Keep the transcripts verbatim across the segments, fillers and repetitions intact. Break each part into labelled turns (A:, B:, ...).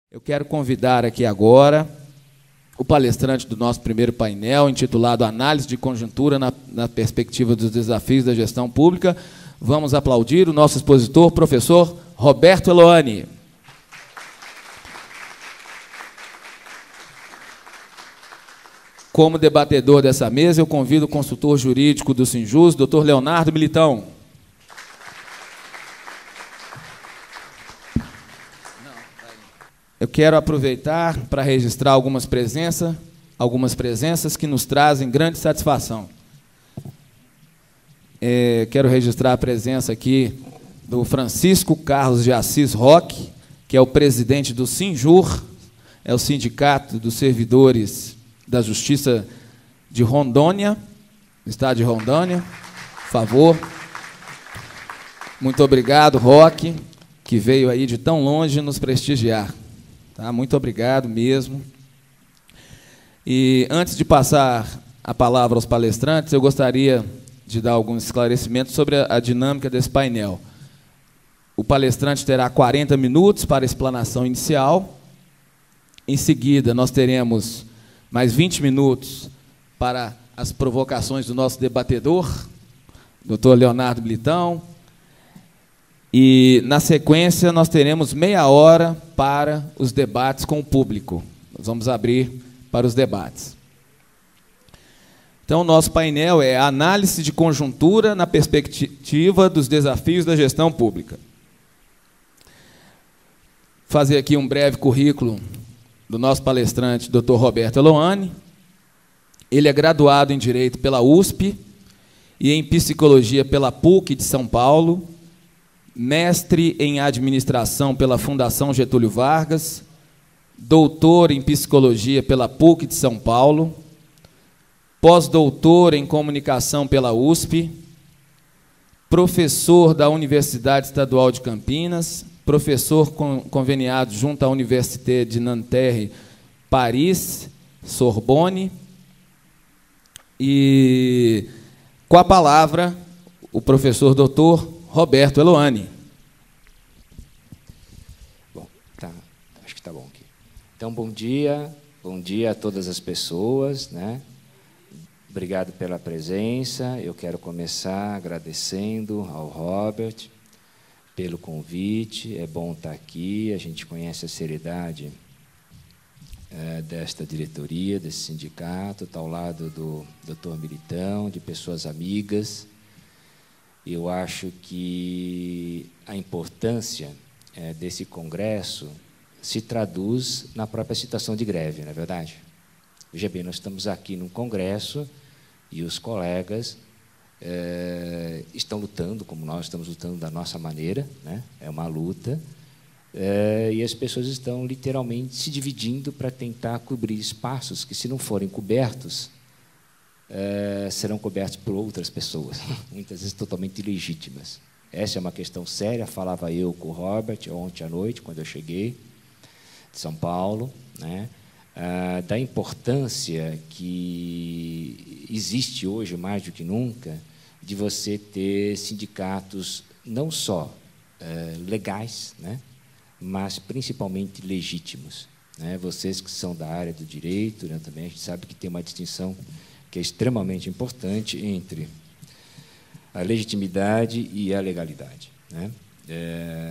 A: Eu quero convidar aqui agora o palestrante do nosso primeiro painel, intitulado Análise de Conjuntura na, na Perspectiva dos Desafios da Gestão Pública. Vamos aplaudir o nosso expositor, professor Roberto Eloani. Como debatedor dessa mesa, eu convido o consultor jurídico do Sinjus, doutor Leonardo Militão. Eu quero aproveitar para registrar algumas presenças, algumas presenças que nos trazem grande satisfação. É, quero registrar a presença aqui do Francisco Carlos de Assis Roque, que é o presidente do Sinjur, é o Sindicato dos Servidores da Justiça de Rondônia, estado de Rondônia, por favor. Muito obrigado, Roque, que veio aí de tão longe nos prestigiar. Tá, muito obrigado mesmo. E antes de passar a palavra aos palestrantes, eu gostaria de dar alguns esclarecimentos sobre a, a dinâmica desse painel. O palestrante terá quarenta minutos para a explanação inicial. Em seguida, nós teremos mais vinte minutos para as provocações do nosso debatedor, doutor Leonardo Militão. E, na sequência, nós teremos meia hora para os debates com o público. Nós vamos abrir para os debates. Então, o nosso painel é Análise de Conjuntura na Perspectiva dos Desafios da Gestão Pública. Vou fazer aqui um breve currículo do nosso palestrante, doutor Roberto Eloani. Ele é graduado em Direito pela U S P e em Psicologia pela P U C de São Paulo, mestre em Administração pela Fundação Getúlio Vargas, doutor em Psicologia pela P U C de São Paulo, pós-doutor em Comunicação pela U S P, professor da Universidade Estadual de Campinas, professor conveniado junto à Université de Nanterre, Paris, Sorbonne. E, com a palavra, o professor doutor Roberto Eloani.
B: Bom, tá, acho que está bom aqui. Então, bom dia, bom dia a todas as pessoas, né? Obrigado pela presença. Eu quero começar agradecendo ao Robert pelo convite. É bom estar aqui, a gente conhece a seriedade é, desta diretoria, desse sindicato, está ao lado do doutor Militão, de pessoas amigas. Eu acho que a importância é, desse congresso se traduz na própria situação de greve, não é verdade? Veja bem, nós estamos aqui num congresso e os colegas é, estão lutando, como nós estamos lutando da nossa maneira, né? É uma luta, é, e as pessoas estão literalmente se dividindo para tentar cobrir espaços que, se não forem cobertos, É, serão cobertos por outras pessoas, muitas vezes totalmente ilegítimas. Essa é uma questão séria, falava eu com o Robert ontem à noite, quando eu cheguei de São Paulo, né, ah, da importância que existe hoje, mais do que nunca, de você ter sindicatos não só eh, legais, né, mas principalmente legítimos. Né? Vocês que são da área do direito, né, também a gente sabe que tem uma distinção que é extremamente importante entre a legitimidade e a legalidade. Né? É,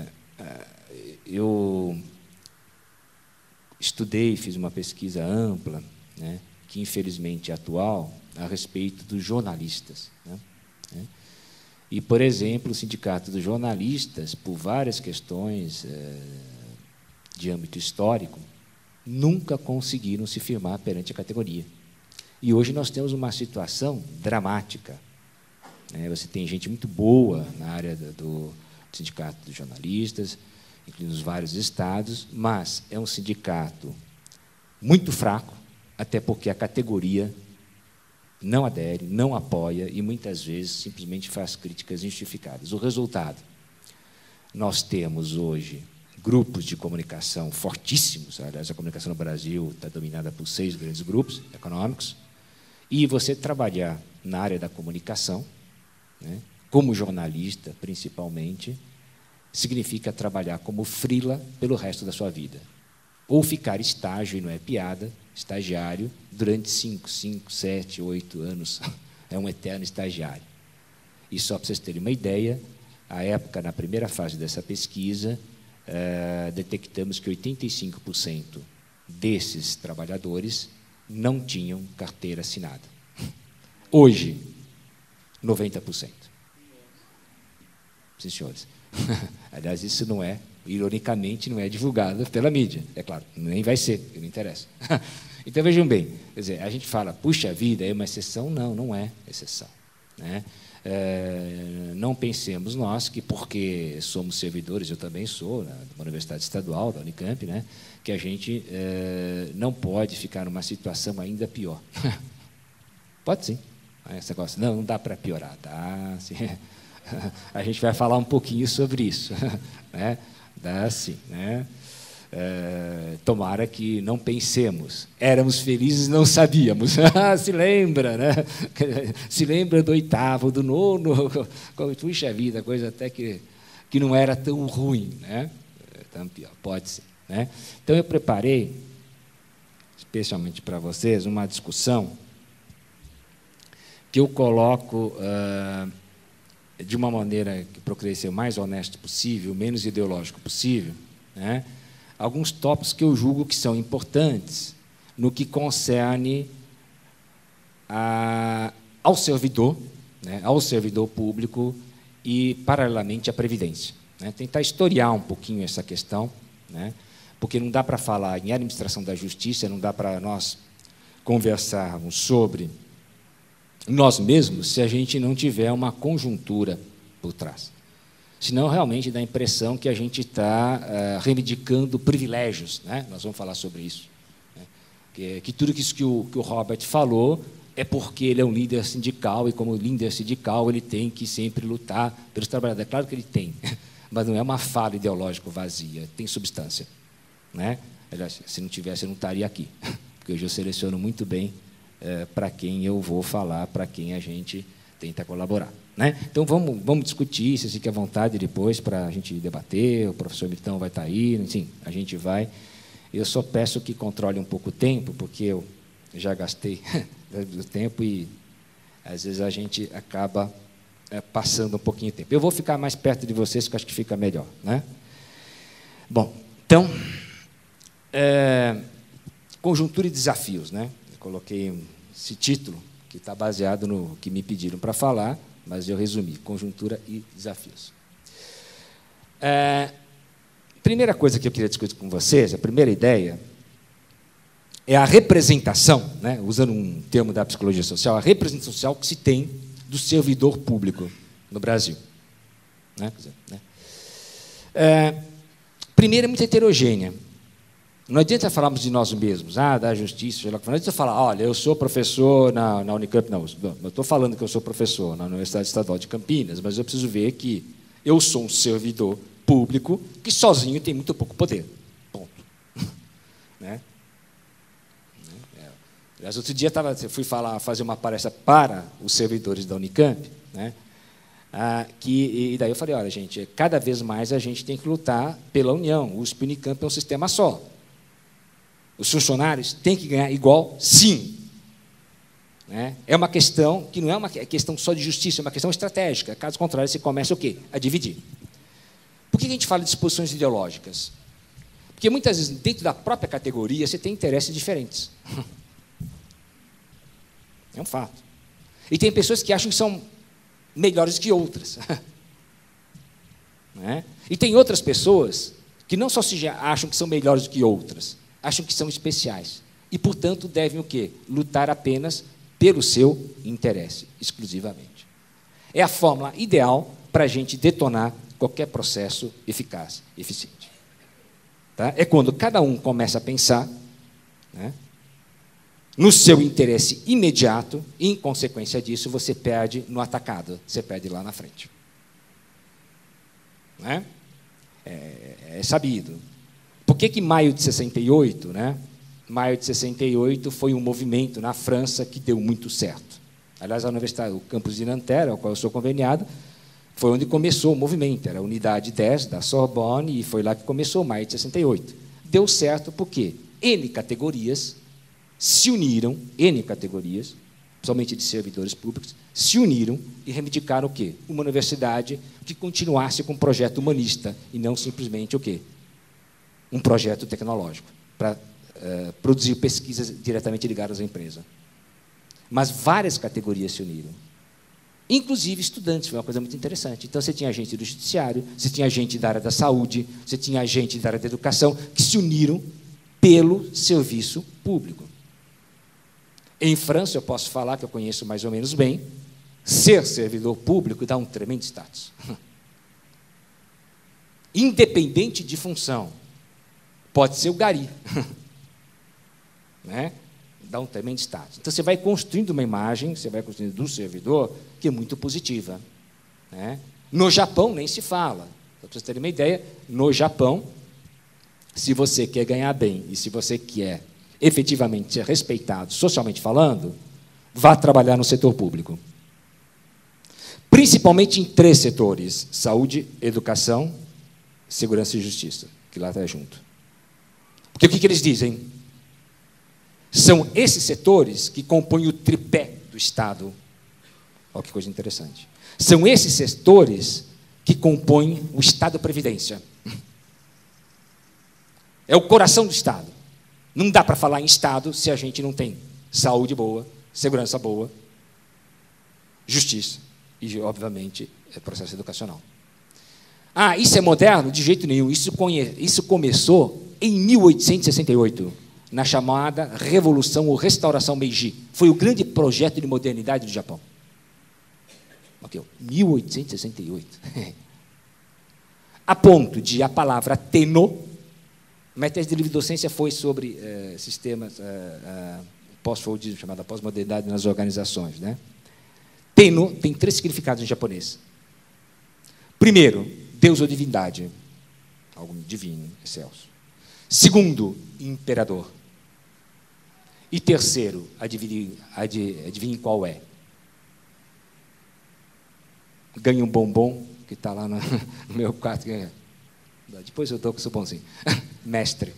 B: eu estudei, fiz uma pesquisa ampla, né, que, infelizmente, é atual, a respeito dos jornalistas. Né? E, por exemplo, o Sindicato dos Jornalistas, por várias questões é, de âmbito histórico, nunca conseguiram se firmar perante a categoria. E hoje nós temos uma situação dramática. Você tem gente muito boa na área do Sindicato dos Jornalistas, incluindo os vários estados, mas é um sindicato muito fraco, até porque a categoria não adere, não apoia e, muitas vezes, simplesmente faz críticas injustificadas. O resultado, nós temos hoje grupos de comunicação fortíssimos. Aliás, a comunicação no Brasil está dominada por seis grandes grupos econômicos. E você trabalhar na área da comunicação, né, como jornalista, principalmente, significa trabalhar como freela pelo resto da sua vida. ou ficar estágio, e não é piada, estagiário, durante cinco, cinco, sete, oito anos. É um eterno estagiário. E só para vocês terem uma ideia, à época, na primeira fase dessa pesquisa, eh, detectamos que oitenta e cinco por cento desses trabalhadores não tinham carteira assinada. Hoje, noventa por cento. Sim, senhores. Aliás, isso não é, ironicamente, não é divulgado pela mídia. É claro, nem vai ser, não interessa. Então, vejam bem, quer dizer, a gente fala, puxa vida, é uma exceção? Não, não é exceção. Né? É, não pensemos nós que, porque somos servidores, eu também sou, na Universidade Estadual, da Unicamp, né, que a gente é, não pode ficar numa situação ainda pior. Pode sim. Esse negócio, não, não dá para piorar. Dá, sim. A gente vai falar um pouquinho sobre isso. Né? Dá sim. Né? É, tomara que não pensemos. Éramos felizes, não sabíamos. Se lembra, né? Se lembra do oitavo, do nono. Puxa vida, coisa até que, que não era tão ruim. Né? Tão pior, pode ser. Né? Então, eu preparei, especialmente para vocês, uma discussão que eu coloco uh, de uma maneira que procurei ser o mais honesto possível, o menos ideológico possível, né? Alguns tópicos que eu julgo que são importantes no que concerne a, ao servidor, né? Ao servidor público e, paralelamente, à Previdência. Né? Tentar historiar um pouquinho essa questão, né? Porque não dá para falar em administração da justiça, não dá para nós conversarmos sobre nós mesmos se a gente não tiver uma conjuntura por trás. Senão, realmente, dá a impressão que a gente está uh, reivindicando privilégios. Né? Nós vamos falar sobre isso. Né? Que, que tudo isso que o, que o Robert falou é porque ele é um líder sindical, e, como líder sindical, ele tem que sempre lutar pelos trabalhadores. É claro que ele tem, mas não é uma fala ideológica vazia, tem substância. Né? Aliás, se não tivesse, eu não estaria aqui, porque hoje eu seleciono muito bem É, para quem eu vou falar, para quem a gente tenta colaborar. Né? Então, vamos, vamos discutir, se fique à vontade depois para a gente debater, o professor Milton vai estar aí, enfim, a gente vai. Eu só peço que controle um pouco o tempo, porque eu já gastei do tempo e, às vezes, a gente acaba é, passando um pouquinho de tempo. Eu vou ficar mais perto de vocês, que eu acho que fica melhor. Né? Bom, então, é, conjuntura e desafios, né? Coloquei esse título, que está baseado no que me pediram para falar, mas eu resumi, conjuntura e desafios. É, primeira coisa que eu queria discutir com vocês, a primeira ideia, é a representação, né, usando um termo da psicologia social, a representação social que se tem do servidor público no Brasil. Né? Quer dizer, né? É, primeiro, é muito heterogênea. Não adianta falarmos de nós mesmos, ah, da justiça, não adianta falar, olha, eu sou professor na, na Unicamp, não, eu estou falando que eu sou professor na Universidade Estadual de Campinas, mas eu preciso ver que eu sou um servidor público que sozinho tem muito pouco poder. Ponto. Né? Aliás, outro dia tava, eu fui falar, fazer uma palestra para os servidores da Unicamp, né? Ah, que, e daí eu falei, olha, gente, cada vez mais a gente tem que lutar pela união, o U S P e Unicamp é um sistema só. Os funcionários têm que ganhar igual, sim. Né? É uma questão que não é uma questão só de justiça, é uma questão estratégica. Caso contrário, você começa o quê? A dividir. Por que a gente fala de disposições ideológicas? Porque, muitas vezes, dentro da própria categoria, você tem interesses diferentes. É um fato. E tem pessoas que acham que são melhores que outras. Né? E tem outras pessoas que não só se acham que são melhores do que outras, acham que são especiais. E, portanto, devem o quê? Lutar apenas pelo seu interesse, exclusivamente. É a fórmula ideal para a gente detonar qualquer processo eficaz, eficiente. Tá? É quando cada um começa a pensar, né, no seu interesse imediato, e, em consequência disso, você perde no atacado, você perde lá na frente. Né? É, é sabido. Por que que maio de sessenta e oito, né? Maio de sessenta e oito foi um movimento na França que deu muito certo. Aliás, a Universidade, o campus de Nanterre, ao qual eu sou conveniado, foi onde começou o movimento. Era a unidade dez da Sorbonne, e foi lá que começou, maio de sessenta e oito. deu certo porque N categorias se uniram, N categorias, principalmente de servidores públicos, se uniram e reivindicaram o quê? Uma universidade que continuasse com um projeto humanista e não simplesmente o quê? Um projeto tecnológico, para uh, produzir pesquisas diretamente ligadas à empresa. Mas várias categorias se uniram, inclusive estudantes, foi uma coisa muito interessante. Então, você tinha gente do judiciário, você tinha gente da área da saúde, você tinha gente da área da educação, que se uniram pelo serviço público. Em França, eu posso falar, que eu conheço mais ou menos bem, ser servidor público dá um tremendo status. Independente de função. Pode ser o gari. Né? Dá um tremendo status. Então, você vai construindo uma imagem, você vai construindo do servidor, que é muito positiva. Né? No Japão, nem se fala. Para vocês terem uma ideia, no Japão, se você quer ganhar bem e se você quer efetivamente ser respeitado, socialmente falando, vá trabalhar no setor público. Principalmente em três setores: saúde, educação, segurança e justiça, que lá está junto. Porque o que, que eles dizem? São esses setores que compõem o tripé do Estado. Olha que coisa interessante. São esses setores que compõem o Estado-Previdência. É o coração do Estado. Não dá para falar em Estado se a gente não tem saúde boa, segurança boa, justiça e, obviamente, processo educacional. Ah, isso é moderno? De jeito nenhum. Isso, conhe... isso começou em mil oitocentos e sessenta e oito, na chamada Revolução ou Restauração Meiji. Foi o grande projeto de modernidade do Japão. Okay. mil oitocentos e sessenta e oito. A ponto de a palavra Tenno, minha tese de livre docência foi sobre eh, sistemas, eh, eh, pós-Fordismo, chamada pós-modernidade nas organizações. Né? Tenno tem três significados em japonês. Primeiro, Deus ou divindade, algo divino, excelso. Segundo, imperador. E terceiro, adivinhe, adivinhe qual é? Ganhe um bombom, que está lá no, no meu quarto. Depois eu dou com o seu bonzinho. Mestre.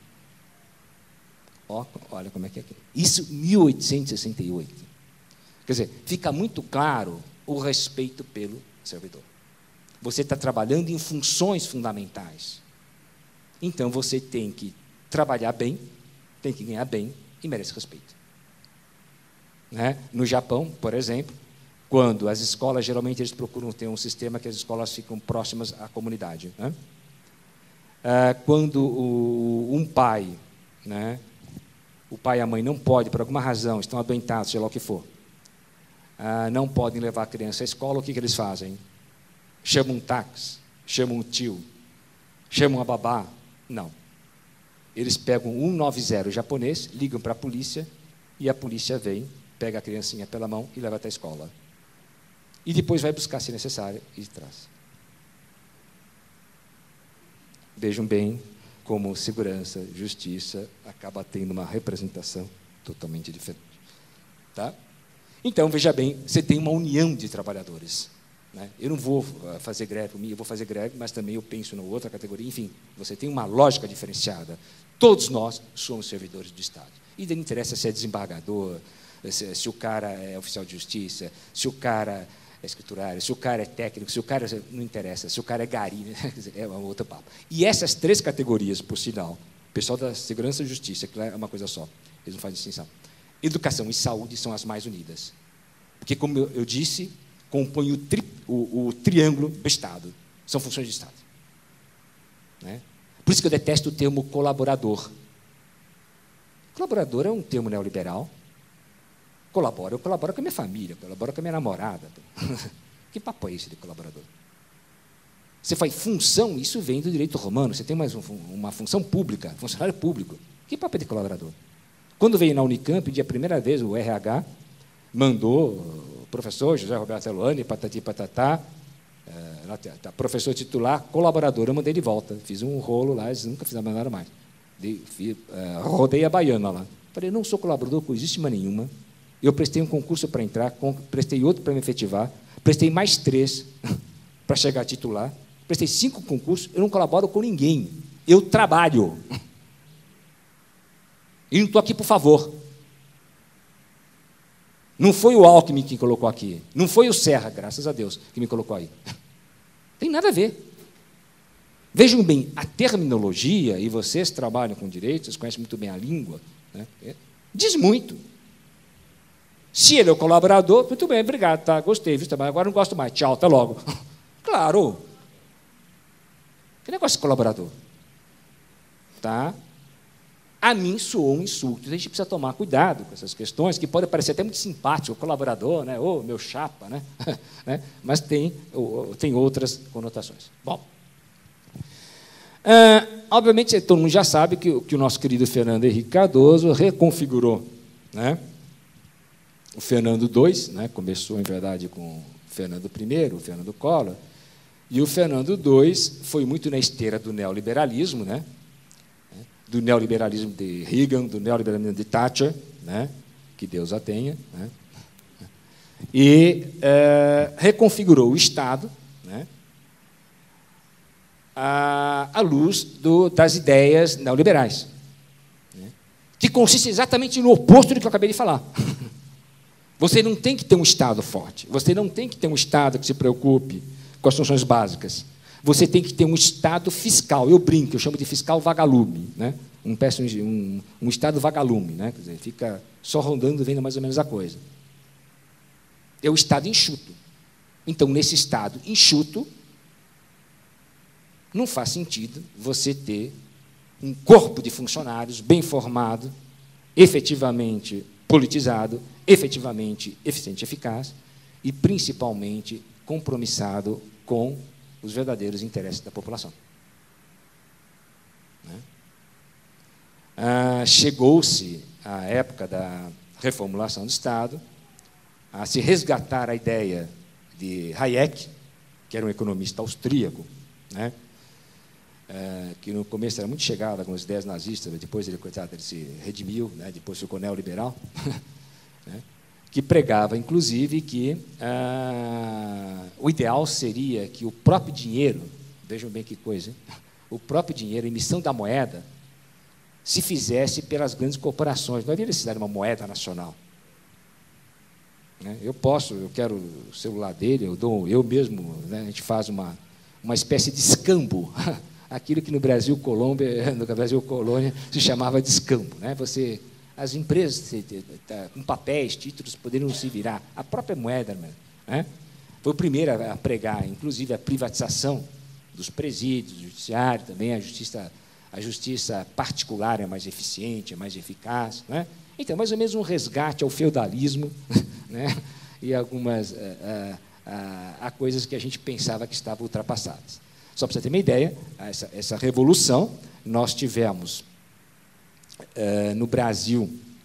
B: Ó, olha como é que é. Isso, mil oitocentos e sessenta e oito. Quer dizer, fica muito claro o respeito pelo servidor. Você está trabalhando em funções fundamentais. Então, você tem que trabalhar bem, tem que ganhar bem e merece respeito. Né? No Japão, por exemplo, quando as escolas, geralmente, eles procuram ter um sistema que as escolas ficam próximas à comunidade. Né? Ah, quando o, um pai, né, o pai e a mãe não podem, por alguma razão, estão adoentados, sei lá o que for, ah, não podem levar a criança à escola, o que, que eles fazem? Chamam um táxi, chamam um tio, chamam a babá. Não. Eles pegam um um nove zero japonês, ligam para a polícia, e a polícia vem, pega a criancinha pela mão e leva até a escola. E depois vai buscar, se necessário, e traz. Vejam bem como segurança, justiça, acaba tendo uma representação totalmente diferente. Tá? Então, veja bem, você tem uma união de trabalhadores. Né? Eu não vou fazer greve por mim, eu vou fazer greve, mas também eu penso na outra categoria. Enfim, você tem uma lógica diferenciada. Todos nós somos servidores do Estado. E não interessa se é desembargador, se, se o cara é oficial de justiça, se o cara é escriturário, se o cara é técnico, se o cara não interessa, se o cara é gari, né? É uma outra papo. E essas três categorias, por sinal, o pessoal da segurança e justiça, que é uma coisa só, eles não fazem distinção. Educação e saúde são as mais unidas. Porque, como eu, eu disse, compõe o, tri, o, o triângulo do Estado. São funções de Estado. Né? Por isso que eu detesto o termo colaborador. Colaborador é um termo neoliberal. Colabora, eu colaboro com a minha família, eu colaboro com a minha namorada. Que papo é esse de colaborador? Você faz função, isso vem do direito romano, você tem mais um, uma função pública, funcionário público. Que papo é de colaborador? Quando veio na Unicamp, a primeira vez, o R H mandou o professor José Roberto Eluane, patati patatá, é, professor titular, colaborador, eu mandei de volta. Fiz um rolo lá, eles nunca fizeram nada mais. De, fiz, é, rodei a baiana lá. Falei, não sou colaborador com coisíssima nenhuma. Eu prestei um concurso para entrar, prestei outro para me efetivar, prestei mais três para chegar a titular, prestei cinco concursos, eu não colaboro com ninguém. Eu trabalho. E não estou aqui por favor. Não foi o Alckmin que me colocou aqui. Não foi o Serra, graças a Deus, que me colocou aí. Tem nada a ver. Vejam bem, a terminologia, e vocês trabalham com direito, vocês conhecem muito bem a língua, né? Diz muito. Se ele é o colaborador, muito bem, obrigado, tá, gostei, viu, agora não gosto mais, tchau, até logo. Claro. Que negócio de colaborador? Tá? A mim soou um insulto. A gente precisa tomar cuidado com essas questões, que podem parecer até muito simpático, o colaborador, né? Ô, meu chapa, né? né? Mas tem, tem outras conotações. Bom, ah, obviamente, todo mundo já sabe que, que o nosso querido Fernando Henrique Cardoso reconfigurou, né? O Fernando dois, né? Começou, em verdade, com o Fernando primeiro, o Fernando Collor, e o Fernando dois foi muito na esteira do neoliberalismo, né? Do neoliberalismo de Reagan, do neoliberalismo de Thatcher, né? Que Deus a tenha, né? E é, reconfigurou o Estado, né? à, à luz do, das ideias neoliberais, né? Que consiste exatamente no oposto do que eu acabei de falar. Você não tem que ter um Estado forte, você não tem que ter um Estado que se preocupe com as funções básicas. Você tem que ter um Estado fiscal. Eu brinco, eu chamo de fiscal vagalume, né? Um, péssimo, um, um Estado vagalume, né? Quer dizer, fica só rondando, vendo mais ou menos a coisa. É o Estado enxuto. Então, nesse Estado enxuto, não faz sentido você ter um corpo de funcionários bem formado, efetivamente politizado, efetivamente eficiente e eficaz, e, principalmente, compromissado com os verdadeiros interesses da população. Né? Ah, chegou-se, à época da reformulação do Estado, a se resgatar a ideia de Hayek, que era um economista austríaco, né? Ah, que no começo era muito chegado com as ideias nazistas, depois ele, coitado, ele se redimiu, né? Depois ficou neoliberal, né? Que pregava, inclusive, que ah, o ideal seria que o próprio dinheiro, vejam bem que coisa, hein? O próprio dinheiro, a emissão da moeda, se fizesse pelas grandes corporações. Não havia necessidade de uma moeda nacional. Né? Eu posso, eu quero o celular dele, eu, dou, eu mesmo, né? A gente faz uma, uma espécie de escambo, aquilo que no Brasil Colômbia, no Brasil Colônia se chamava de escambo, né? Você... As empresas com papéis, títulos, poderiam se virar. A própria moeda, né? Foi o primeiro a pregar, inclusive, a privatização dos presídios, do judiciário, também a justiça, a justiça particular é mais eficiente, é mais eficaz. Né? Então, mais ou menos um resgate ao feudalismo, né? E algumas a, a, a coisas que a gente pensava que estavam ultrapassadas. Só para você ter uma ideia, essa, essa revolução, nós tivemos... Uh, no Brasil,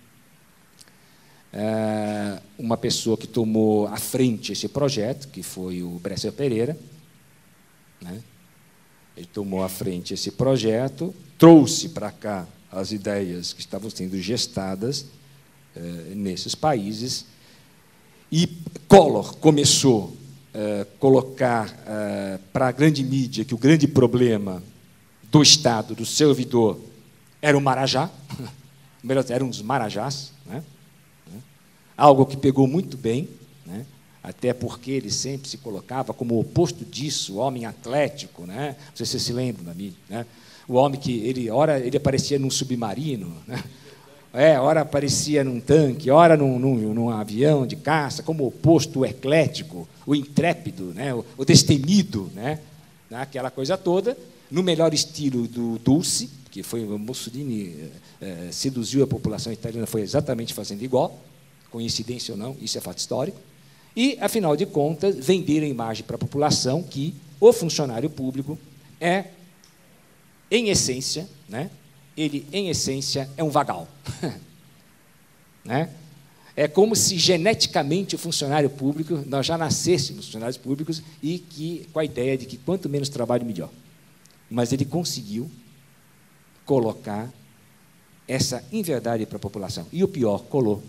B: uh, uma pessoa que tomou à frente esse projeto, que foi o Bresser Pereira, né? Ele tomou à frente esse projeto, trouxe para cá as ideias que estavam sendo gestadas uh, nesses países, e Collor começou a uh, colocar uh, para a grande mídia que o grande problema do Estado, do servidor, era o Marajá, melhor, eram os Marajás, né? Algo que pegou muito bem, né? Até porque ele sempre se colocava como o oposto disso, o homem atlético, né? Não sei se vocês se lembram da mídia, né? O homem que, ele, ora ele aparecia num submarino, né? É, ora aparecia num tanque, ora num, num, num avião de caça, como o oposto, o eclético, o intrépido, né? o, o destemido, né? Aquela coisa toda, no melhor estilo do Dulce, que foi o Mussolini, eh, seduziu a população italiana, foi exatamente fazendo igual, coincidência ou não, isso é fato histórico, e, afinal de contas, vender a imagem para a população que o funcionário público é, em essência, né, ele, em essência, é um vagal. Né? É como se, geneticamente, o funcionário público, nós já nascêssemos funcionários públicos, e que, com a ideia de que quanto menos trabalho, melhor. Mas ele conseguiu colocar essa inverdade para a população. E o pior, colou.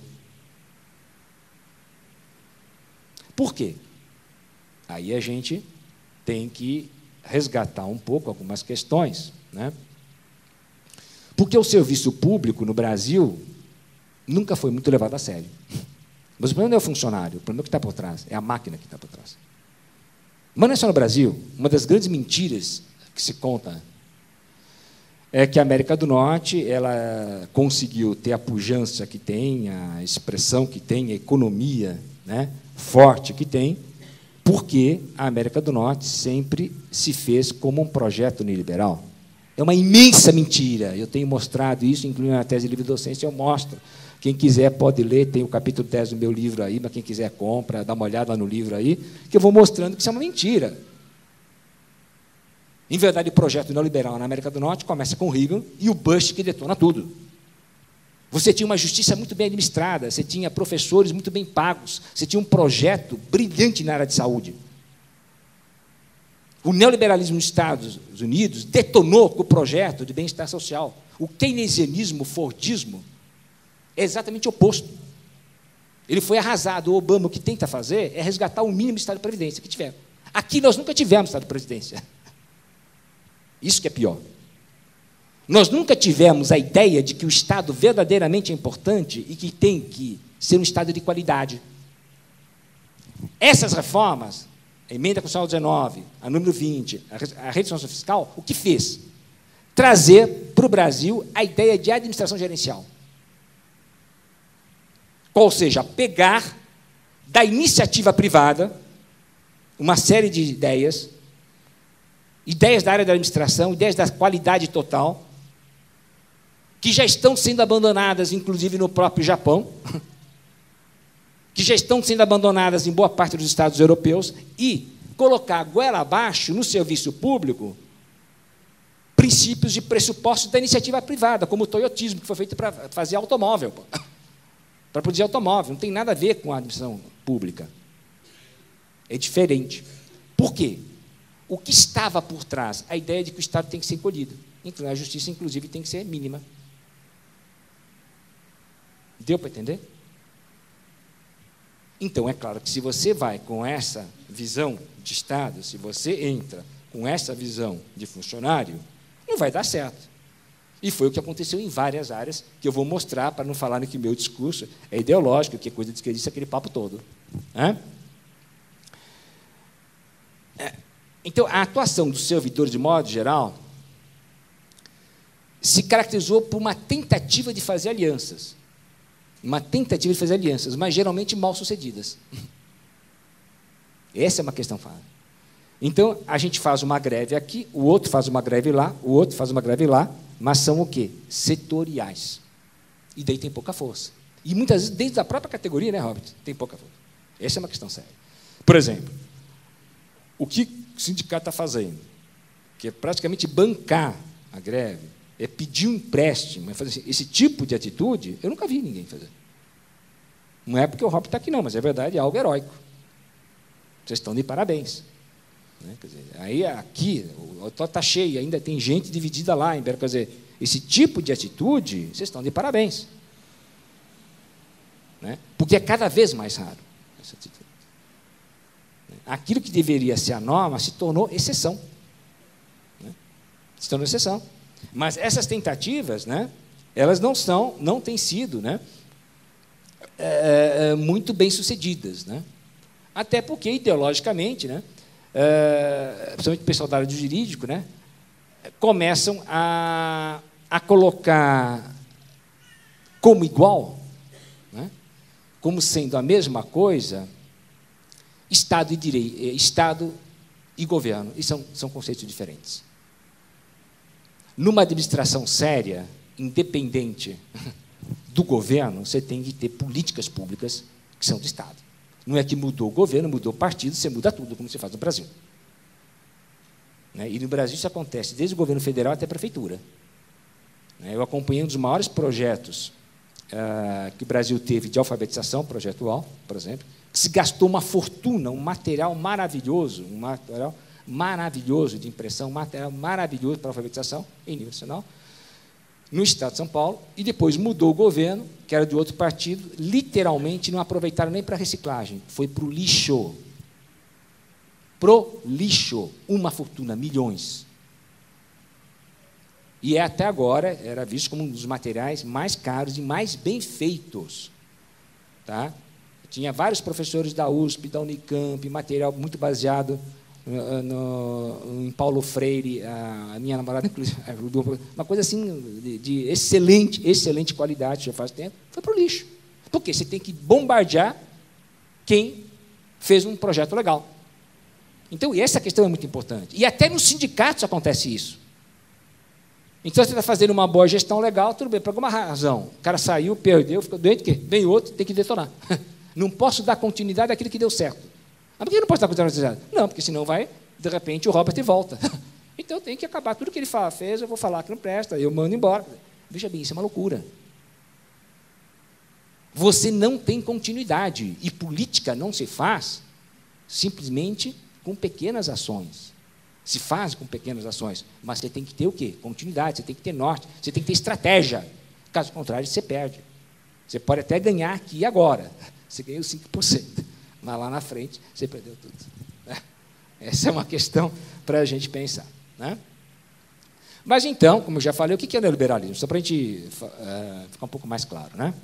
B: Por quê? Aí a gente tem que resgatar um pouco algumas questões, né? Porque o serviço público no Brasil nunca foi muito levado a sério. Mas o problema não é o funcionário, o problema é o que está por trás, é a máquina que está por trás. Mas não é só no Brasil. Uma das grandes mentiras que se conta é que a América do Norte ela conseguiu ter a pujança que tem, a expressão que tem, a economia, né, forte que tem, porque a América do Norte sempre se fez como um projeto neoliberal. É uma imensa mentira. Eu tenho mostrado isso, incluindo na tese de livre docência, eu mostro. Quem quiser pode ler, tem o capítulo dez do meu livro aí, mas quem quiser compra, dá uma olhada no livro aí, que eu vou mostrando que isso é uma mentira. Em verdade, o projeto neoliberal na América do Norte começa com Reagan e o Bush que detona tudo. Você tinha uma justiça muito bem administrada, você tinha professores muito bem pagos, você tinha um projeto brilhante na área de saúde. O neoliberalismo nos Estados Unidos detonou com o projeto de bem-estar social. O keynesianismo, o fordismo, é exatamente o oposto. Ele foi arrasado. O Obama, o que tenta fazer é resgatar o mínimo de Estado de Previdência que tiver. Aqui nós nunca tivemos Estado de Previdência. Isso que é pior. Nós nunca tivemos a ideia de que o Estado verdadeiramente é importante e que tem que ser um Estado de qualidade. Essas reformas, a emenda constitucional dezenove, a número vinte, a redução fiscal, o que fez? Trazer para o Brasil a ideia de administração gerencial. Ou seja, pegar da iniciativa privada uma série de ideias, ideias da área da administração, ideias da qualidade total, que já estão sendo abandonadas, inclusive no próprio Japão, que já estão sendo abandonadas em boa parte dos estados europeus, e colocar a goela abaixo no serviço público princípios e pressupostos da iniciativa privada, como o toyotismo, que foi feito para fazer automóvel, para produzir automóvel, não tem nada a ver com a administração pública. É diferente. Por quê? O que estava por trás? A ideia de que o Estado tem que ser encolhido. Então, a justiça, inclusive, tem que ser mínima. Deu para entender? Então, é claro que se você vai com essa visão de Estado, se você entra com essa visão de funcionário, não vai dar certo. E foi o que aconteceu em várias áreas, que eu vou mostrar, para não falarem que o meu discurso é ideológico, que é coisa de esquerdista, aquele papo todo. É? Então, a atuação dos servidores, de modo geral, se caracterizou por uma tentativa de fazer alianças. Uma tentativa de fazer alianças, mas geralmente mal sucedidas. Essa é uma questão fácil. Então, a gente faz uma greve aqui, o outro faz uma greve lá, o outro faz uma greve lá, mas são o quê? Setoriais. E daí tem pouca força. E muitas vezes, desde a própria categoria, né, Robert? Tem pouca força. Essa é uma questão séria. Por exemplo, o que o sindicato está fazendo? Que é praticamente bancar a greve, é pedir um empréstimo, é fazer esse tipo de atitude, eu nunca vi ninguém fazer. Não é porque o Robert está aqui, não, mas é verdade, é algo heróico. Vocês estão de parabéns. Né? Quer dizer, aí aqui, o hotel está cheio, ainda tem gente dividida lá. Quer dizer, esse tipo de atitude, vocês estão de parabéns. Né? Porque é cada vez mais raro essa atitude. Aquilo que deveria ser a norma se tornou exceção. Né? Se tornou exceção. Mas essas tentativas, né, elas não são, não têm sido, né, é, muito bem sucedidas, né? Até porque, ideologicamente, né, é, principalmente o pessoal da área do jurídico, né, começam a, a colocar como igual, né, como sendo a mesma coisa, Estado e direito, Estado e governo, e são, são conceitos diferentes. Numa administração séria, independente do governo, você tem que ter políticas públicas que são do Estado. Não é que mudou o governo, mudou o partido, você muda tudo, como se faz no Brasil. E no Brasil isso acontece desde o governo federal até a prefeitura. Eu acompanhei um dos maiores projetos uh, que o Brasil teve de alfabetização, o projeto U O L, por exemplo, que se gastou uma fortuna, um material maravilhoso, um material maravilhoso de impressão, um material maravilhoso para a alfabetização em nível nacional, no estado de São Paulo, e depois mudou o governo, que era de outro partido, literalmente não aproveitaram nem para reciclagem, foi para o lixo. Pro lixo, uma fortuna, milhões. E é, até agora era visto como um dos materiais mais caros e mais bem feitos. Tá? Tinha vários professores da U S P, da Unicamp, material muito baseado no, no, em Paulo Freire, a, a minha namorada, inclusive, uma coisa assim de, de excelente, excelente qualidade, já faz tempo, foi para o lixo. Por quê? Você tem que bombardear quem fez um projeto legal. Então, essa questão é muito importante. E até nos sindicatos acontece isso. Então, você está fazendo uma boa gestão legal, tudo bem, por alguma razão. O cara saiu, perdeu, ficou doente, quê? Vem outro, tem que detonar. Não posso dar continuidade àquilo que deu certo. Mas por que eu não posso dar continuidade? Não, porque senão vai, de repente, o Robert volta. Então, eu tenho que acabar. Tudo que ele fala, fez, eu vou falar que não presta, eu mando embora. Veja bem, isso é uma loucura. Você não tem continuidade. E política não se faz simplesmente com pequenas ações. Se faz com pequenas ações, mas você tem que ter o quê? Continuidade, você tem que ter norte, você tem que ter estratégia. Caso contrário, você perde. Você pode até ganhar aqui e agora. Você ganhou cinco por cento, mas lá na frente você perdeu tudo. Essa é uma questão para a gente pensar. Né? Mas então, como eu já falei, o que é o neoliberalismo? Só para a gente uh, ficar um pouco mais claro. Né?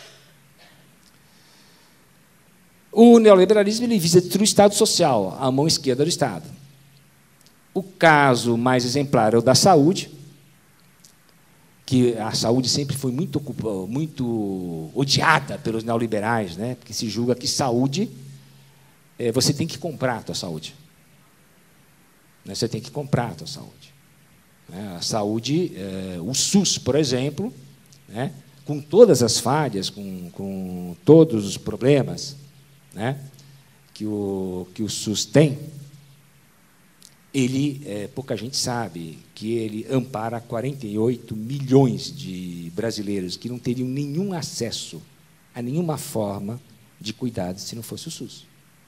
B: O neoliberalismo ele visa destruir o Estado social, a mão esquerda do Estado. O caso mais exemplar é o da saúde, que a saúde sempre foi muito, muito odiada pelos neoliberais, né? Porque se julga que saúde, é, você tem que comprar a tua saúde. Né? Você tem que comprar a tua saúde. Né? A saúde, é, o SUS, por exemplo, né? Com todas as falhas, com, com todos os problemas, né? que, o, que o SUS tem, ele, é, pouca gente sabe que ele ampara quarenta e oito milhões de brasileiros que não teriam nenhum acesso a nenhuma forma de cuidado se não fosse o SUS.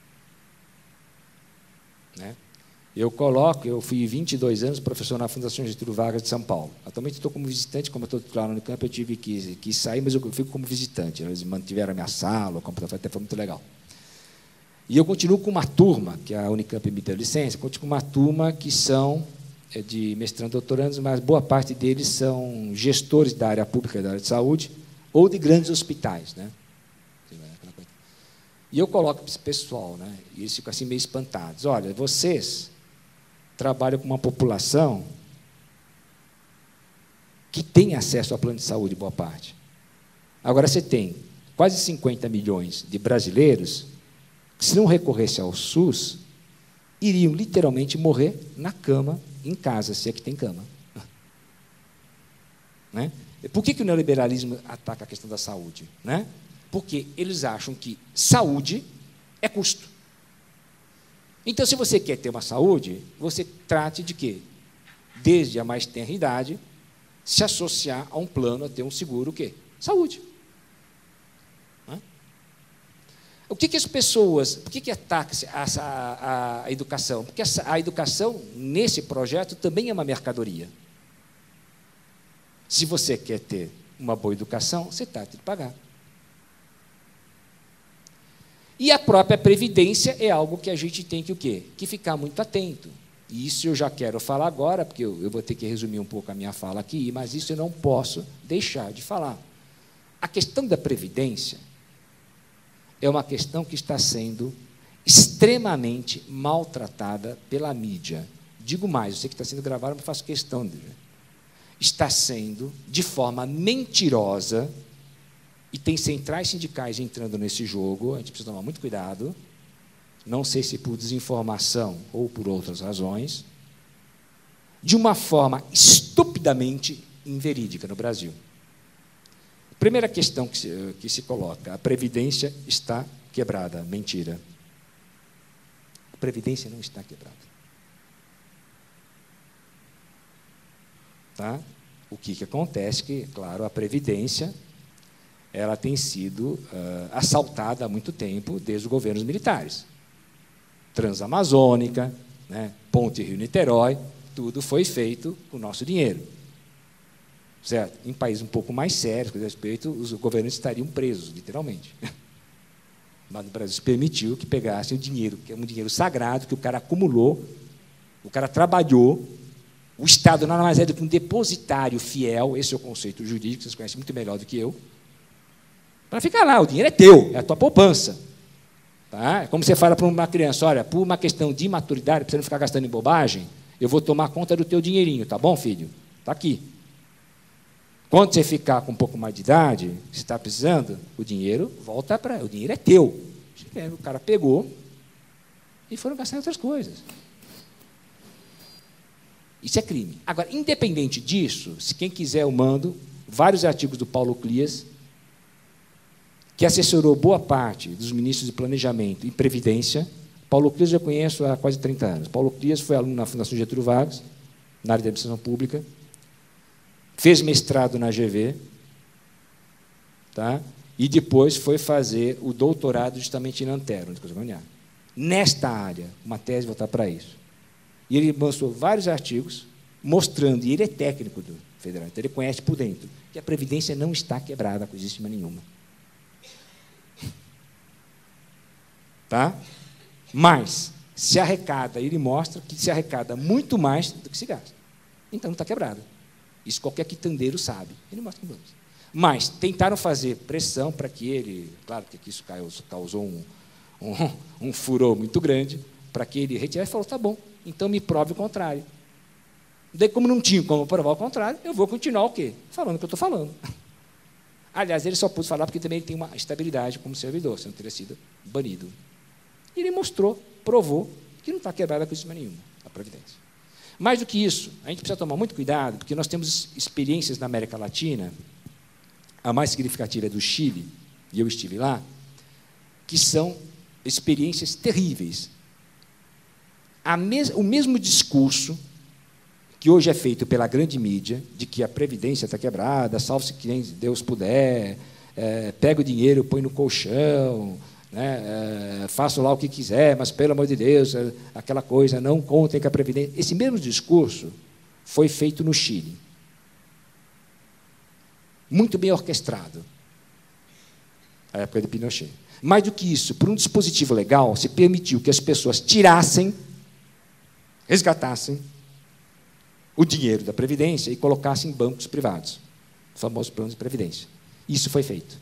B: Né? Eu coloco, eu fui vinte e dois anos professor na Fundação Getúlio Vargas de São Paulo. Atualmente estou como visitante, como eu estou titular no Unicamp, eu tive que, que sair, mas eu fico como visitante. Eles mantiveram a minha sala, o computador, até foi muito legal. E eu continuo com uma turma, que a Unicamp me deu licença, continuo com uma turma que são é, de mestrando e doutorandos, mas boa parte deles são gestores da área pública, da área de saúde, ou de grandes hospitais. Né? E eu coloco para esse pessoal, né? E eles ficam assim meio espantados. Olha, vocês trabalham com uma população que tem acesso ao plano de saúde, boa parte. Agora, você tem quase cinquenta milhões de brasileiros que, se não recorresse ao SUS, iriam literalmente morrer na cama, em casa, se é que tem cama. Né? Por que, que o neoliberalismo ataca a questão da saúde? Né? Porque eles acham que saúde é custo. Então, se você quer ter uma saúde, você trate de quê? Desde a mais tenra idade, se associar a um plano, a ter um seguro, o quê? Saúde. O que, que as pessoas, por que, que ataca a, a, a educação? Porque essa, a educação, nesse projeto, também é uma mercadoria. Se você quer ter uma boa educação, você trata de pagar. E a própria previdência é algo que a gente tem que o quê? Que ficar muito atento. E isso eu já quero falar agora, porque eu, eu vou ter que resumir um pouco a minha fala aqui, mas isso eu não posso deixar de falar. A questão da previdência é uma questão que está sendo extremamente maltratada pela mídia. Digo mais, eu sei que está sendo gravado, mas faço questão de ver. Está sendo, de forma mentirosa, e tem centrais sindicais entrando nesse jogo, a gente precisa tomar muito cuidado, não sei se por desinformação ou por outras razões, de uma forma estupidamente inverídica no Brasil. Primeira questão que se, que se coloca, a Previdência está quebrada. Mentira. A Previdência não está quebrada. Tá? O que, que acontece? Que, claro, a Previdência ela tem sido uh, assaltada há muito tempo, desde os governos militares. Transamazônica, né, Ponte Rio-Niterói, tudo foi feito com o nosso dinheiro. Certo? Em países um pouco mais sérios, com respeito, os governos estariam presos, literalmente. Mas o Brasil se permitiu que pegassem o dinheiro, que é um dinheiro sagrado, que o cara acumulou, o cara trabalhou, O Estado nada mais é do que um depositário fiel, esse é o conceito jurídico, vocês conhecem muito melhor do que eu, para ficar lá, o dinheiro é teu, é a tua poupança. Tá? É como você fala para uma criança, olha, por uma questão de maturidade, para você não ficar gastando em bobagem, eu vou tomar conta do teu dinheirinho, tá bom, filho? Está aqui. Quando você ficar com um pouco mais de idade, você está precisando, o dinheiro volta para... O dinheiro é teu. O cara pegou e foram gastar em outras coisas. Isso é crime. Agora, independente disso, se quem quiser eu mando vários artigos do Paulo Clias, que assessorou boa parte dos ministros de Planejamento e Previdência. Paulo Clias eu conheço há quase trinta anos. Paulo Clias foi aluno na Fundação Getúlio Vargas, na área de administração pública, fez mestrado na G V, tá? E depois foi fazer o doutorado justamente em Antero, nesta área, uma tese voltada para isso. E ele lançou vários artigos mostrando, e ele é técnico do federal, então ele conhece por dentro, que a Previdência não está quebrada, coisíssima nenhuma. Tá? Mas se arrecada, ele mostra que se arrecada muito mais do que se gasta. Então não está quebrada. Isso qualquer quitandeiro sabe. Ele mostra que vamos. Mas tentaram fazer pressão para que ele, claro que isso causou um, um, um furor muito grande, para que ele retirasse e falou, tá bom, então me prove o contrário. Daí, como não tinha como provar o contrário, eu vou continuar o quê? Falando o que eu estou falando. Aliás, ele só pôde falar porque também ele tem uma estabilidade como servidor, se não teria sido banido. E ele mostrou, provou, que não está quebrada com isso nenhuma, a Previdência. Mais do que isso, a gente precisa tomar muito cuidado, porque nós temos experiências na América Latina, a mais significativa é do Chile, e eu estive lá, que são experiências terríveis. A mes- o mesmo discurso que hoje é feito pela grande mídia, de que a Previdência está quebrada, salve-se quem Deus puder, é, pega o dinheiro, põe no colchão, né, é, façam lá o que quiser, mas, pelo amor de Deus, é, aquela coisa, não contem com a Previdência. Esse mesmo discurso foi feito no Chile. Muito bem orquestrado, na época de Pinochet. Mais do que isso, por um dispositivo legal, se permitiu que as pessoas tirassem, resgatassem o dinheiro da Previdência e colocassem em bancos privados, os famosos planos de Previdência. Isso foi feito.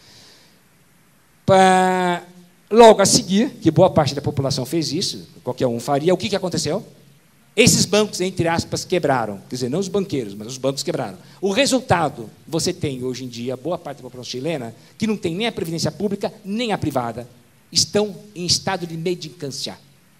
B: Pra, logo a seguir, que boa parte da população fez isso, qualquer um faria, o que, que aconteceu? Esses bancos, entre aspas, quebraram. Quer dizer, não os banqueiros, mas os bancos quebraram. O resultado, você tem hoje em dia, boa parte da população chilena, que não tem nem a Previdência Pública, nem a privada, estão em estado de mendicância.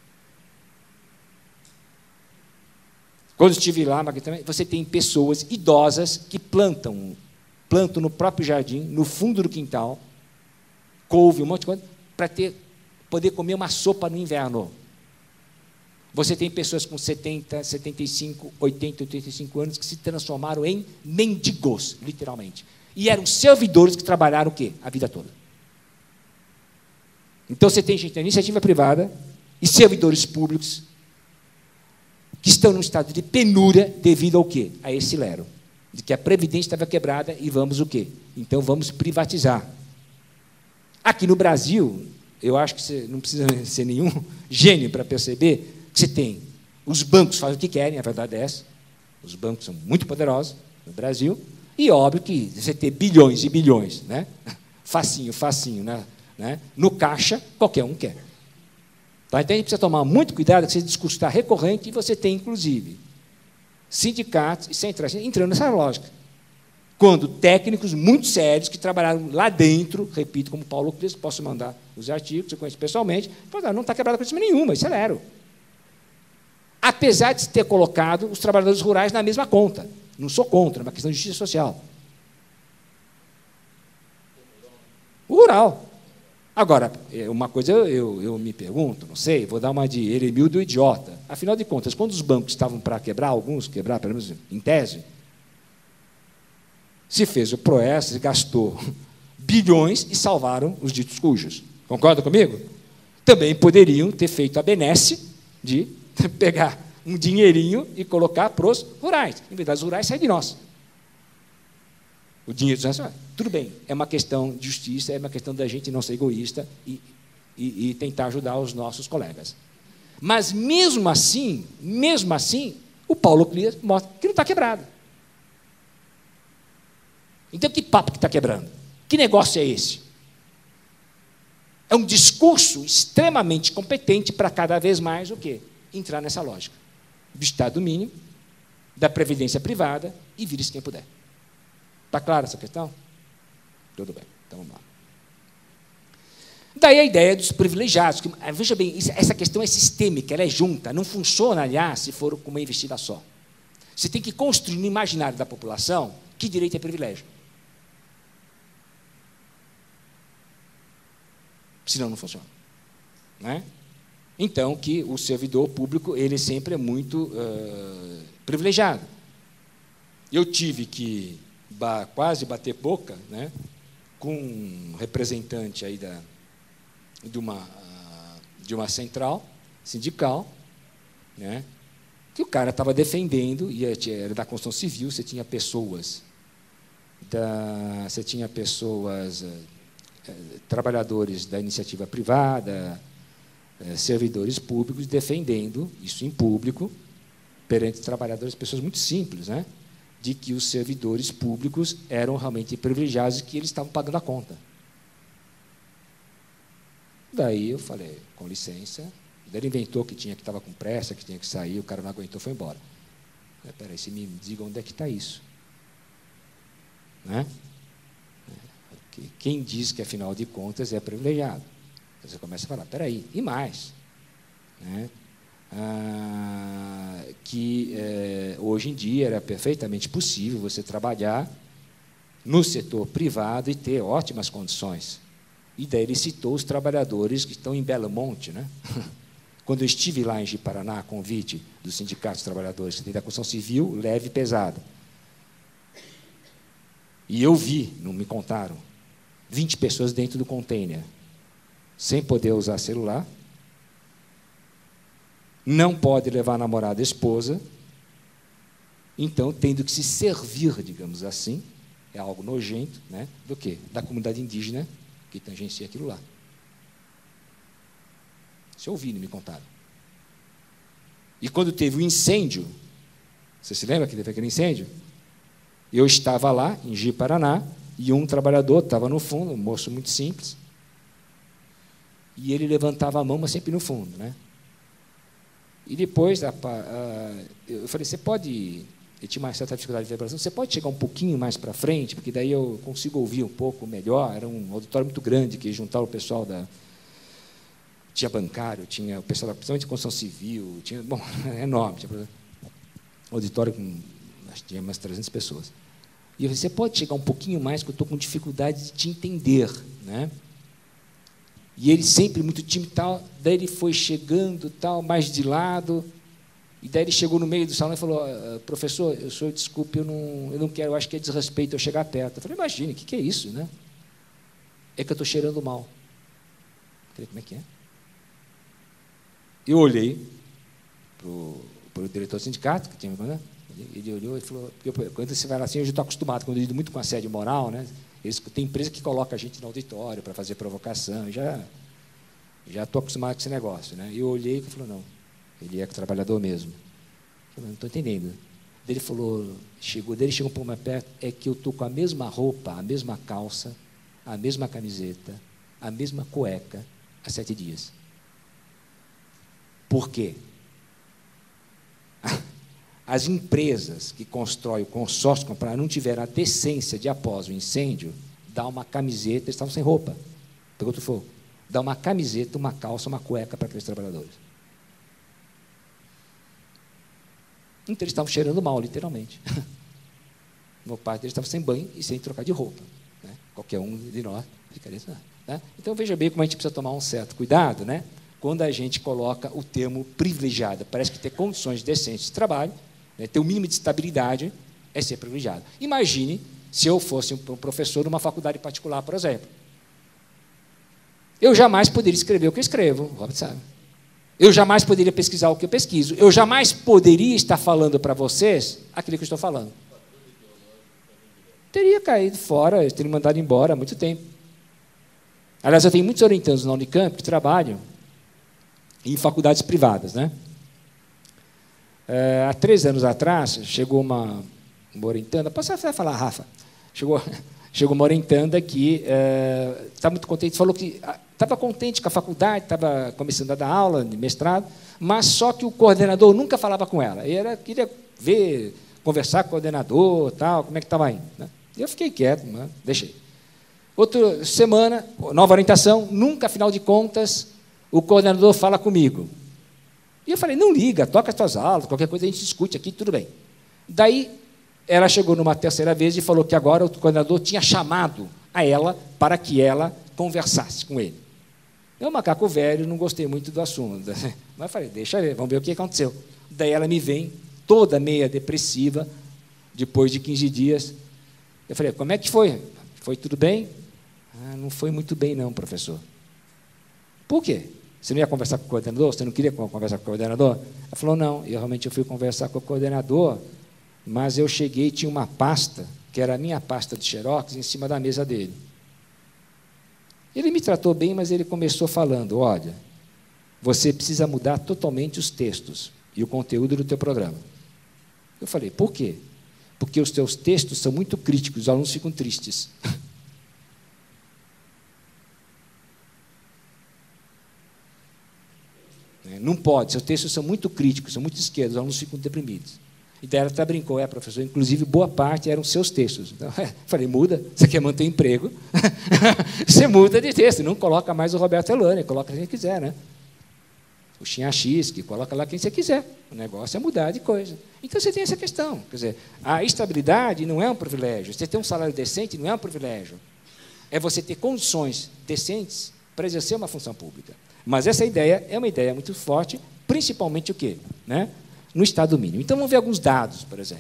B: Quando estive lá, você tem pessoas idosas que plantam, plantam no próprio jardim, no fundo do quintal, couve, um monte de coisa, para ter, poder comer uma sopa no inverno. Você tem pessoas com setenta, setenta e cinco, oitenta, oitenta e cinco anos que se transformaram em mendigos, literalmente. E eram servidores que trabalharam o quê? A vida toda. Então, você tem gente da iniciativa privada e servidores públicos que estão num estado de penúria devido ao quê? A esse lero. De que a Previdência estava quebrada e vamos o quê? Então, vamos privatizar. Aqui no Brasil, eu acho que você não precisa ser nenhum gênio para perceber que você tem os bancos fazem o que querem, a verdade é essa. Os bancos são muito poderosos no Brasil, e óbvio que você ter bilhões e bilhões, né? facinho, facinho, né? Né? No caixa, qualquer um quer. Tá? Então, a gente precisa tomar muito cuidado, que esse discurso está recorrente, e você tem, inclusive, sindicatos e centrais entrando nessa lógica. Quando técnicos muito sérios, que trabalharam lá dentro, repito, como Paulo Clias, posso mandar os artigos, eu conheço pessoalmente, falaram, não está quebrada coisa nenhuma, isso é lero. Apesar de ter colocado os trabalhadores rurais na mesma conta. Não sou contra, é uma questão de justiça social. O rural. Agora, uma coisa eu, eu, eu me pergunto, não sei, vou dar uma de Eremildo idiota. Afinal de contas, quando os bancos estavam para quebrar, alguns quebrar, pelo menos em tese, se fez o PROES, se gastou bilhões e salvaram os ditos cujos. Concorda comigo? Também poderiam ter feito a benesse de pegar um dinheirinho e colocar para os rurais. Em vez das rurais, sai de nós. O dinheiro dos nacionais. Tudo bem, é uma questão de justiça, é uma questão da gente não ser egoísta e, e, e tentar ajudar os nossos colegas. Mas, mesmo assim, mesmo assim, O Paulo Euclides mostra que não está quebrado. Então, que papo que está quebrando? Que negócio é esse? É um discurso extremamente competente para cada vez mais o quê? Entrar nessa lógica do Estado mínimo, da previdência privada e vire-se quem puder. Está clara essa questão? Tudo bem, então vamos lá. Daí a ideia dos privilegiados. Que, veja bem, essa questão é sistêmica, ela é junta, não funciona, aliás, se for com uma investida só. Você tem que construir no imaginário da população que direito é privilégio. Senão não funciona. Né? Então, que o servidor público, ele sempre é muito uh, privilegiado. Eu tive que ba quase bater boca, né, com um representante aí da, de, uma, uh, de uma central sindical, né, que o cara estava defendendo, e era da construção civil, você tinha pessoas, da, você tinha pessoas... Uh, trabalhadores da iniciativa privada, servidores públicos, defendendo isso em público, perante trabalhadores, pessoas muito simples, né? De que os servidores públicos eram realmente privilegiados e que eles estavam pagando a conta. Daí eu falei, com licença, daí ele inventou que tinha que estava com pressa, que tinha que sair, o cara não aguentou, foi embora. Espera aí, você me diga onde é que está isso. Né? Quem diz que, afinal de contas, é privilegiado? Você começa a falar, espera aí, e mais? Né? Ah, que eh, hoje em dia era perfeitamente possível você trabalhar no setor privado e ter ótimas condições. E daí ele citou os trabalhadores que estão em Belo Monte. Né? Quando eu estive lá em Ji-Paraná, a convite dos sindicatos de trabalhadores que tem da construção civil, leve e pesada. E eu vi, não me contaram, vinte pessoas dentro do container, sem poder usar celular, não pode levar a namorada, a esposa, então tendo que se servir, digamos assim, é algo nojento, né, do quê? Da comunidade indígena que tangencia aquilo lá. Isso eu ouvi, não me contaram. E quando teve o incêndio, você se lembra que teve aquele incêndio? Eu estava lá, em Ji-Paraná, e um trabalhador estava no fundo, um moço muito simples, e ele levantava a mão, mas sempre no fundo. Né? E depois, a, a, eu falei, você pode, eu tinha uma certa dificuldade de vibração, você pode chegar um pouquinho mais para frente, porque daí eu consigo ouvir um pouco melhor, era um auditório muito grande, que juntava o pessoal da... Tinha bancário, tinha o pessoal da principalmente de construção civil, tinha, bom, é enorme, tinha auditório com, acho que tinha umas trezentas pessoas. E eu falei, você pode chegar um pouquinho mais, que eu estou com dificuldade de te entender. Né? E ele sempre muito tímido, tal, daí ele foi chegando, tal, mais de lado, e daí ele chegou no meio do salão e falou, professor, eu sou, desculpe, eu não, eu não quero, eu acho que é desrespeito eu chegar perto. Eu falei, imagine, o que, que é isso? Né? É que eu estou cheirando mal. Eu falei, como é que é? Eu olhei para o diretor do sindicato, que tinha me mandado. Ele olhou e falou, porque quando você vai lá assim, eu já estou acostumado, quando eu lido muito com assédio moral, né? Eles, tem empresa que coloca a gente no auditório para fazer provocação, já já estou acostumado com esse negócio. Né? E eu olhei e falei, não, ele é trabalhador mesmo. Eu falei, não estou entendendo. Ele falou, chegou, dele chegou um pouco mais perto, é que eu estou com a mesma roupa, a mesma calça, a mesma camiseta, a mesma cueca há sete dias. Por quê? As empresas que constroem o consórcio comprar não tiveram a decência de, após o incêndio, dar uma camiseta, eles estavam sem roupa, pegou outro fogo, dar uma camiseta, uma calça, uma cueca para aqueles trabalhadores. Então eles estavam cheirando mal, literalmente. Meu pai deles estava sem banho e sem trocar de roupa. Né? Qualquer um de nós ficaria assim. Né? Então veja bem como a gente precisa tomar um certo cuidado, né? Quando a gente coloca o termo privilegiado. Parece que ter condições decentes de trabalho, né, ter o um mínimo de estabilidade, é ser privilegiado. Imagine se eu fosse um professor numa faculdade particular, por exemplo. Eu jamais poderia escrever o que eu escrevo, o Robert sabe. Eu jamais poderia pesquisar o que eu pesquiso. Eu jamais poderia estar falando para vocês aquilo que eu estou falando. Teria caído fora, eu teria mandado embora há muito tempo. Aliás, eu tenho muitos orientandos na Unicamp que trabalham em faculdades privadas, né? É, há três anos atrás, chegou uma, uma orientanda, posso até falar, Rafa? Chegou, chegou uma orientanda que está é, muito contente, falou que estava contente com a faculdade, estava começando a dar aula de mestrado, mas só que o coordenador nunca falava com ela. E ela queria ver, conversar com o coordenador, tal, como é que estava indo. Né? E eu fiquei quieto, né? Deixei. Outra semana, nova orientação, nunca, afinal de contas, o coordenador fala comigo. E eu falei, não liga, toca as tuas aulas, qualquer coisa a gente discute aqui, tudo bem. Daí, ela chegou numa terceira vez e falou que agora o coordenador tinha chamado a ela para que ela conversasse com ele. Eu, macaco velho, não gostei muito do assunto. Mas falei, deixa eu ver, vamos ver o que aconteceu. Daí ela me vem, toda meia depressiva, depois de quinze dias. Eu falei, como é que foi? Foi tudo bem? Ah, não foi muito bem não, professor. Por quê? Você não ia conversar com o coordenador? Você não queria conversar com o coordenador? Ela falou, não, eu realmente eu fui conversar com o coordenador, mas eu cheguei e tinha uma pasta, que era a minha pasta de xerox, em cima da mesa dele. Ele me tratou bem, mas ele começou falando, olha, você precisa mudar totalmente os textos e o conteúdo do teu programa. Eu falei, por quê? Porque os teus textos são muito críticos, os alunos ficam tristes. Não pode, seus textos são muito críticos, são muito esquerdos, os alunos ficam deprimidos. Então, ela até brincou, é, professor, inclusive, boa parte eram seus textos. Então, é, falei, muda, você quer manter emprego, você muda de texto, não coloca mais o Roberto Elane, coloca quem quiser, né? O Chinachis, coloca lá quem você quiser. O negócio é mudar de coisa. Então, você tem essa questão. Quer dizer, a estabilidade não é um privilégio, você ter um salário decente não é um privilégio. É você ter condições decentes para exercer uma função pública. Mas essa ideia é uma ideia muito forte, principalmente o quê? Né? No Estado mínimo. Então, vamos ver alguns dados, por exemplo.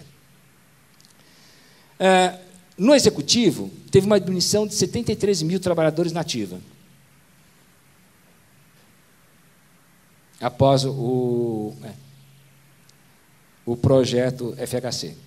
B: É, no Executivo, teve uma diminuição de setenta e três mil trabalhadores na ativa. Após o, é, o projeto F H C.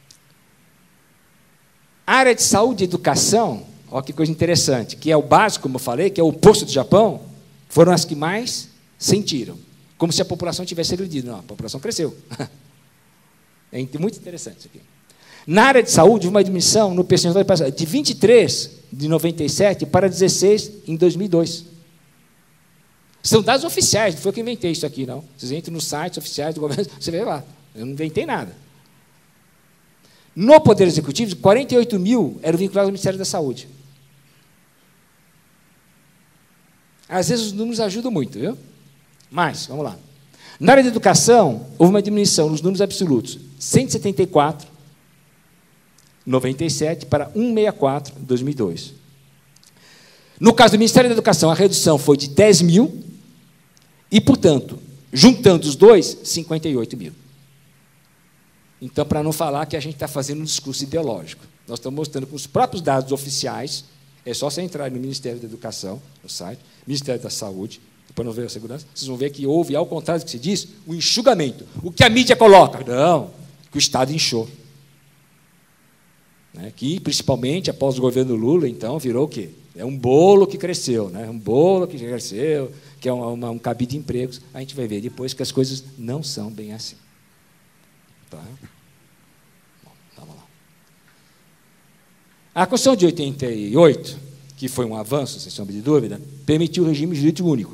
B: A área de saúde e educação, olha que coisa interessante, que é o básico, como eu falei, que é o oposto do Japão, foram as que mais sentiram. Como se a população tivesse regredido. Não, a população cresceu. É muito interessante isso aqui. Na área de saúde, houve uma diminuição no percentual de vinte e três de noventa e sete para dezesseis em dois mil e dois. São dados oficiais, não foi eu que inventei isso aqui, não. Vocês entram nos sites oficiais do governo, você vê lá. Eu não inventei nada. No Poder Executivo, quarenta e oito mil eram vinculados ao Ministério da Saúde. Às vezes os números ajudam muito, viu? Mas, vamos lá. Na área de educação, houve uma diminuição nos números absolutos. cento e setenta e quatro, noventa e sete, para cento e sessenta e quatro, em dois mil e dois. No caso do Ministério da Educação, a redução foi de dez mil e, portanto, juntando os dois, cinquenta e oito mil. Então, para não falar que a gente está fazendo um discurso ideológico, nós estamos mostrando com os próprios dados oficiais, é só você entrar no Ministério da Educação, no site, Ministério da Saúde, depois não ver a segurança, vocês vão ver que houve, ao contrário do que se diz, o enxugamento. O que a mídia coloca? Não, que o Estado inchou. Né? Que, principalmente, após o governo Lula, então, virou o quê? É um bolo que cresceu, né? Um bolo que cresceu, que é um, um cabide de empregos. A gente vai ver depois que as coisas não são bem assim. Tá? Bom, vamos lá. A Constituição de oitenta e oito, que foi um avanço, sem sombra de dúvida, permitiu o regime jurídico único.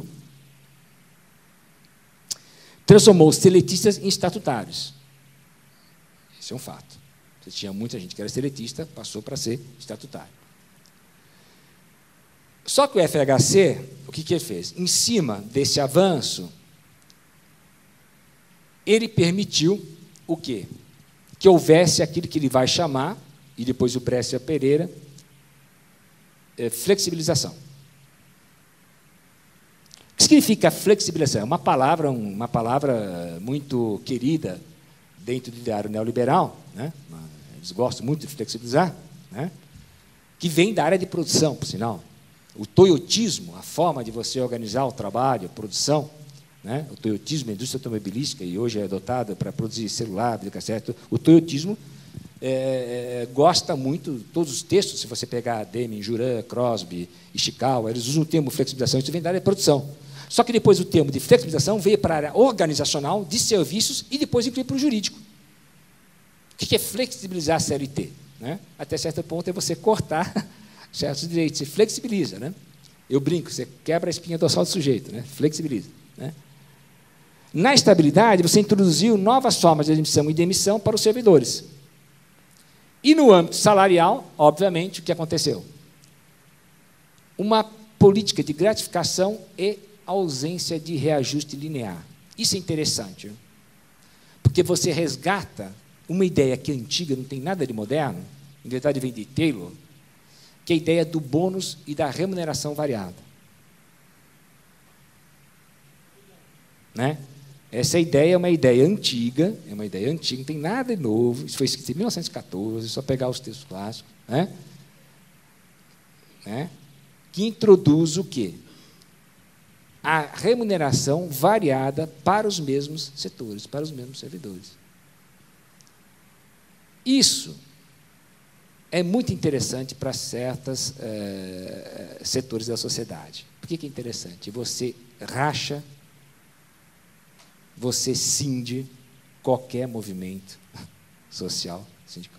B: Transformou os seletistas em estatutários. Esse é um fato. Você tinha muita gente que era seletista, passou para ser estatutário. Só que o F H C, o que, que ele fez? Em cima desse avanço, ele permitiu o quê? Que houvesse aquilo que ele vai chamar, e depois o Précia Pereira, é, flexibilização. O que significa flexibilização? É uma palavra, uma palavra muito querida dentro do ideário neoliberal, né? Eles gostam muito de flexibilizar, né? Que vem da área de produção, por sinal. O toyotismo, a forma de você organizar o trabalho, a produção, né? O toyotismo, a indústria automobilística, e hoje é adotada para produzir celular, videocassete. O toyotismo é, gosta muito, todos os textos, se você pegar Deming, Juran, Crosby, Ishikawa, eles usam o termo flexibilização, isso vem da área de produção.
C: Só que depois o termo de flexibilização veio para a área organizacional, de serviços, e depois incluiu para o jurídico. O que é flexibilizar a C L T? Né? Até certo ponto é você cortar certos direitos, você flexibiliza. Né? Eu brinco, você quebra a espinha dorsal do sujeito, né? Flexibiliza. Né? Na estabilidade, você introduziu novas formas de admissão e demissão para os servidores. E no âmbito salarial, obviamente, o que aconteceu? Uma política de gratificação e ausência de reajuste linear. Isso é interessante, porque você resgata uma ideia que é antiga, não tem nada de moderno, em verdade vem de Taylor, que é a ideia do bônus e da remuneração variável. Né? Essa ideia é uma ideia antiga, é uma ideia antiga, não tem nada de novo, isso foi escrito em mil novecentos e quatorze, é só pegar os textos clássicos, né? Né? Que introduz o quê? A remuneração variada para os mesmos setores, para os mesmos servidores. Isso é muito interessante para certos é, setores da sociedade. Por que, que é interessante? Você racha, você cinde qualquer movimento social sindical.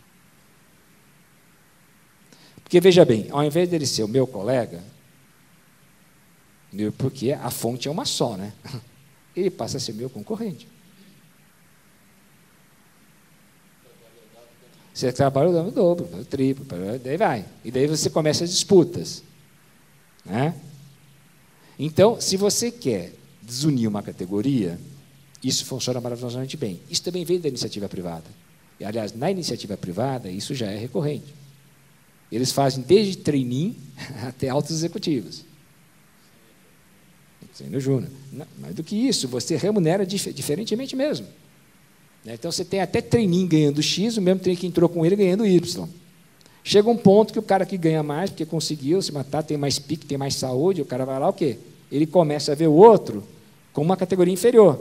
C: Porque, veja bem, ao invés dele ser o meu colega, meu, porque a fonte é uma só, né? Ele passa a ser meu concorrente. Você trabalha o dobro, o triplo, daí vai. E daí você começa as disputas. Né? Então, se você quer desunir uma categoria, isso funciona maravilhosamente bem. Isso também veio da iniciativa privada. E, aliás, na iniciativa privada, isso já é recorrente. Eles fazem desde trainee até altos executivos. Sendo júnior. Mais do que isso, você remunera dif diferentemente mesmo. Então, você tem até trainee ganhando X, o mesmo trainee que entrou com ele ganhando Y. Chega um ponto que o cara que ganha mais, porque conseguiu se matar, tem mais pique, tem mais saúde, o cara vai lá, o quê? Ele começa a ver o outro com uma categoria inferior.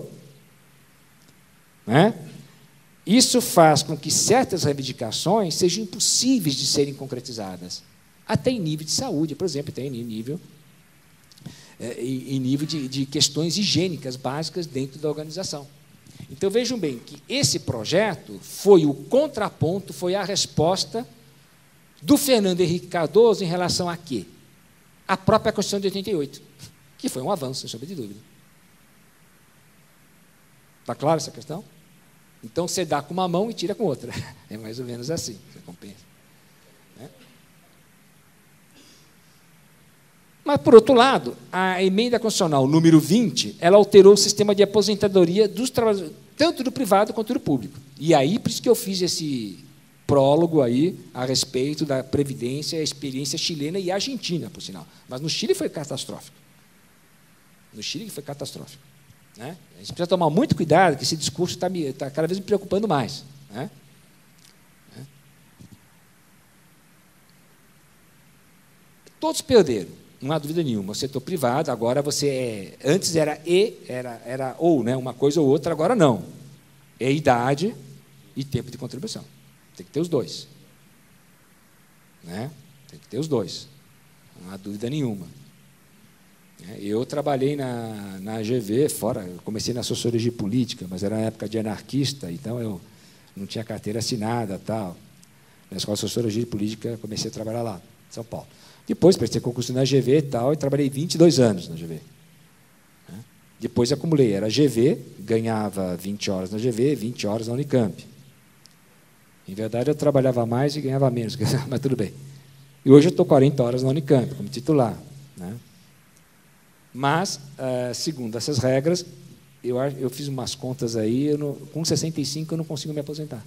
C: Né? Isso faz com que certas reivindicações sejam impossíveis de serem concretizadas, até em nível de saúde, por exemplo, até em nível, é, em nível de, de questões higiênicas básicas dentro da organização. Então, vejam bem que esse projeto foi o contraponto, foi a resposta do Fernando Henrique Cardoso em relação a quê? A própria Constituição de oitenta e oito, que foi um avanço, sem sombra de dúvida. Está clara essa questão? Então, você dá com uma mão e tira com outra. É mais ou menos assim, você compensa. Né? Mas, por outro lado, a emenda constitucional número vinte, ela alterou o sistema de aposentadoria dos trabalhadores, tanto do privado quanto do público. E aí, por isso que eu fiz esse prólogo aí a respeito da Previdência, a experiência chilena e argentina, por sinal. Mas no Chile foi catastrófico. No Chile foi catastrófico. Né? A gente precisa tomar muito cuidado, que esse discurso está tá cada vez me preocupando mais. Né? Todos perderam, não há dúvida nenhuma. O setor privado, agora você é. Antes era e, era, era ou, né? Uma coisa ou outra, agora não. É idade e tempo de contribuição. Tem que ter os dois. Né? Tem que ter os dois. Não há dúvida nenhuma. Eu trabalhei na, na A G V, fora, eu comecei na sociologia política, mas era na época de anarquista, então eu não tinha carteira assinada, tal. Na escola de sociologia e política, comecei a trabalhar lá, em São Paulo. Depois prestei concurso na A G V e tal, e trabalhei vinte e dois anos na A G V. Depois acumulei, era A G V, ganhava vinte horas na A G V, vinte horas na Unicamp. Em verdade, eu trabalhava mais e ganhava menos, mas tudo bem. E hoje eu estou quarenta horas na Unicamp, como titular. Né? Mas, segundo essas regras, eu, eu fiz umas contas aí, eu não, com sessenta e cinco eu não consigo me aposentar.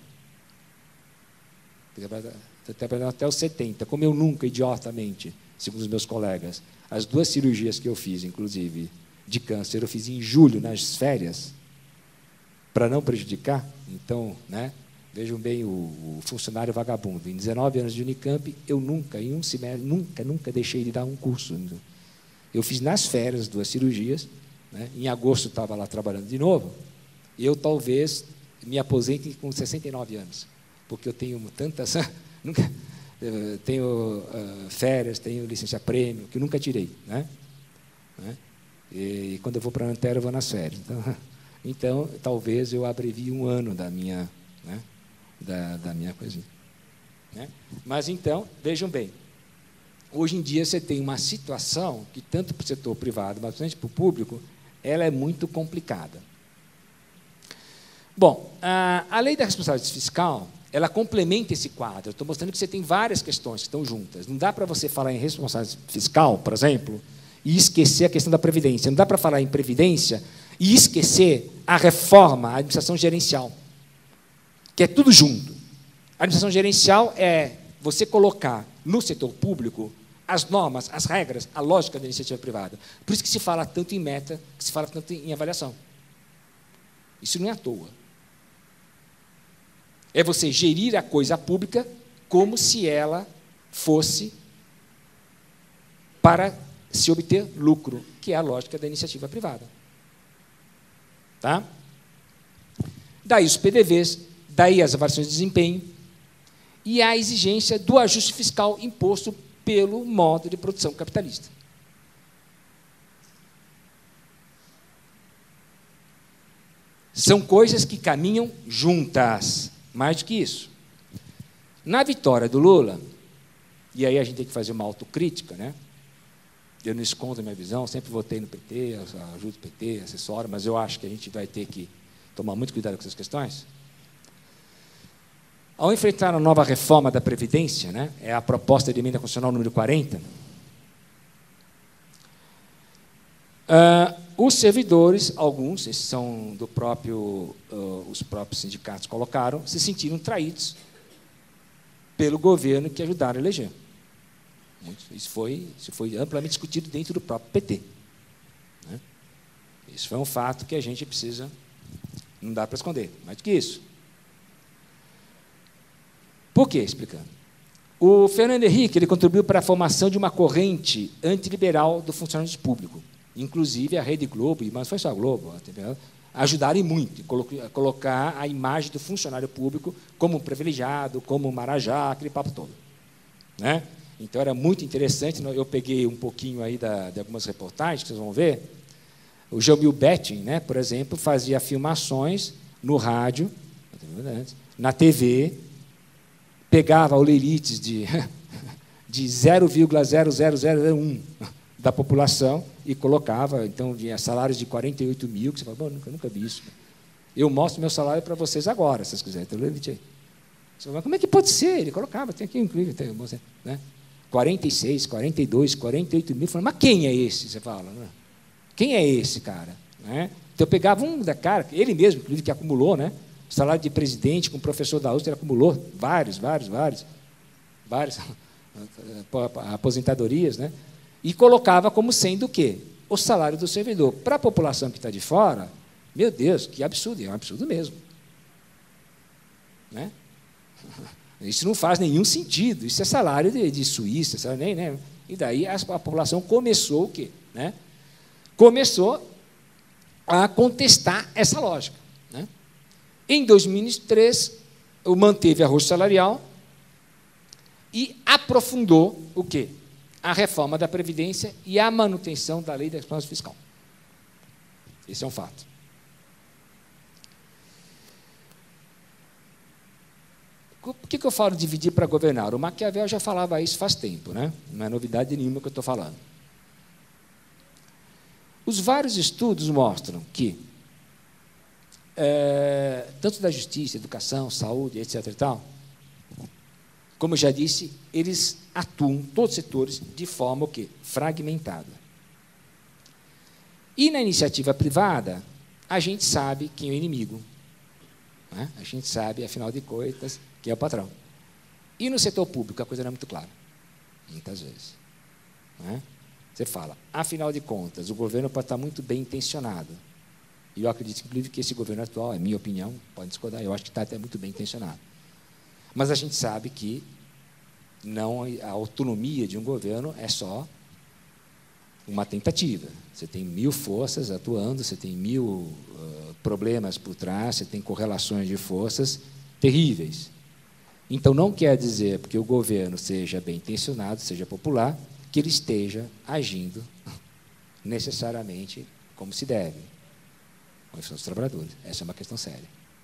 C: Até os setenta, como eu nunca, idiotamente, segundo os meus colegas, as duas cirurgias que eu fiz, inclusive, de câncer, eu fiz em julho, nas férias, para não prejudicar. Então, né, vejam bem o, o funcionário vagabundo. Em dezenove anos de Unicamp, eu nunca, em um semestre, nunca, nunca deixei de dar um curso. Eu fiz nas férias duas cirurgias, né? Em agosto estava lá trabalhando de novo, e eu talvez me aposente com sessenta e nove anos, porque eu tenho tantas, nunca, tenho uh, férias, tenho licença-prêmio, que nunca tirei. Né? Né? E, e quando eu vou para a Antero, eu vou nas férias. Então, então, talvez eu abrevie um ano da minha, né, da, da minha coisinha. Né? Mas, então, vejam bem, hoje em dia você tem uma situação que, tanto para o setor privado, mas principalmente para o público, ela é muito complicada. Bom, a, a lei da responsabilidade fiscal, ela complementa esse quadro. Eu estou mostrando que você tem várias questões que estão juntas. Não dá para você falar em responsabilidade fiscal, por exemplo, e esquecer a questão da Previdência. Não dá para falar em Previdência e esquecer a reforma, a administração gerencial, que é tudo junto. A administração gerencial é você colocar no setor público as normas, as regras, a lógica da iniciativa privada. Por isso que se fala tanto em meta, que se fala tanto em avaliação. Isso não é à toa. É você gerir a coisa pública como se ela fosse para se obter lucro, que é a lógica da iniciativa privada. Tá? Daí os P D Vs, daí as avaliações de desempenho e a exigência do ajuste fiscal imposto pelo modo de produção capitalista. São coisas que caminham juntas. Mais do que isso. Na vitória do Lula, e aí a gente tem que fazer uma autocrítica, né? Eu não escondo a minha visão, sempre votei no P T, ajudo o P T, assessoro, mas eu acho que a gente vai ter que tomar muito cuidado com essas questões. Ao enfrentar a nova reforma da Previdência, né, é a proposta de emenda constitucional número quarenta, uh, os servidores, alguns, esses são do próprio, uh, os próprios sindicatos colocaram, se sentiram traídos pelo governo que ajudaram a eleger. Isso foi, isso foi amplamente discutido dentro do próprio P T. Né? Isso foi um fato que a gente precisa, não dá para esconder, mais do que isso. Por quê? Explicando. O Fernando Henrique ele contribuiu para a formação de uma corrente antiliberal do funcionamento público. Inclusive a Rede Globo, mas foi só a Globo, ajudaram muito a colocar a imagem do funcionário público como um privilegiado, como um marajá, aquele papo todo. Né? Então, era muito interessante. Eu peguei um pouquinho aí da, de algumas reportagens, que vocês vão ver. O Jamil Betting, né, por exemplo, fazia filmações no rádio, na T V, pegava olerite de, de zero vírgula zero zero zero zero um da população e colocava, então, tinha salários de quarenta e oito mil, que você fala, bom, nunca, nunca vi isso. Eu mostro meu salário para vocês agora, se vocês quiserem. Então, olerite aí. Você fala, como é que pode ser? Ele colocava, tem aqui incrível, tem, né? quarenta e seis, quarenta e dois, quarenta e oito mil. Fala, mas quem é esse? Você fala, né? Quem é esse cara? Né? Então, eu pegava um da cara, ele mesmo, inclusive, que acumulou, né? Salário de presidente com professor da U S P, ele acumulou vários, vários, vários, vários aposentadorias, né? E colocava como sendo o quê? O salário do servidor. Para a população que está de fora, meu Deus, que absurdo, é um absurdo mesmo. Né? Isso não faz nenhum sentido. Isso é salário de, de Suíça, sabe? Nem, né? E daí a, a população começou o quê? Né? Começou a contestar essa lógica. Né? Em dois mil e três, eu manteve a roxa salarial e aprofundou o quê? A reforma da Previdência e a manutenção da lei da responsabilidade fiscal. Esse é um fato. Por que, que eu falo de dividir para governar? O Maquiavel já falava isso faz tempo, né? Não é novidade nenhuma que eu estou falando. Os vários estudos mostram que, é, tanto da justiça, educação, saúde, etc e tal, como eu já disse, eles atuam, todos os setores, de forma o quê? Fragmentada. E na iniciativa privada, a gente sabe quem é o inimigo. Né? A gente sabe, afinal de contas, quem é o patrão. E no setor público, a coisa não é muito clara, muitas vezes. Né? Você fala, afinal de contas, o governo pode estar muito bem intencionado. E eu acredito, inclusive, que esse governo atual, é minha opinião, pode discordar, eu acho que está até muito bem intencionado. Mas a gente sabe que não, a autonomia de um governo é só uma tentativa. Você tem mil forças atuando, você tem mil uh, problemas por trás, você tem correlações de forças terríveis. Então, não quer dizer, porque o governo seja bem intencionado, seja popular, que ele esteja agindo necessariamente como se deve com os trabalhadores. Essa é uma questão séria.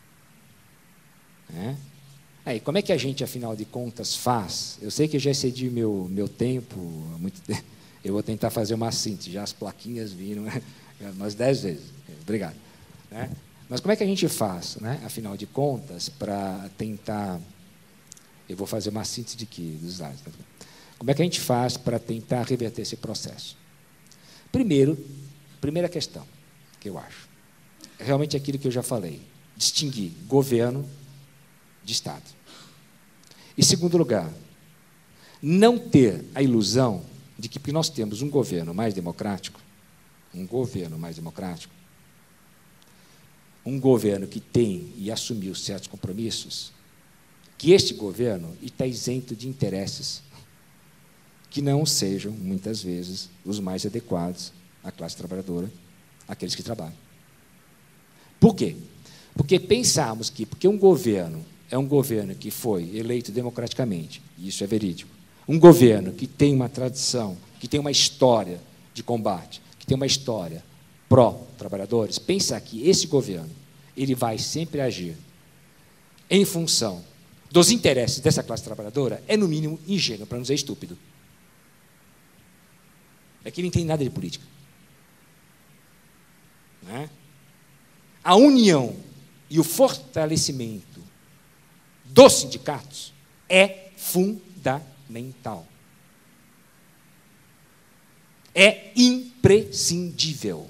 C: É? Aí, como é que a gente, afinal de contas, faz? Eu sei que eu já excedi meu, meu tempo, há muito tempo. Eu vou tentar fazer uma síntese, já as plaquinhas viram umas dez vezes. Obrigado. Né? Mas como é que a gente faz, né, afinal de contas, para tentar... Eu vou fazer uma síntese de que, dos dados. Como é que a gente faz para tentar reverter esse processo? Primeiro, primeira questão que eu acho, é realmente aquilo que eu já falei, distinguir governo de Estado. Em segundo lugar, não ter a ilusão de que, porque nós temos um governo mais democrático, um governo mais democrático, um governo que tem e assumiu certos compromissos, que este governo está isento de interesses que não sejam, muitas vezes, os mais adequados à classe trabalhadora, àqueles que trabalham. Por quê? Porque pensarmos que, porque um governo é um governo que foi eleito democraticamente, e isso é verídico, um governo que tem uma tradição, que tem uma história de combate, que tem uma história pró-trabalhadores, pensar que esse governo ele vai sempre agir em função dos interesses dessa classe trabalhadora é, no mínimo, ingênuo, para não dizer estúpido. É que não tem nada de política. Não é? A união e o fortalecimento dos sindicatos é fundamental. É imprescindível.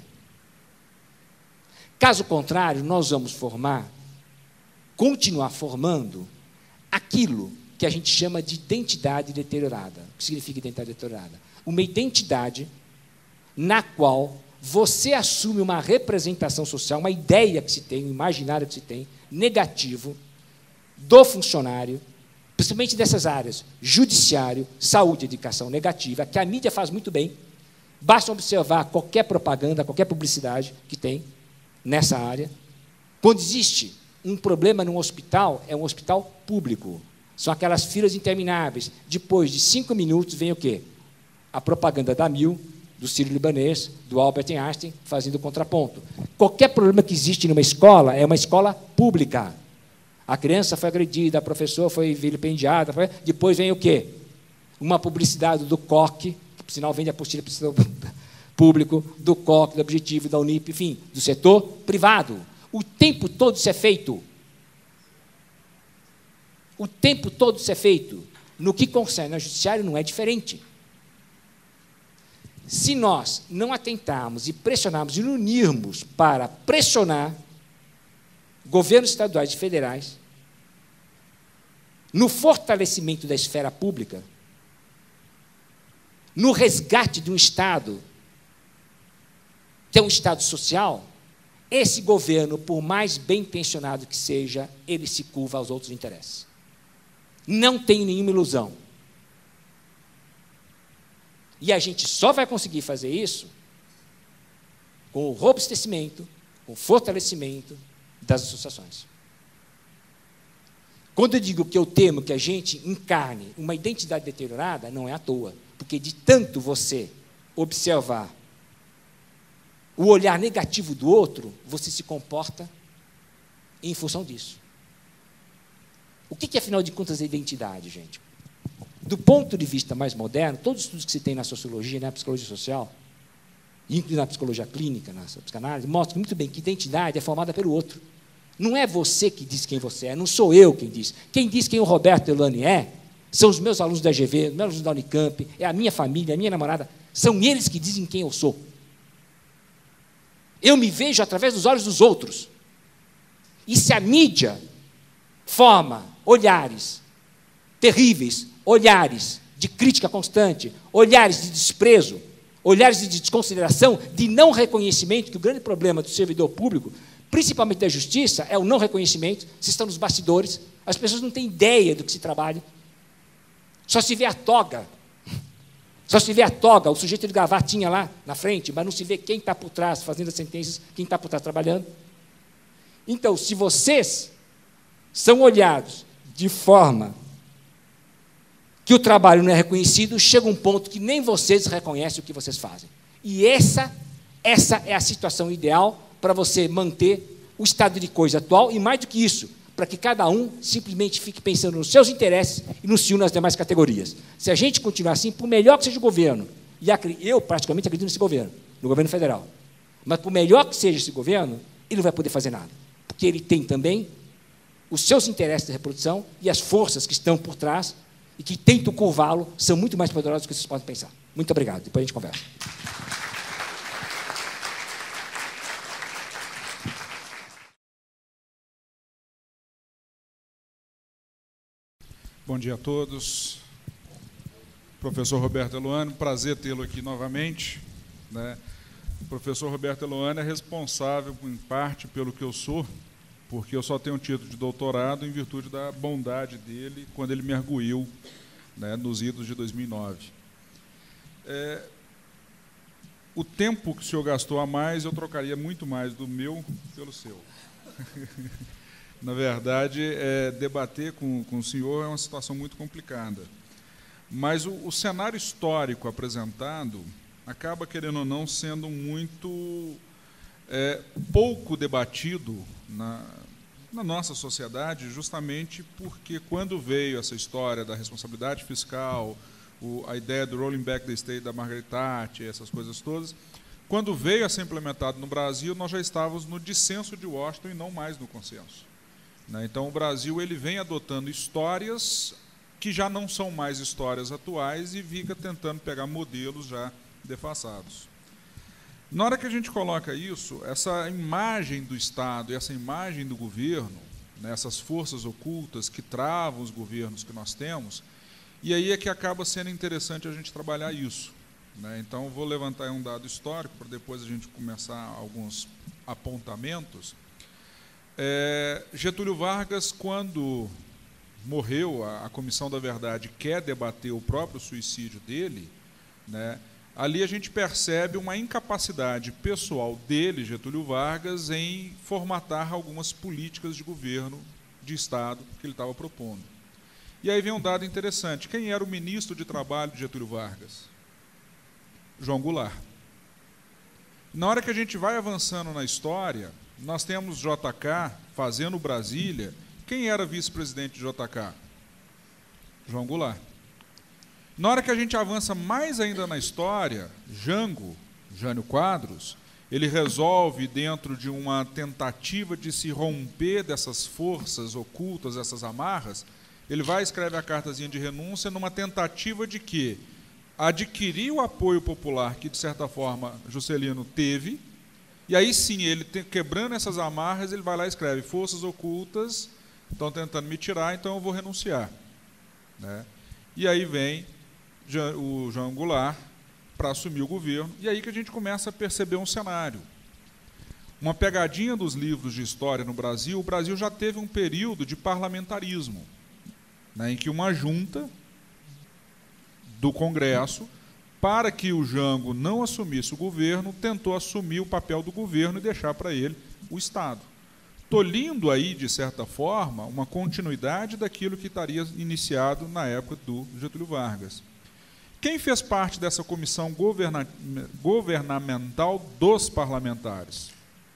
C: Caso contrário, nós vamos formar, continuar formando aquilo que a gente chama de identidade deteriorada. O que significa identidade deteriorada? Uma identidade na qual você assume uma representação social, uma ideia que se tem, um imaginário que se tem, negativo, do funcionário, principalmente dessas áreas, judiciário, saúde e educação negativa, que a mídia faz muito bem. Basta observar qualquer propaganda, qualquer publicidade que tem nessa área. Quando existe um problema num hospital, é um hospital público. São aquelas filas intermináveis. Depois de cinco minutos, vem o quê? A propaganda da Mil, do Sírio-Libanês, do Albert Einstein, fazendo contraponto. Qualquer problema que existe numa escola é uma escola pública. A criança foi agredida, a professora foi vilipendiada, foi... depois vem o quê? Uma publicidade do C O C, que, por sinal, vende a apostila público, do C O C, do Objetivo, da Unip, enfim, do setor privado. O tempo todo isso é feito. O tempo todo isso é feito. No que concerne ao judiciário, não é diferente. Se nós não atentarmos e pressionarmos e unirmos para pressionar governos estaduais e federais no fortalecimento da esfera pública, no resgate de um Estado que é um Estado social, esse governo, por mais bem intencionado que seja, ele se curva aos outros interesses. Não tem nenhuma ilusão. E a gente só vai conseguir fazer isso com o robustecimento, com o fortalecimento das associações. Quando eu digo que eu temo que a gente encarne uma identidade deteriorada, não é à toa, porque de tanto você observar o olhar negativo do outro, você se comporta em função disso. O que, que afinal de contas, é identidade, gente? Do ponto de vista mais moderno, todos os estudos que se tem na sociologia, na psicologia social, inclusive na psicologia clínica, na psicanálise, mostram muito bem que identidade é formada pelo outro. Não é você que diz quem você é, não sou eu quem diz. Quem diz quem o Roberto Elani é, são os meus alunos da G V, os meus alunos da Unicamp, é a minha família, a minha namorada, são eles que dizem quem eu sou. Eu me vejo através dos olhos dos outros. E se a mídia forma olhares terríveis, olhares de crítica constante, olhares de desprezo, olhares de desconsideração, de não reconhecimento, que o grande problema do servidor público, principalmente da justiça, é o não reconhecimento. Se estão nos bastidores, as pessoas não têm ideia do que se trabalha. Só se vê a toga. Só se vê a toga, o sujeito de gravatinha lá na frente, mas não se vê quem está por trás, fazendo as sentenças, quem está por trás trabalhando. Então, se vocês são olhados de forma que o trabalho não é reconhecido, chega um ponto que nem vocês reconhecem o que vocês fazem. E essa, essa é a situação ideal para você manter o estado de coisa atual e, mais do que isso, para que cada um simplesmente fique pensando nos seus interesses e não se una às demais categorias. Se a gente continuar assim, por melhor que seja o governo, e eu praticamente acredito nesse governo, no governo federal, mas por melhor que seja esse governo, ele não vai poder fazer nada, porque ele tem também os seus interesses de reprodução e as forças que estão por trás e que tentam curvá-lo são muito mais poderosas do que vocês podem pensar. Muito obrigado. Depois a gente conversa.
D: Bom dia a todos. Professor Roberto Eluane, prazer tê-lo aqui novamente, né? O professor Roberto Eluane é responsável, em parte, pelo que eu sou, porque eu só tenho um título de doutorado em virtude da bondade dele quando ele me arguiu, né, nos idos de dois mil e nove. É, o tempo que o senhor gastou a mais, eu trocaria muito mais do meu pelo seu. Na verdade, é, debater com, com o senhor é uma situação muito complicada. Mas o, o cenário histórico apresentado acaba, querendo ou não, sendo muito é, pouco debatido na, na nossa sociedade, justamente porque, quando veio essa história da responsabilidade fiscal, o, a ideia do rolling back the state da Margaret Thatcher, essas coisas todas, quando veio a ser implementado no Brasil, nós já estávamos no dissenso de Washington e não mais no consenso. Então, o Brasil ele vem adotando histórias que já não são mais histórias atuais e fica tentando pegar modelos já defasados. Na hora que a gente coloca isso, essa imagem do Estado e essa imagem do governo, né, essas forças ocultas que travam os governos que nós temos, e aí é que acaba sendo interessante a gente trabalhar isso, né? Então, vou levantar um dado histórico para depois a gente começar alguns apontamentos. É, Getúlio Vargas, quando morreu, a, a Comissão da Verdade quer debater o próprio suicídio dele, né, ali a gente percebe uma incapacidade pessoal dele, Getúlio Vargas, em formatar algumas políticas de governo, de Estado, que ele estava propondo. E aí vem um dado interessante. Quem era o ministro de Trabalho de Getúlio Vargas? João Goulart. Na hora que a gente vai avançando na história, nós temos J K fazendo Brasília. Quem era vice-presidente de J K? João Goulart. Na hora que a gente avança mais ainda na história, Jango, Jânio Quadros, ele resolve, dentro de uma tentativa de se romper dessas forças ocultas, essas amarras, ele vai e escreve a cartazinha de renúncia numa tentativa de que adquirir o apoio popular que, de certa forma, Juscelino teve. E aí sim, ele tem, quebrando essas amarras, ele vai lá e escreve: forças ocultas estão tentando me tirar, então eu vou renunciar. Né? E aí vem o João Goulart para assumir o governo, e aí que a gente começa a perceber um cenário. Uma pegadinha dos livros de história no Brasil, o Brasil já teve um período de parlamentarismo, né, em que uma junta do Congresso, para que o Jango não assumisse o governo, tentou assumir o papel do governo e deixar para ele o Estado. Tolindo aí, de certa forma, uma continuidade daquilo que estaria iniciado na época do Getúlio Vargas. Quem fez parte dessa comissão governa governamental dos parlamentares?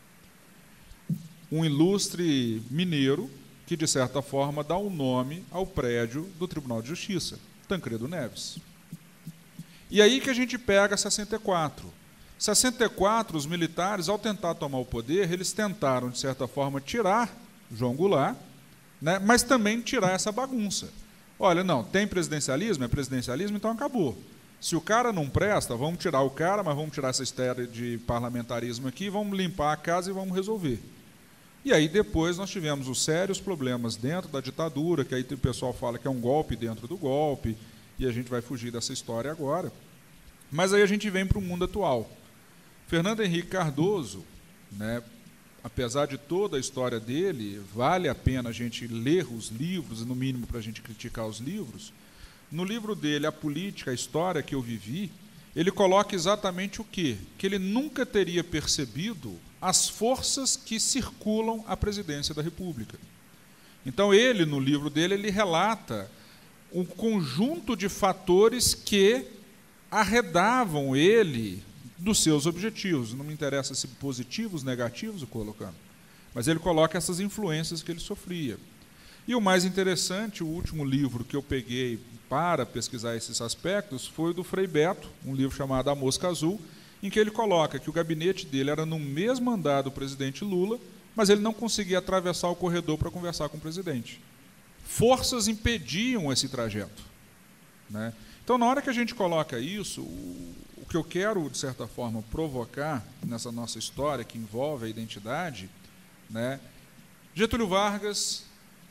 D: Um ilustre mineiro que, de certa forma, dá o nome ao prédio do Tribunal de Justiça, Tancredo Neves. E aí que a gente pega sessenta e quatro. sessenta e quatro, os militares, ao tentar tomar o poder, eles tentaram, de certa forma, tirar João Goulart, né, mas também tirar essa bagunça. Olha, não, tem presidencialismo? É presidencialismo, então acabou. Se o cara não presta, vamos tirar o cara, mas vamos tirar essa história de parlamentarismo aqui, vamos limpar a casa e vamos resolver. E aí depois nós tivemos os sérios problemas dentro da ditadura, que aí o pessoal fala que é um golpe dentro do golpe, e a gente vai fugir dessa história agora. Mas aí a gente vem para o mundo atual. Fernando Henrique Cardoso, né, apesar de toda a história dele, vale a pena a gente ler os livros, no mínimo para a gente criticar os livros. No livro dele, A Política, a História que eu vivi, ele coloca exatamente o quê? Que ele nunca teria percebido as forças que circulam a presidência da República. Então, ele, no livro dele, ele relata um conjunto de fatores que arredavam ele dos seus objetivos. Não me interessa se positivos, negativos, o colocando. Mas ele coloca essas influências que ele sofria. E o mais interessante, o último livro que eu peguei para pesquisar esses aspectos foi o do Frei Beto, um livro chamado A Mosca Azul, em que ele coloca que o gabinete dele era no mesmo andar do presidente Lula, mas ele não conseguia atravessar o corredor para conversar com o presidente. Forças impediam esse trajeto, né? Então, na hora que a gente coloca isso, o, o que eu quero, de certa forma, provocar nessa nossa história que envolve a identidade, né? Getúlio Vargas,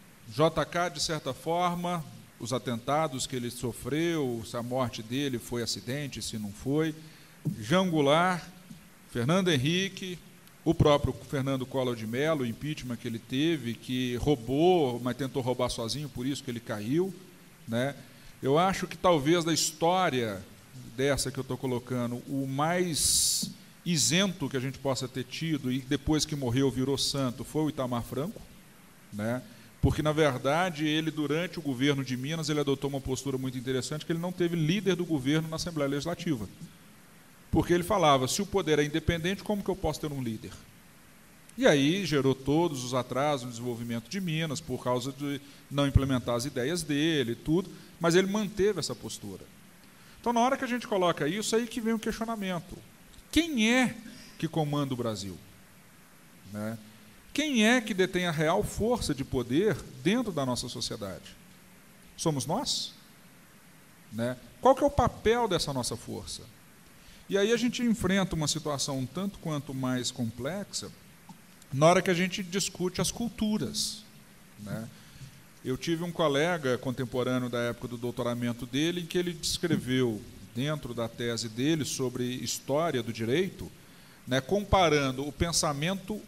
D: J K, de certa forma, os atentados que ele sofreu, se a morte dele foi acidente, se não foi, Jean Goulart, Fernando Henrique, o próprio Fernando Collor de Mello, o impeachment que ele teve, que roubou, mas tentou roubar sozinho, por isso que ele caiu, né? Eu acho que talvez da história dessa que eu estou colocando, o mais isento que a gente possa ter tido, e depois que morreu virou santo, foi o Itamar Franco, né? Porque, na verdade, ele, durante o governo de Minas, ele adotou uma postura muito interessante, que ele não teve líder do governo na Assembleia Legislativa. Porque ele falava, se o poder é independente, como que eu posso ter um líder? E aí gerou todos os atrasos no desenvolvimento de Minas, por causa de não implementar as ideias dele e tudo, mas ele manteve essa postura. Então, na hora que a gente coloca isso, aí que vem o questionamento. Quem é que comanda o Brasil? Né? Quem é que detém a real força de poder dentro da nossa sociedade? Somos nós? Né? Qual que é o papel dessa nossa força? E aí a gente enfrenta uma situação um tanto quanto mais complexa na hora que a gente discute as culturas, né? Eu tive um colega contemporâneo da época do doutoramento dele, em que ele descreveu, dentro da tese dele, sobre história do direito, né, comparando o pensamento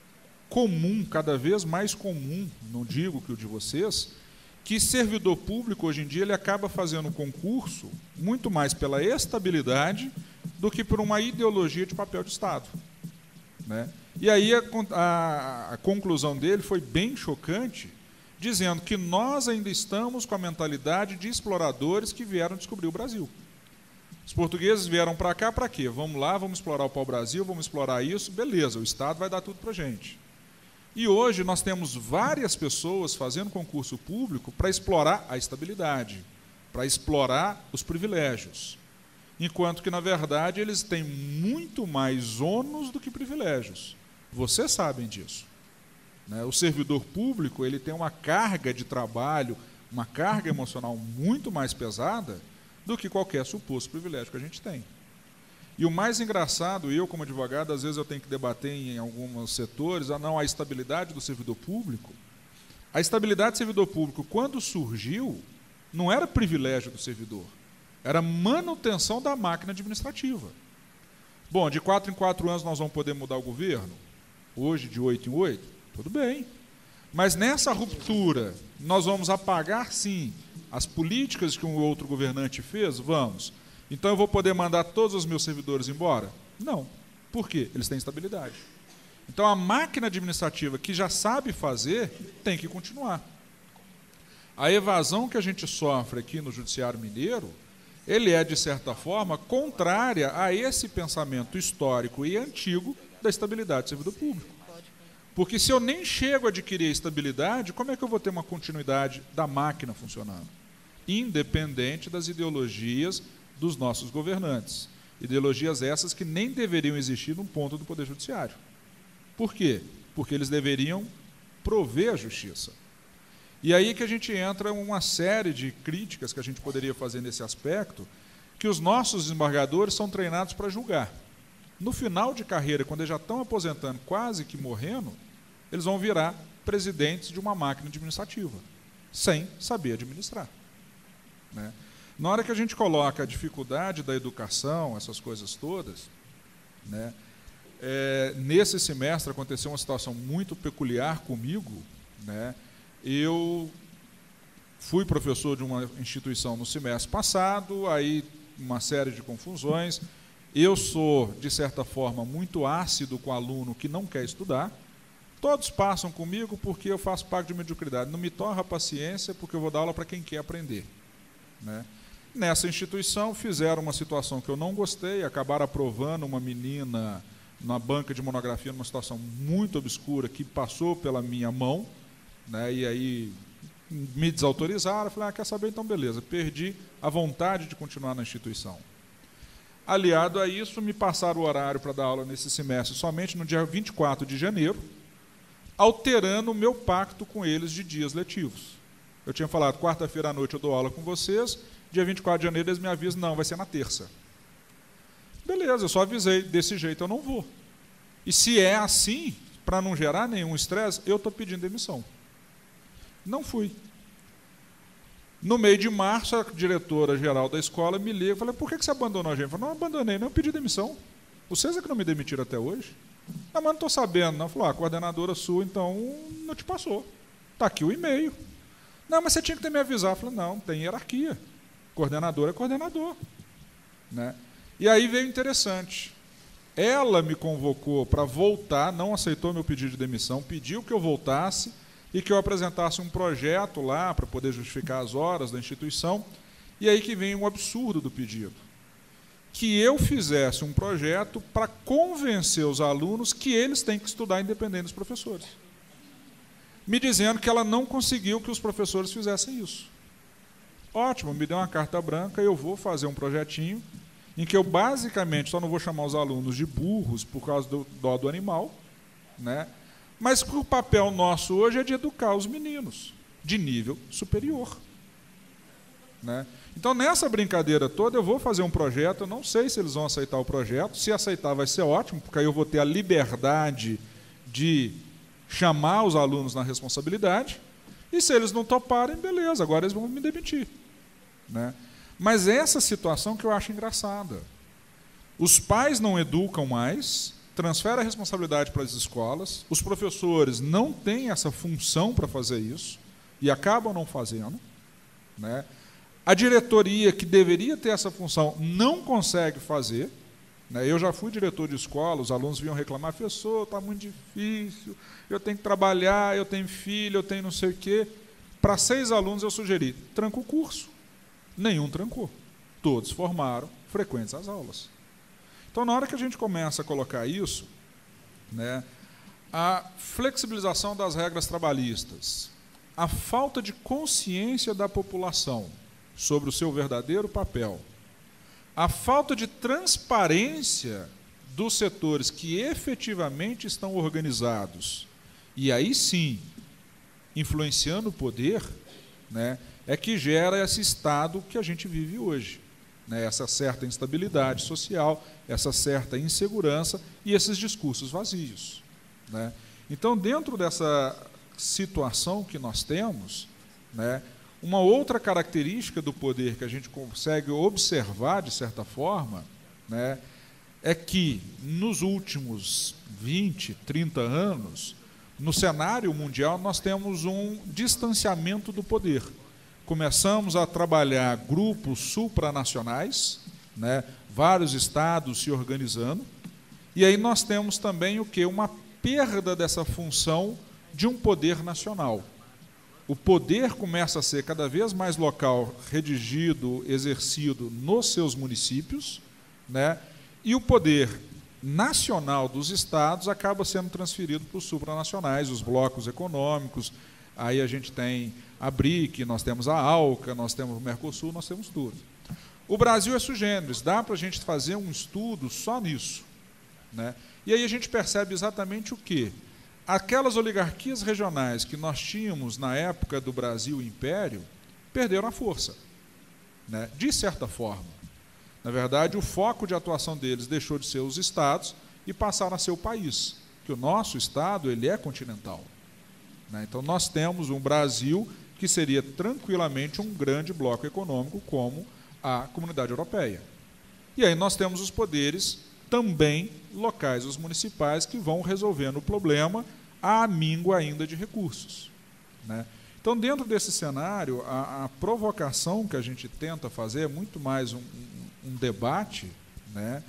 D: comum, cada vez mais comum, não digo que o de vocês, que servidor público, hoje em dia, ele acaba fazendo concurso muito mais pela estabilidade do que por uma ideologia de papel de Estado, né? E aí a, a, a conclusão dele foi bem chocante, dizendo que nós ainda estamos com a mentalidade de exploradores que vieram descobrir o Brasil. Os portugueses vieram para cá para quê? Vamos lá, vamos explorar o pau-brasil, vamos explorar isso, beleza, o Estado vai dar tudo para a gente. E hoje nós temos várias pessoas fazendo concurso público para explorar a estabilidade, para explorar os privilégios. Enquanto que, na verdade, eles têm muito mais ônus do que privilégios. Vocês sabem disso, né? O servidor público, ele tem uma carga de trabalho, uma carga emocional muito mais pesada do que qualquer suposto privilégio que a gente tem. E o mais engraçado, eu como advogado, às vezes eu tenho que debater em alguns setores, ah, não, a estabilidade do servidor público. A estabilidade do servidor público, quando surgiu, não era privilégio do servidor, era manutenção da máquina administrativa. Bom, de quatro em quatro anos nós vamos poder mudar o governo? Hoje, de oito em oito? Tudo bem. Mas nessa ruptura, nós vamos apagar, sim, as políticas que um outro governante fez? Vamos. Então eu vou poder mandar todos os meus servidores embora? Não. Por quê? Eles têm estabilidade. Então a máquina administrativa que já sabe fazer tem que continuar. A evasão que a gente sofre aqui no Judiciário Mineiro, ele é, de certa forma, contrária a esse pensamento histórico e antigo da estabilidade do servidor público. Porque se eu nem chego a adquirir a estabilidade, como é que eu vou ter uma continuidade da máquina funcionando? Independente das ideologias dos nossos governantes. Ideologias essas que nem deveriam existir num ponto do Poder Judiciário. Por quê? Porque eles deveriam prover a justiça. E aí que a gente entra em uma série de críticas que a gente poderia fazer nesse aspecto, que os nossos desembargadores são treinados para julgar. No final de carreira, quando eles já estão aposentando, quase que morrendo, eles vão virar presidentes de uma máquina administrativa, sem saber administrar, né? Na hora que a gente coloca a dificuldade da educação, essas coisas todas, né, é, nesse semestre aconteceu uma situação muito peculiar comigo, né? Eu fui professor de uma instituição no semestre passado, aí uma série de confusões. Eu sou, de certa forma, muito ácido com o aluno que não quer estudar. Todos passam comigo porque eu faço parte de mediocridade. Não me torra a paciência porque eu vou dar aula para quem quer aprender, né? Nessa instituição, fizeram uma situação que eu não gostei, acabaram aprovando uma menina na banca de monografia, numa situação muito obscura, que passou pela minha mão, né, e aí me desautorizaram. Eu falei, ah, quer saber? Então, beleza, perdi a vontade de continuar na instituição. Aliado a isso, me passaram o horário para dar aula nesse semestre somente no dia vinte e quatro de janeiro, alterando o meu pacto com eles de dias letivos. Eu tinha falado, quarta-feira à noite eu dou aula com vocês, dia vinte e quatro de janeiro eles me avisam, não, vai ser na terça. Beleza, eu só avisei, desse jeito eu não vou. E se é assim, para não gerar nenhum estresse, eu estou pedindo demissão. Não fui. No meio de março, a diretora-geral da escola me liga e fala, por que você abandonou a gente? Eu falei, não abandonei, não, eu pedi demissão. Vocês é que não me demitiram até hoje? Não, mas não estou sabendo. Não. Falou, ah, a coordenadora sua, então, não te passou. Está aqui o e-mail. Não, mas você tinha que ter me avisado. Eu falei, não, tem hierarquia. Coordenador é coordenador. Né? E aí veio interessante. Ela me convocou para voltar, não aceitou meu pedido de demissão, pediu que eu voltasse e que eu apresentasse um projeto lá para poder justificar as horas da instituição. E aí que vem um absurdo do pedido. Que eu fizesse um projeto para convencer os alunos que eles têm que estudar independente dos professores. Me dizendo que ela não conseguiu que os professores fizessem isso. Ótimo, me deu uma carta branca, eu vou fazer um projetinho em que eu basicamente só não vou chamar os alunos de burros por causa do dó do animal, né? Mas que o papel nosso hoje é de educar os meninos de nível superior. Né? Então, nessa brincadeira toda, eu vou fazer um projeto, eu não sei se eles vão aceitar o projeto, se aceitar vai ser ótimo, porque aí eu vou ter a liberdade de chamar os alunos na responsabilidade, e se eles não toparem, beleza, agora eles vão me demitir. Né? Mas essa situação que eu acho engraçada. Os pais não educam mais, transferem a responsabilidade para as escolas, os professores não têm essa função para fazer isso, e acabam não fazendo, né? A diretoria, que deveria ter essa função, não consegue fazer. Né? Eu já fui diretor de escola, os alunos vinham reclamar, professor, está muito difícil, eu tenho que trabalhar, eu tenho filho, eu tenho não sei o quê. Para seis alunos eu sugeri, tranca o curso. Nenhum trancou. Todos formaram, frequentes às aulas. Então, na hora que a gente começa a colocar isso, né, a flexibilização das regras trabalhistas, a falta de consciência da população sobre o seu verdadeiro papel, a falta de transparência dos setores que efetivamente estão organizados, e aí sim, influenciando o poder, né, é que gera esse estado que a gente vive hoje, né, essa certa instabilidade social, essa certa insegurança e esses discursos vazios. Né. Então, dentro dessa situação que nós temos, né, uma outra característica do poder que a gente consegue observar, de certa forma, né, é que, nos últimos vinte, trinta anos, no cenário mundial, nós temos um distanciamento do poder. Começamos a trabalhar grupos supranacionais, né, vários estados se organizando, e aí nós temos também o quê? Uma perda dessa função de um poder nacional. O poder começa a ser cada vez mais local, redigido, exercido nos seus municípios, né? E o poder nacional dos estados acaba sendo transferido para os supranacionais, os blocos econômicos. Aí a gente tem a BRIC, nós temos a ALCA, nós temos o Mercosul, nós temos tudo. O Brasil é sui generis, dá para a gente fazer um estudo só nisso. Né? E aí a gente percebe exatamente o quê? Aquelas oligarquias regionais que nós tínhamos na época do Brasil Império, perderam a força, né? De certa forma. Na verdade, o foco de atuação deles deixou de ser os estados e passaram a ser o país, que o nosso estado ele é continental. Né? Então, nós temos um Brasil que seria tranquilamente um grande bloco econômico como a Comunidade Europeia. E aí nós temos os poderes também locais, os municipais, que vão resolvendo o problema à míngua ainda de recursos. Né? Então, dentro desse cenário, a, a provocação que a gente tenta fazer é muito mais um, um, um debate, né?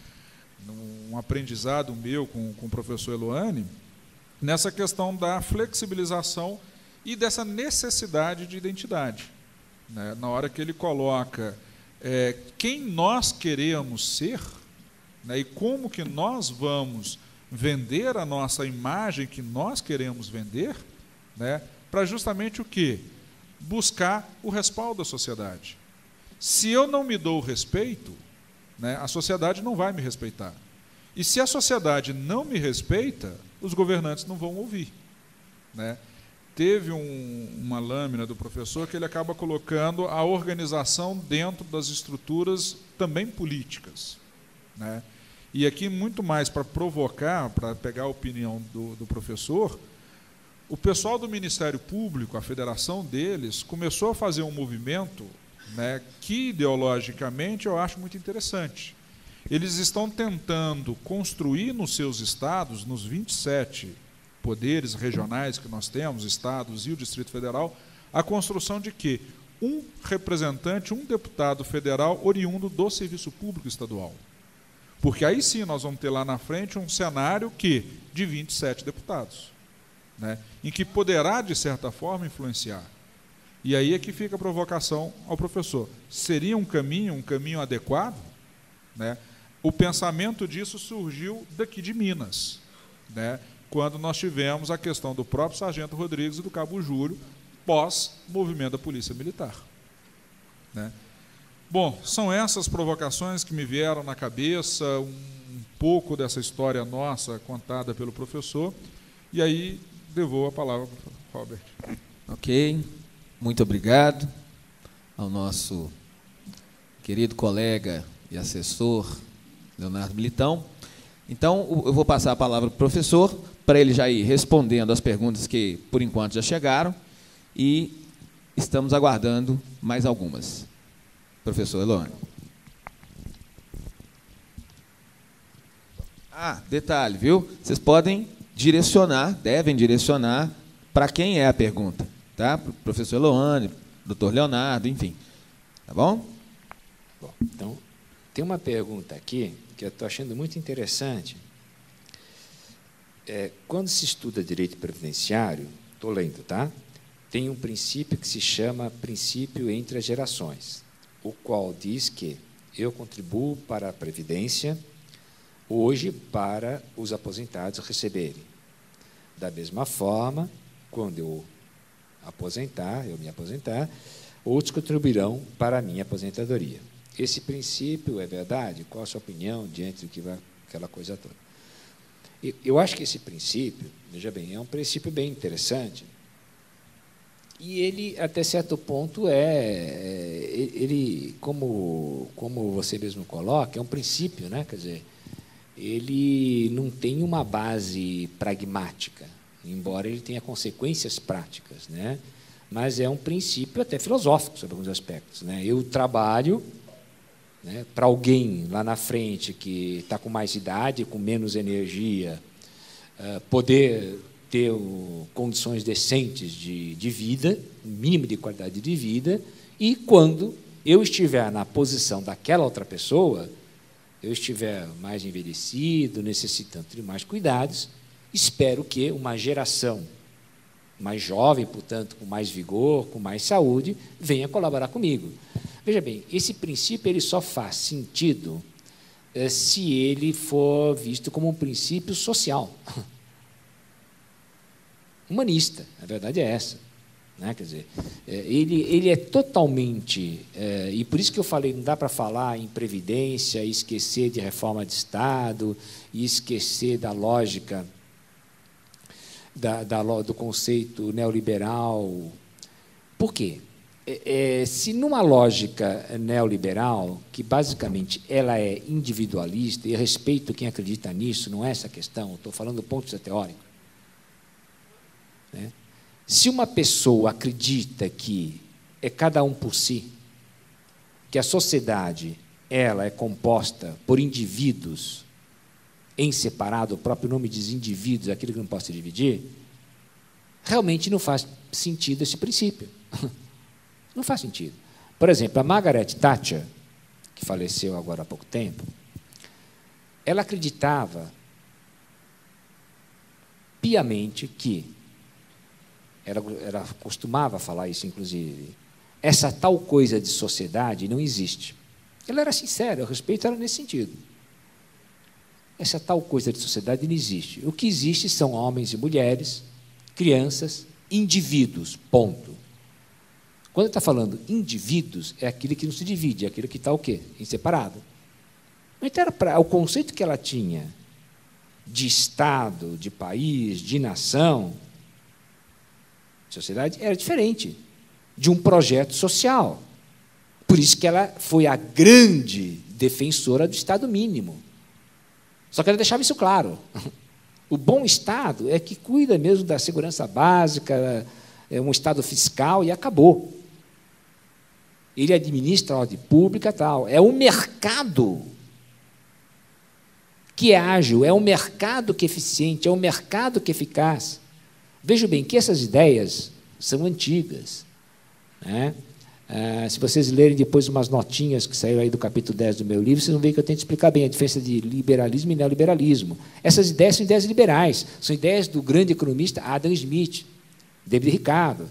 D: um aprendizado meu com, com o professor Eluane, nessa questão da flexibilização e dessa necessidade de identidade. Né? Na hora que ele coloca é, quem nós queremos ser, né, e como que nós vamos vender a nossa imagem que nós queremos vender, né, para justamente o quê? Buscar o respaldo da sociedade. Se eu não me dou o respeito, né, a sociedade não vai me respeitar. E se a sociedade não me respeita, os governantes não vão ouvir, né? Teve um, uma lâmina do professor que ele acaba colocando a organização dentro das estruturas também políticas, né? E aqui, muito mais para provocar, para pegar a opinião do, do professor, o pessoal do Ministério Público, a federação deles, começou a fazer um movimento, né, que ideologicamente eu acho muito interessante. Eles estão tentando construir nos seus estados, nos vinte e sete poderes regionais que nós temos, estados e o Distrito Federal, a construção de quê? Um representante, um deputado federal oriundo do serviço público estadual. Porque aí sim nós vamos ter lá na frente um cenário que, de vinte e sete deputados, né, em que poderá, de certa forma, influenciar. E aí é que fica a provocação ao professor. Seria um caminho, um caminho adequado? Né? O pensamento disso surgiu daqui de Minas, né, quando nós tivemos a questão do próprio Sargento Rodrigues e do Cabo Júlio, pós-movimento da Polícia Militar. Né? Bom, são essas provocações que me vieram na cabeça, um, um pouco dessa história nossa contada pelo professor, e aí devolvo a palavra para o Robert.
A: Ok, muito obrigado ao nosso querido colega e assessor, Leonardo Militão. Então, eu vou passar a palavra para o professor, para ele já ir respondendo as perguntas que, por enquanto, já chegaram, e estamos aguardando mais algumas. Professor Eloane. Ah, detalhe, viu? Vocês podem direcionar, devem direcionar para quem é a pergunta, tá? Para o professor Eloane, doutor Leonardo, enfim. Tá bom?
B: Bom, então, tem uma pergunta aqui que eu estou achando muito interessante. É, quando se estuda direito previdenciário, estou lendo, tá? Tem um princípio que se chama princípio entre as gerações, o qual diz que eu contribuo para a Previdência hoje para os aposentados receberem. Da mesma forma, quando eu aposentar, eu me aposentar, outros contribuirão para a minha aposentadoria. Esse princípio é verdade? Qual a sua opinião diante do que vai, aquela coisa toda? Eu acho que esse princípio, veja bem, é um princípio bem interessante, e ele, até certo ponto, é, ele, como, como você mesmo coloca, é um princípio, né? Quer dizer, ele não tem uma base pragmática, embora ele tenha consequências práticas, né? Mas é um princípio até filosófico, sobre alguns aspectos, né? Eu trabalho, né, para alguém lá na frente que está com mais idade, com menos energia, uh, poder ter uh, condições decentes de, de vida, um mínimo de qualidade de vida, e quando eu estiver na posição daquela outra pessoa, eu estiver mais envelhecido, necessitando de mais cuidados, espero que uma geração mais jovem, portanto, com mais vigor, com mais saúde, venha colaborar comigo. Veja bem, esse princípio ele só faz sentido eh, se ele for visto como um princípio social, humanista. A verdade é essa, né? Quer dizer, eh, ele, ele é totalmente... Eh, e por isso que eu falei, não dá para falar em previdência e esquecer de reforma de Estado e esquecer da lógica, da, da, do conceito neoliberal. Por quê? É, se numa lógica neoliberal, que basicamente ela é individualista, e eu respeito quem acredita nisso, não é essa a questão, estou falando do ponto de vista teórico, né? Se uma pessoa acredita que é cada um por si, que a sociedade ela é composta por indivíduos em separado, o próprio nome diz indivíduos, aquilo que não posso dividir, realmente não faz sentido esse princípio. Não faz sentido. Por exemplo, a Margaret Thatcher, que faleceu agora há pouco tempo, ela acreditava piamente que, ela, ela costumava falar isso, inclusive, essa tal coisa de sociedade não existe.
C: Ele era sincero, o respeito era nesse sentido. Essa tal coisa de sociedade não existe. O que existe são homens e mulheres, crianças, indivíduos, ponto. Quando ele está falando indivíduos, é aquele que não se divide, é aquele que está o quê? Em separado. Então, era pra, o conceito que ela tinha de Estado, de país, de nação, de sociedade, era diferente de um projeto social. Por isso que ela foi a grande defensora do Estado mínimo. Só que ela deixava isso claro. O bom Estado é que cuida mesmo da segurança básica, é um Estado fiscal, e acabou. Ele administra a ordem pública e tal. É o mercado que é ágil, é um mercado que é eficiente, é um mercado que é eficaz. Veja bem que essas ideias são antigas, né? Ah, se vocês lerem depois umas notinhas que saíram aí do capítulo dez do meu livro, vocês vão ver que eu tento explicar bem a diferença de liberalismo e neoliberalismo. Essas ideias são ideias liberais, são ideias do grande economista Adam Smith, David Ricardo.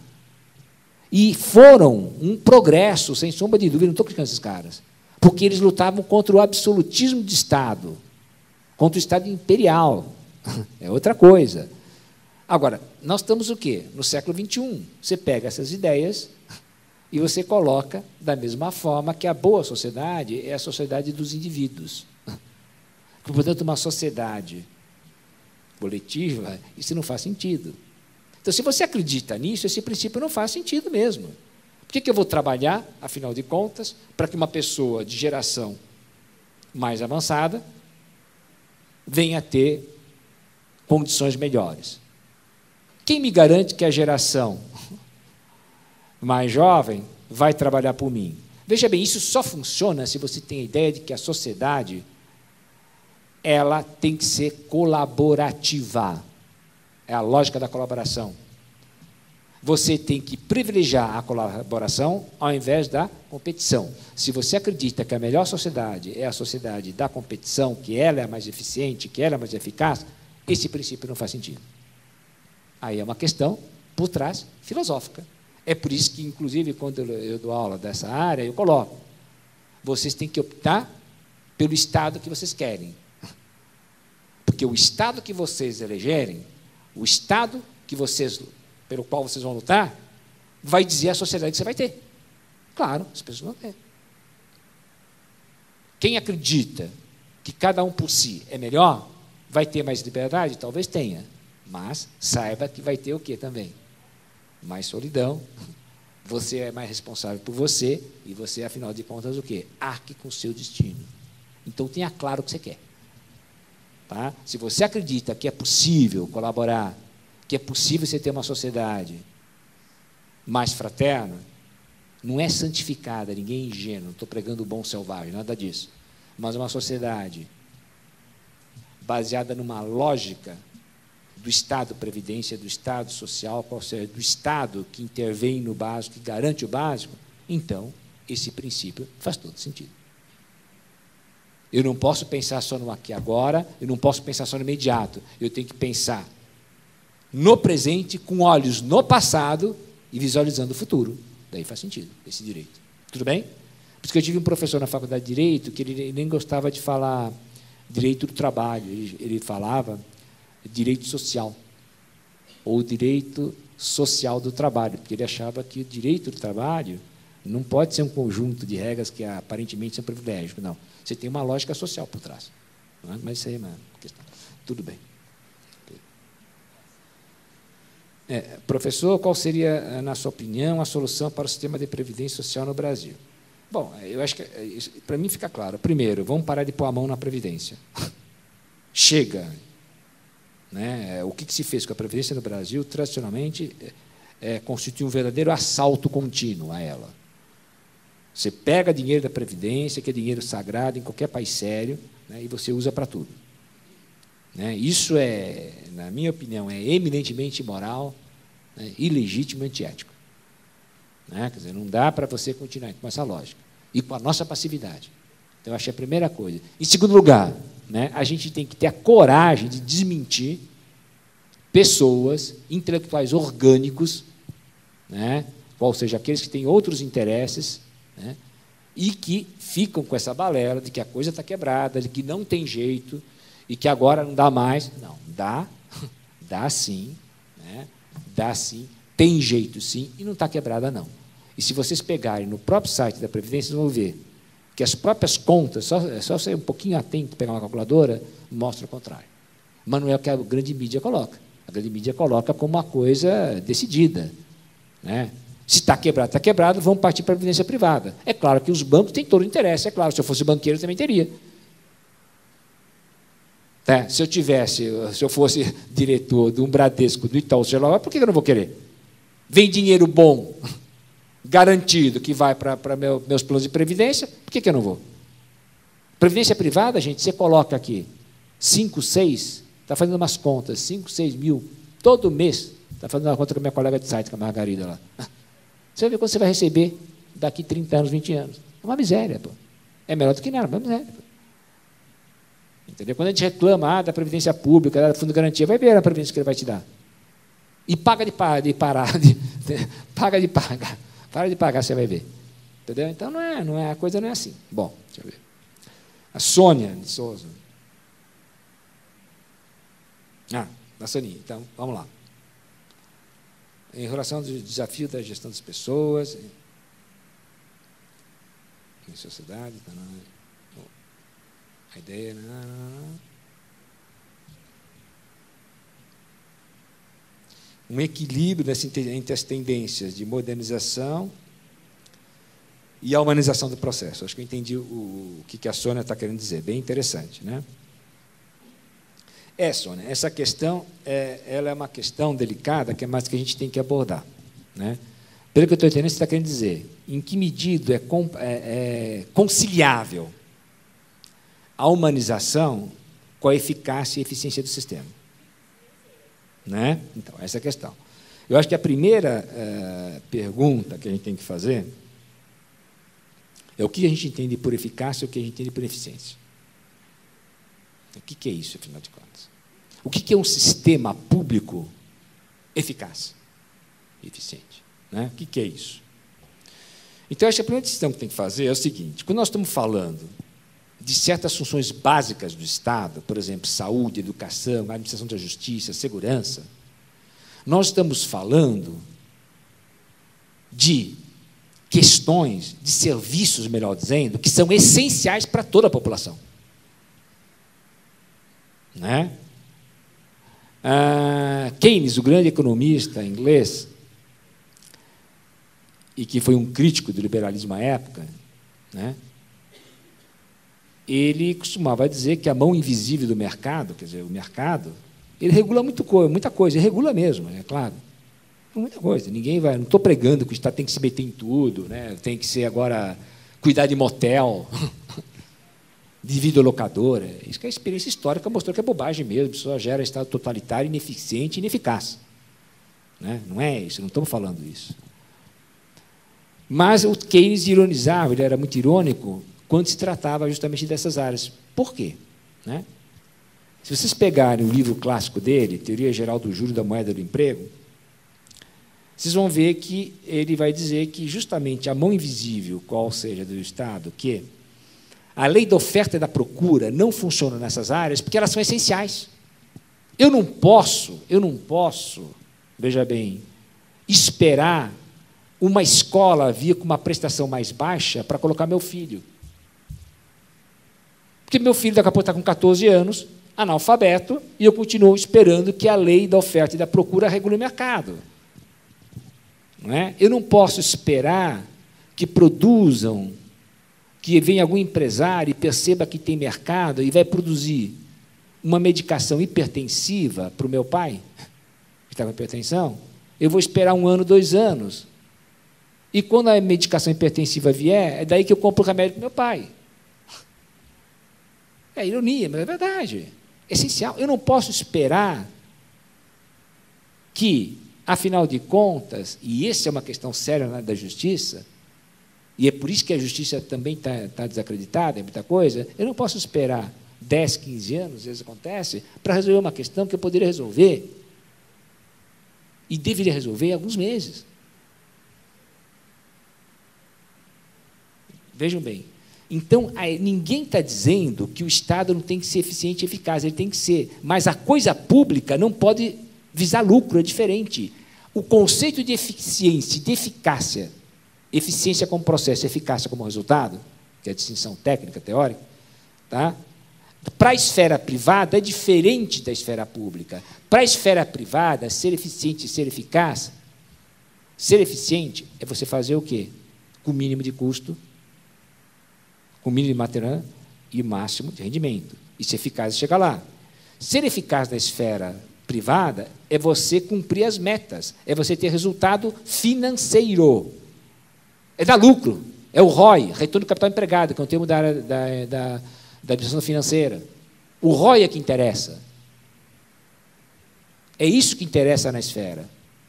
C: E foram um progresso, sem sombra de dúvida, não estou criticando esses caras, porque eles lutavam contra o absolutismo de Estado, contra o Estado imperial. É outra coisa. Agora, nós estamos o quê? No século vinte e um. Você pega essas ideias e você coloca da mesma forma que a boa sociedade é a sociedade dos indivíduos. Portanto, uma sociedade coletiva, isso não faz sentido. Então, se você acredita nisso, esse princípio não faz sentido mesmo. Por que que eu vou trabalhar, afinal de contas, para que uma pessoa de geração mais avançada venha a ter condições melhores? Quem me garante que a geração mais jovem vai trabalhar por mim? Veja bem, isso só funciona se você tem a ideia de que a sociedade ela tem que ser colaborativa. É a lógica da colaboração. Você tem que privilegiar a colaboração ao invés da competição. Se você acredita que a melhor sociedade é a sociedade da competição, que ela é a mais eficiente, que ela é a mais eficaz, esse princípio não faz sentido. Aí é uma questão, por trás, filosófica. É por isso que, inclusive, quando eu dou aula dessa área, eu coloco, vocês têm que optar pelo Estado que vocês querem. Porque o Estado que vocês elegerem, o Estado que vocês, pelo qual vocês vão lutar, vai dizer a sociedade que você vai ter. Claro, as pessoas vão ter. Quem acredita que cada um por si é melhor, vai ter mais liberdade? Talvez tenha. Mas saiba que vai ter o quê também? Mais solidão. Você é mais responsável por você e você, afinal de contas, o quê? Arque com o seu destino. Então, tenha claro o que você quer. Tá? Se você acredita que é possível colaborar, que é possível você ter uma sociedade mais fraterna, não é santificada, ninguém é ingênuo, não estou pregando o bom selvagem, nada disso, mas uma sociedade baseada numa lógica do Estado Previdência, do Estado Social, qual seja, do Estado que intervém no básico, que garante o básico, então, esse princípio faz todo sentido. Eu não posso pensar só no aqui e agora, eu não posso pensar só no imediato, eu tenho que pensar no presente, com olhos no passado e visualizando o futuro. Daí faz sentido, esse direito. Tudo bem? Por isso que eu tive um professor na faculdade de Direito que ele nem gostava de falar direito do trabalho, ele, ele falava direito social, ou direito social do trabalho, porque ele achava que o direito do trabalho não pode ser um conjunto de regras que aparentemente são privilégios, não. Você tem uma lógica social por trás. Não é? Mas isso aí é uma questão. Tudo bem. É, professor, qual seria, na sua opinião, a solução para o sistema de previdência social no Brasil? Bom, eu acho que, para mim fica claro. Primeiro, vamos parar de pôr a mão na Previdência. Chega. Né? O que, que se fez com a Previdência no Brasil, tradicionalmente, é, constitui um verdadeiro assalto contínuo a ela. Você pega dinheiro da Previdência, que é dinheiro sagrado em qualquer país sério, né, e você usa para tudo. Né? Isso é, na minha opinião, é eminentemente imoral, né, ilegítimo e antiético. Né? Quer dizer, não dá para você continuar com essa lógica. E com a nossa passividade. Então, eu acho que é a primeira coisa. Em segundo lugar, né, a gente tem que ter a coragem de desmentir pessoas, intelectuais orgânicos, né, qual seja aqueles que têm outros interesses, né, e que ficam com essa balela de que a coisa está quebrada, de que não tem jeito e que agora não dá mais. Não, dá, dá sim, né? Dá sim, tem jeito sim, e não está quebrada, não. E se vocês pegarem no próprio site da Previdência, vocês vão ver que as próprias contas, só, é só ser um pouquinho atento, pegar uma calculadora, mostra o contrário. Mas não é o que a grande mídia coloca. A grande mídia coloca como uma coisa decidida, né? Se está quebrado, está quebrado, vamos partir para a previdência privada. É claro que os bancos têm todo o interesse, é claro, se eu fosse banqueiro, eu também teria. Tá? Se eu tivesse, se eu fosse diretor de um Bradesco, do Itaú, sei lá, por que eu não vou querer? Vem dinheiro bom, garantido, que vai para, para meu, meus planos de previdência, por que, que eu não vou? Previdência privada, gente, você coloca aqui cinco, seis, está fazendo umas contas, cinco, seis mil, todo mês, está fazendo uma conta com a minha colega de site, com a Margarida lá. Você vai ver quando você vai receber daqui trinta anos, vinte anos. É uma miséria, pô. É melhor do que nada, é uma miséria. Pô. Entendeu? Quando a gente reclama ah, da Previdência Pública, da Fundo de Garantia, vai ver a Previdência que ele vai te dar. E paga de, de parar, de, de, paga de pagar. Para de pagar, você vai ver. Entendeu? Então, não é, não é, a coisa não é assim. Bom, deixa eu ver. A Sônia de Souza. Ah, a Soninha. Então, vamos lá. Em relação ao desafio da gestão das pessoas, em sociedade, a ideia... Um equilíbrio entre as tendências de modernização e a humanização do processo. Acho que eu entendi o, o que a Sônia está querendo dizer. Bem interessante, né? É, Sônia, essa questão é, ela é uma questão delicada, que é mais que a gente tem que abordar, né? Pelo que eu estou entendendo, você está querendo dizer, em que medida é, com, é, é conciliável a humanização com a eficácia e eficiência do sistema. Né? Então, essa é a questão. Eu acho que a primeira uh, pergunta que a gente tem que fazer é o que a gente entende por eficácia e o que a gente entende por eficiência. O que é isso, afinal de contas? O que é um sistema público eficaz e eficiente? Né? O que é isso? Então, acho que a primeira decisão que tem que fazer é o seguinte: quando nós estamos falando de certas funções básicas do Estado, por exemplo, saúde, educação, administração da justiça, segurança, nós estamos falando de questões, de serviços, melhor dizendo, que são essenciais para toda a população. Né? Ah, Keynes, o grande economista inglês, e que foi um crítico do liberalismo à época, né? Ele costumava dizer que a mão invisível do mercado, quer dizer, o mercado, ele regula muito coisa, muita coisa, ele regula mesmo, é claro. Muita coisa. Ninguém vai, não estou pregando que o Estado tem que se meter em tudo, né? Tem que ser agora cuidar de motel, de videolocadora. Isso que a experiência histórica mostrou que é bobagem mesmo, só gera Estado totalitário, ineficiente e ineficaz. Né? Não é isso, não estamos falando isso. Mas o Keynes ironizava, ele era muito irônico, quando se tratava justamente dessas áreas. Por quê? Né? Se vocês pegarem o livro clássico dele, Teoria Geral do Juro da Moeda do Emprego, vocês vão ver que ele vai dizer que justamente a mão invisível, qual seja do Estado, que a lei da oferta e da procura não funciona nessas áreas porque elas são essenciais. Eu não posso, eu não posso, veja bem, esperar uma escola vir com uma prestação mais baixa para colocar meu filho. Porque meu filho daqui a pouco está com catorze anos, analfabeto, e eu continuo esperando que a lei da oferta e da procura regule o mercado. Não é? Eu não posso esperar que produzam, que venha algum empresário e perceba que tem mercado e vai produzir uma medicação hipertensiva para o meu pai, que está com hipertensão. Eu vou esperar um ano, dois anos. E quando a medicação hipertensiva vier, é daí que eu compro o remédio para o meu pai. É ironia, mas é verdade. É essencial. Eu não posso esperar que, afinal de contas, e essa é uma questão séria na área da justiça, e é por isso que a justiça também está tá desacreditada, é muita coisa, eu não posso esperar dez, quinze anos, às vezes acontece, para resolver uma questão que eu poderia resolver, e deveria resolver em alguns meses. Vejam bem. Então, ninguém está dizendo que o Estado não tem que ser eficiente e eficaz, ele tem que ser. Mas a coisa pública não pode visar lucro, é diferente. O conceito de eficiência, de eficácia, eficiência como processo, eficácia como resultado, que é a distinção técnica, teórica, tá? Para a esfera privada é diferente da esfera pública. Para a esfera privada, ser eficiente e ser eficaz, ser eficiente é você fazer o quê? Com o mínimo de custo, com o mínimo de material e o máximo de rendimento. E ser eficaz é chegar lá. Ser eficaz na esfera privada é você cumprir as metas, é você ter resultado financeiro. É dar lucro, é o R O I, retorno do capital empregado, que é um termo da área da, da, da administração financeira. O R O I é que interessa. É isso que interessa na esfera.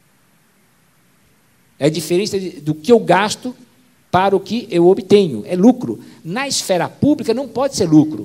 C: É a diferença do que eu gasto para o que eu obtenho. É lucro. Na esfera pública não pode ser lucro.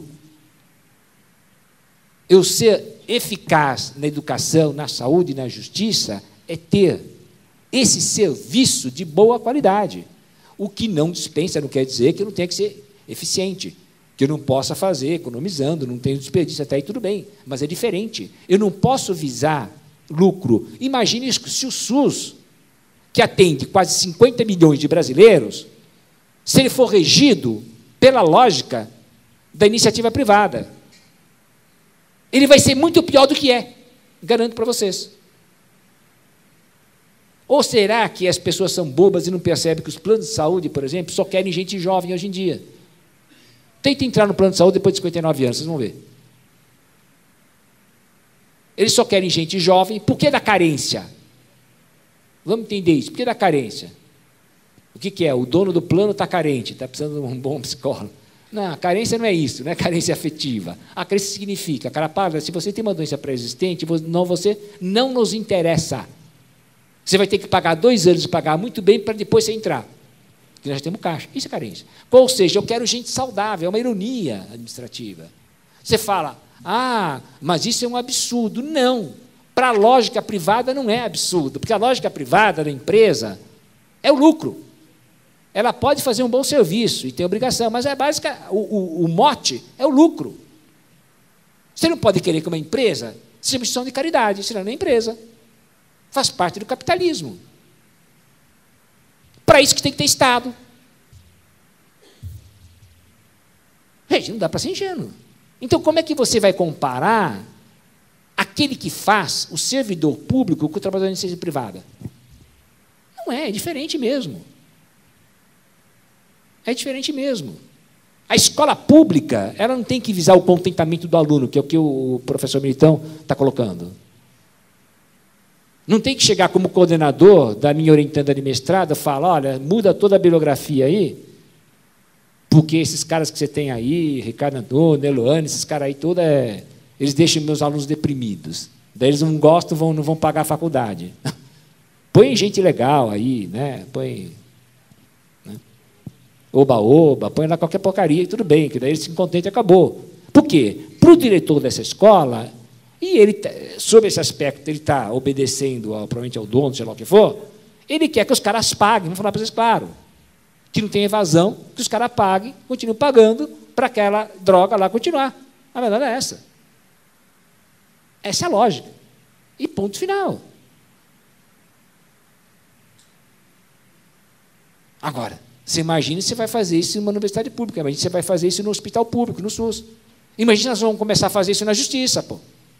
C: Eu ser eficaz na educação, na saúde e na justiça é ter esse serviço de boa qualidade. O que não dispensa não quer dizer que eu não tenha que ser eficiente, que eu não possa fazer economizando, não tenho desperdício, até aí tudo bem, mas é diferente. Eu não posso visar lucro. Imagine se o SUS, que atende quase cinquenta milhões de brasileiros, se ele for regido pela lógica da iniciativa privada. Ele vai ser muito pior do que é, garanto para vocês. Ou será que as pessoas são bobas e não percebem que os planos de saúde, por exemplo, só querem gente jovem hoje em dia? Tenta entrar no plano de saúde depois de cinquenta e nove anos, vocês vão ver. Eles só querem gente jovem. Por que da carência? Vamos entender isso. Por que da carência? O que, que é? O dono do plano está carente, está precisando de um bom psicólogo. Não, a carência não é isso, não é carência afetiva. A carência significa, cara, para, se você tem uma doença pré-existente, não, você não nos interessa. Você vai ter que pagar dois anos e pagar muito bem para depois você entrar. Porque nós temos caixa. Isso é carência. Ou seja, eu quero gente saudável, é uma ironia administrativa. Você fala, ah, mas isso é um absurdo. Não. Para a lógica privada não é absurdo, porque a lógica privada da empresa é o lucro. Ela pode fazer um bom serviço e tem obrigação, mas é básica, o, o, o mote é o lucro. Você não pode querer que uma empresa seja uma instituição de caridade, senão não é empresa. Faz parte do capitalismo. Para isso que tem que ter Estado. Gente, não dá para ser ingênuo. Então, como é que você vai comparar aquele que faz o servidor público com o trabalhador de iniciativa privada? Não é, é diferente mesmo. É diferente mesmo. A escola pública, ela não tem que visar o contentamento do aluno, que é o que o professor Militão está colocando. Não tem que chegar como coordenador da minha orientanda de mestrado e falar, olha, muda toda a bibliografia aí, porque esses caras que você tem aí, Ricardo Antônio, Eloane, esses caras aí todos, é, eles deixam meus alunos deprimidos. Daí eles não gostam, vão, não vão pagar a faculdade. Põe gente legal aí, né? Põe... oba-oba, põe lá qualquer porcaria e tudo bem, que daí ele se contente e acabou. Por quê? Para o diretor dessa escola, e ele, sob esse aspecto, ele está obedecendo, ao, provavelmente ao dono, sei lá o que for, ele quer que os caras paguem, vamos falar para vocês claro, que não tem evasão, que os caras paguem, continuem pagando para aquela droga lá continuar. A verdade é essa. Essa é a lógica. E ponto final. Agora, você imagina se você vai fazer isso em uma universidade pública, imagina se você vai fazer isso no hospital público, no SUS. Imagina nós vamos começar a fazer isso na justiça, pô.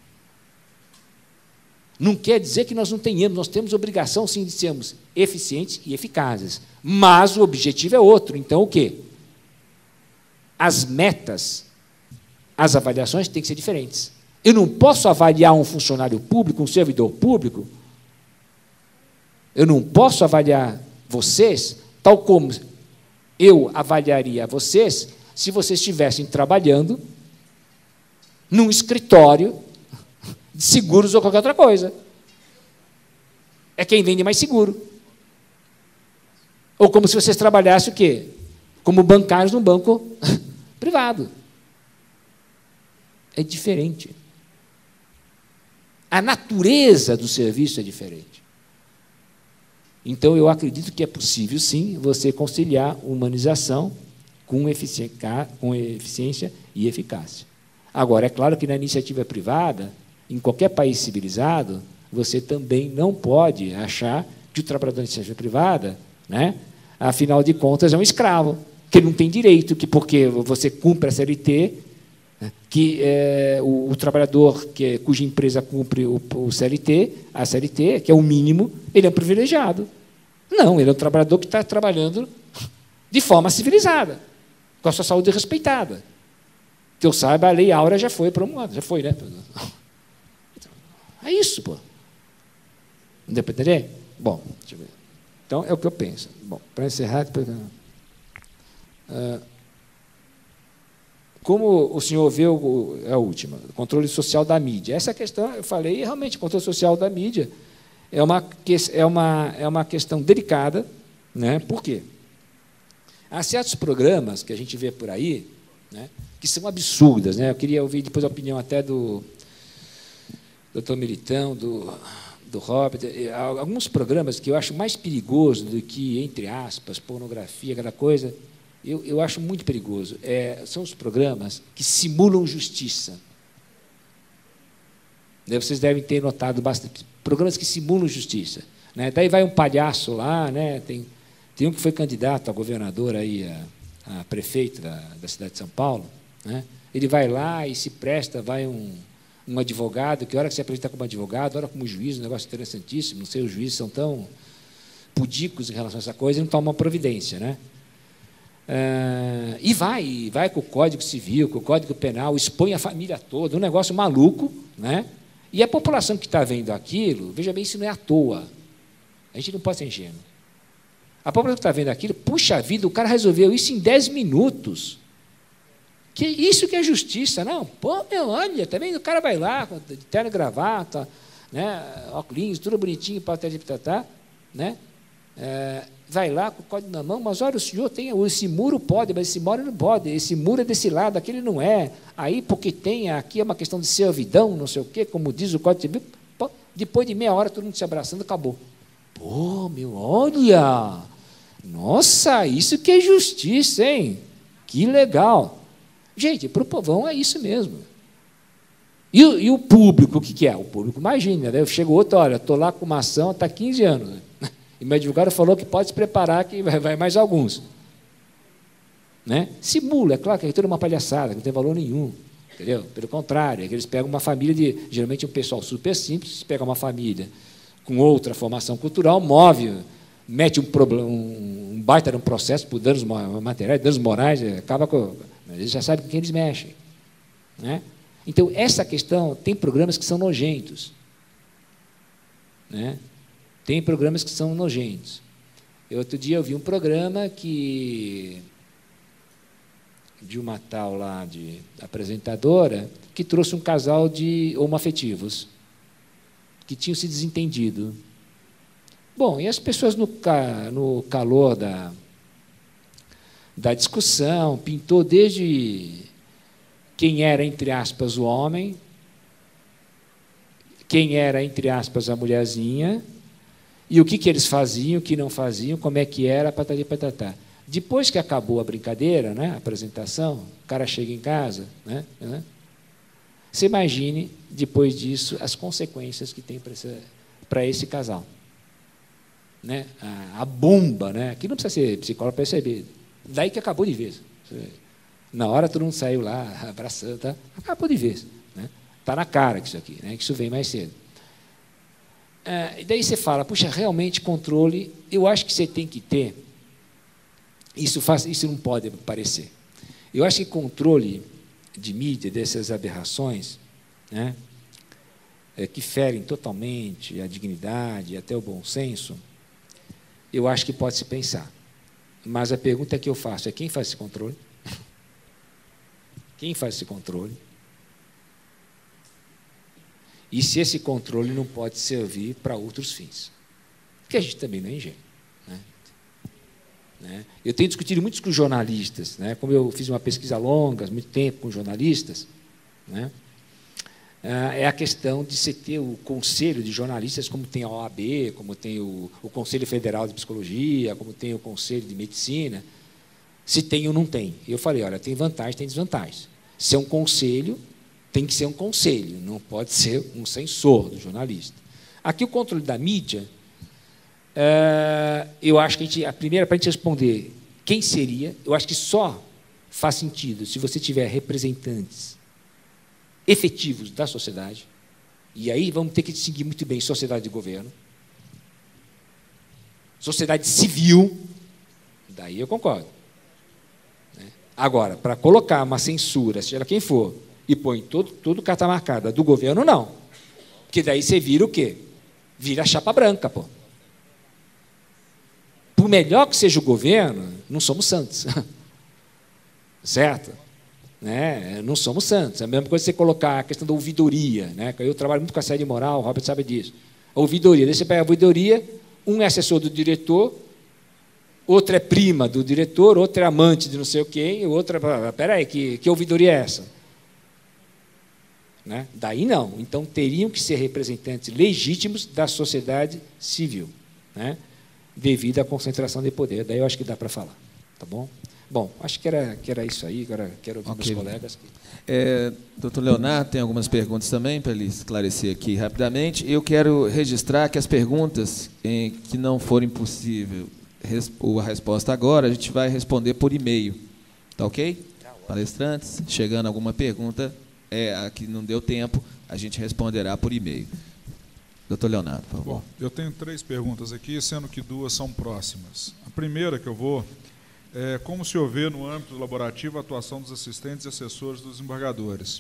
C: Não quer dizer que nós não tenhamos, nós temos obrigação, sim, de sermos eficientes e eficazes. Mas o objetivo é outro. Então, o quê? As metas, as avaliações têm que ser diferentes. Eu não posso avaliar um funcionário público, um servidor público, eu não posso avaliar vocês tal como eu avaliaria vocês se vocês estivessem trabalhando num escritório de seguros ou qualquer outra coisa. É quem vende mais seguro. Ou como se vocês trabalhassem o quê? Como bancários num banco privado. É diferente. A natureza do serviço é diferente. Então, eu acredito que é possível, sim, você conciliar humanização com, eficiência, com eficiência e eficácia. Agora, é claro que na iniciativa privada, em qualquer país civilizado, você também não pode achar que o trabalhador da iniciativa privada, né, afinal de contas, é um escravo, que ele não tem direito, que porque você cumpre a C L T, né, que é, o, o trabalhador que, cuja empresa cumpre o, o C L T, a C L T, que é o mínimo, ele é um privilegiado. Não, ele é um trabalhador que está trabalhando de forma civilizada, com a sua saúde respeitada. Que eu saiba, a Lei Áurea já foi promulgada, já foi, né? É isso, pô. Não deu para entender? Bom, deixa eu ver. Então, é o que eu penso. Bom, para encerrar... Depois... Uh, como o senhor vê o, é a última, o controle social da mídia. Essa questão, eu falei, realmente, o controle social da mídia é uma, é uma, é uma questão delicada, né? Por quê? Há certos programas que a gente vê por aí, né, que são absurdas, né? Eu queria ouvir depois a opinião até do doutor Militão, do, do Robert, alguns programas que eu acho mais perigoso do que, entre aspas, pornografia, aquela coisa, eu, eu acho muito perigoso. É, são os programas que simulam justiça. Vocês devem ter notado bastante. Programas que simulam justiça, né? Daí vai um palhaço lá, né? Tem, tem um que foi candidato a governador, aí, a, a prefeito da, da cidade de São Paulo, né? Ele vai lá e se presta, vai um, um advogado, que hora que se apresenta como advogado, hora como juiz, um negócio interessantíssimo, não sei, os juízes são tão pudicos em relação a essa coisa, e não tomam uma providência, né? Ah, e vai, vai com o Código Civil, com o Código Penal, expõe a família toda, um negócio maluco, né? E a população que está vendo aquilo, veja bem, isso não é à toa. A gente não pode ser ingênuo. A população que está vendo aquilo, puxa vida, o cara resolveu isso em dez minutos. Que isso que é justiça, não? Pô, meu, olha, também o cara vai lá, com terno e gravata, né, óculos, tudo bonitinho, para tá, né? É, vai lá com o código na mão, mas olha, o senhor tem, esse muro pode, mas esse muro não pode, esse muro é desse lado, aquele não é. Aí, porque tem, aqui é uma questão de servidão, não sei o quê, como diz o Código Civil, pô, depois de meia hora, todo mundo se abraçando, acabou. Pô, meu, olha, nossa, isso que é justiça, hein? Que legal. Gente, para o povão é isso mesmo. E, e o público, o que, que é? O público, imagina, né? Chega outro, olha, estou lá com uma ação, está quinze anos, né? E meu advogado falou que pode se preparar, que vai, vai mais alguns. Né? Simula, é claro que é toda uma palhaçada, que não tem valor nenhum. Entendeu? Pelo contrário, é que eles pegam uma família de, geralmente um pessoal super simples, pega uma família com outra formação cultural, move, mete um, problema, um, um baita de um processo por danos materiais, danos morais, acaba com... Eles já sabem com quem eles mexem. Né? Então, essa questão, tem programas que são nojentos. Né? Tem programas que são nojentos. Eu, outro dia eu vi um programa que, de uma tal lá de apresentadora, que trouxe um casal de homoafetivos, que tinham se desentendido. Bom, e as pessoas, no, no calor da, da discussão, pintou desde quem era, entre aspas, o homem, quem era, entre aspas, a mulherzinha, e o que, que eles faziam, o que não faziam, como é que era, patati patatá. Depois que acabou a brincadeira, né, a apresentação, o cara chega em casa, né, né, você imagine, depois disso, as consequências que tem para esse casal. Né, a, a bomba, né, aqui não precisa ser psicólogo para perceber, daí que acabou de vez. Na hora todo mundo saiu lá, abraçando, tá? Acabou de vez. Né? Está na cara que isso aqui, né, que isso vem mais cedo. Ah, e daí você fala, puxa, realmente controle, eu acho que você tem que ter, isso, faz, isso não pode parecer. Eu acho que controle de mídia dessas aberrações, né, é, que ferem totalmente a dignidade e até o bom senso, eu acho que pode se pensar. Mas a pergunta que eu faço é, quem faz esse controle? Quem faz esse controle? E se esse controle não pode servir para outros fins? Porque a gente também não é ingênuo. Né? Né? Eu tenho discutido muito com jornalistas, né? Como eu fiz uma pesquisa longa, muito tempo com jornalistas, né? É a questão de se ter o conselho de jornalistas, como tem a O A B, como tem o, o Conselho Federal de Psicologia, como tem o Conselho de Medicina. se tem ou não tem. Eu falei, olha, tem vantagem, tem desvantagem. Se é um conselho, tem que ser um conselho, não pode ser um censor do jornalista. Aqui o controle da mídia, é, eu acho que a, gente, a primeira, para a gente responder quem seria, eu acho que só faz sentido se você tiver representantes efetivos da sociedade, e aí vamos ter que distinguir muito bem sociedade e governo, sociedade civil, daí eu concordo. Né? Agora, para colocar uma censura, seja quem for, e põe todo, todo carta marcada do governo, não. Porque daí você vira o quê? Vira a chapa branca, pô. Por melhor que seja o governo, não somos santos. Certo? Né? Não somos santos. É a mesma coisa que você colocar a questão da ouvidoria. Né? Eu trabalho muito com a série moral, o Robert sabe disso. A ouvidoria. Daí você pega a ouvidoria, um é assessor do diretor, outro é prima do diretor, outro é amante de não sei o quê, e outro é... Espera aí, que, que ouvidoria é essa? Né? Daí não. Então, teriam que ser representantes legítimos da sociedade civil, né? Devido à concentração de poder. Daí eu acho que dá para falar. Tá bom? Bom, acho que era, que era isso aí. Agora quero ouvir okay. meus colegas.
A: É, doutor Leonardo, tem algumas perguntas também para ele esclarecer aqui rapidamente. Eu quero registrar que as perguntas em que não forem possível a resposta agora, a gente vai responder por e-mail. Tá ok? Palestrantes, chegando alguma pergunta... É, a que não deu tempo, a gente responderá por e-mail. Doutor Leonardo, por favor.
D: Bom, eu tenho três perguntas aqui, sendo que duas são próximas. A primeira que eu vou é como se houver no âmbito laborativo a atuação dos assistentes e assessores dos desembargadores.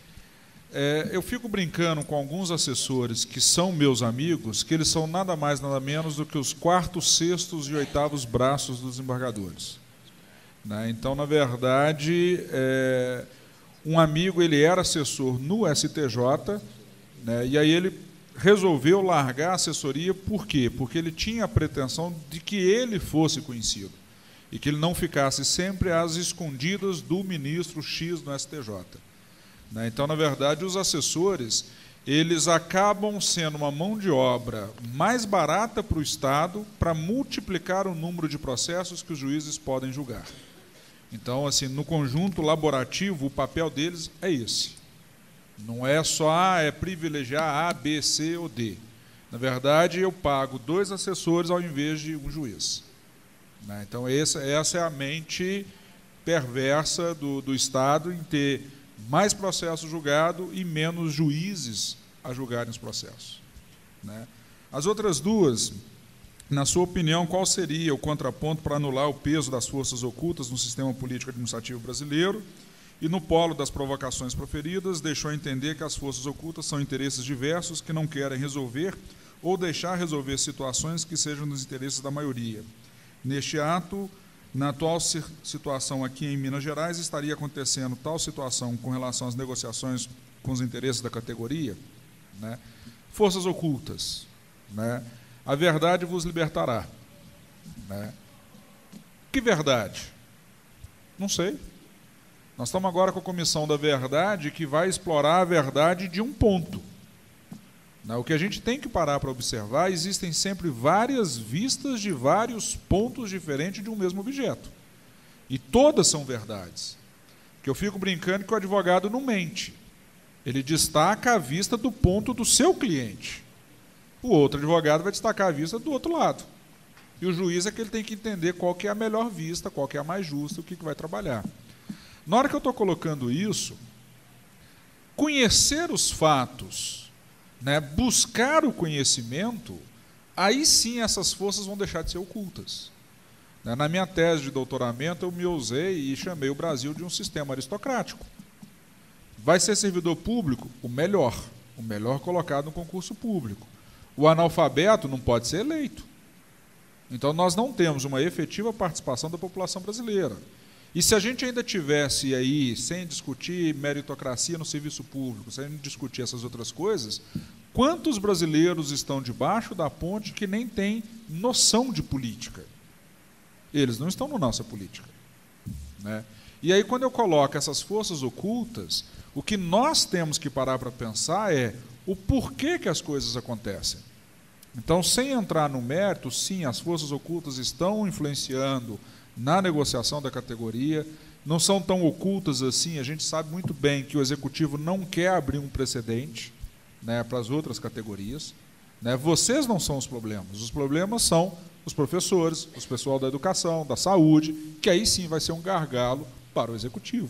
D: É, eu fico brincando com alguns assessores que são meus amigos, que eles são nada mais, nada menos do que os quartos, sextos e oitavos braços dos desembargadores. Né? Então, na verdade... É, um amigo, ele era assessor no S T J, né, e aí ele resolveu largar a assessoria, por quê? Porque ele tinha a pretensão de que ele fosse conhecido, e que ele não ficasse sempre às escondidas do ministro X no S T J. Né, então, na verdade, os assessores, eles acabam sendo uma mão de obra mais barata para o Estado para multiplicar o número de processos que os juízes podem julgar. Então, assim, no conjunto laborativo, o papel deles é esse. Não é só ah, é privilegiar A, B, C ou D. Na verdade, eu pago dois assessores ao invés de um juiz. Né? Então, essa, essa é a mente perversa do, do Estado em ter mais processos julgados e menos juízes a julgarem os processos. Né? As outras duas... Na sua opinião, qual seria o contraponto para anular o peso das forças ocultas no sistema político administrativo brasileiro? E, no polo das provocações proferidas, deixou entender que as forças ocultas são interesses diversos que não querem resolver ou deixar resolver situações que sejam nos interesses da maioria. Neste ato, na atual situação aqui em Minas Gerais, estaria acontecendo tal situação com relação às negociações com os interesses da categoria? Né? Forças ocultas, né? A verdade vos libertará. Né? Que verdade? Não sei. Nós estamos agora com a Comissão da Verdade, que vai explorar a verdade de um ponto. Né? O que a gente tem que parar para observar, existem sempre várias vistas de vários pontos diferentes de um mesmo objeto. E todas são verdades. Que eu fico brincando que o advogado não mente. Ele destaca a vista do ponto do seu cliente. O outro advogado vai destacar a vista do outro lado. E o juiz é que ele tem que entender qual que é a melhor vista, qual que é a mais justa, o que, que vai trabalhar. Na hora que eu estou colocando isso, conhecer os fatos, né, buscar o conhecimento, aí sim essas forças vão deixar de ser ocultas. Na minha tese de doutoramento, eu me usei e chamei o Brasil de um sistema aristocrático. Vai ser servidor público? O melhor. O melhor colocado no concurso público. O analfabeto não pode ser eleito. Então, nós não temos uma efetiva participação da população brasileira. E se a gente ainda tivesse aí, sem discutir meritocracia no serviço público, sem discutir essas outras coisas, quantos brasileiros estão debaixo da ponte que nem têm noção de política? Eles não estão na nossa política. Né? E aí, quando eu coloco essas forças ocultas, o que nós temos que parar para pensar é o porquê que as coisas acontecem. Então, sem entrar no mérito, sim, as forças ocultas estão influenciando na negociação da categoria, não são tão ocultas assim, a gente sabe muito bem que o Executivo não quer abrir um precedente, né, para as outras categorias. Né? Vocês não são os problemas, os problemas são os professores, os pessoal da educação, da saúde, que aí sim vai ser um gargalo para o Executivo.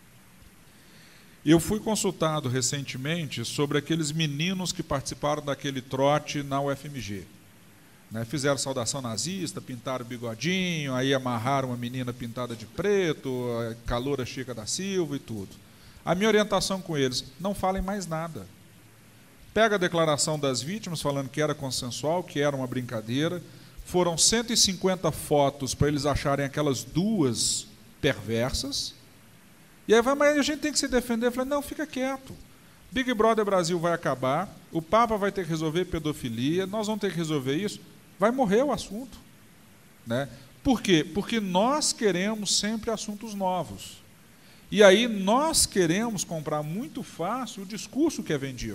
D: Eu fui consultado recentemente sobre aqueles meninos que participaram daquele trote na U F M G. Né, fizeram saudação nazista, pintaram bigodinho, aí amarraram uma menina pintada de preto, a caloura Chica da Silva e tudo. A minha orientação com eles, não falem mais nada. Pega a declaração das vítimas, falando que era consensual, que era uma brincadeira. Foram cento e cinquenta fotos para eles acharem aquelas duas perversas. E aí vai, mas a gente tem que se defender. Eu falei, não, fica quieto. Big Brother Brasil vai acabar, o Papa vai ter que resolver pedofilia, nós vamos ter que resolver isso, vai morrer o assunto. Né? Por quê? Porque nós queremos sempre assuntos novos. E aí nós queremos comprar muito fácil o discurso que é vendido.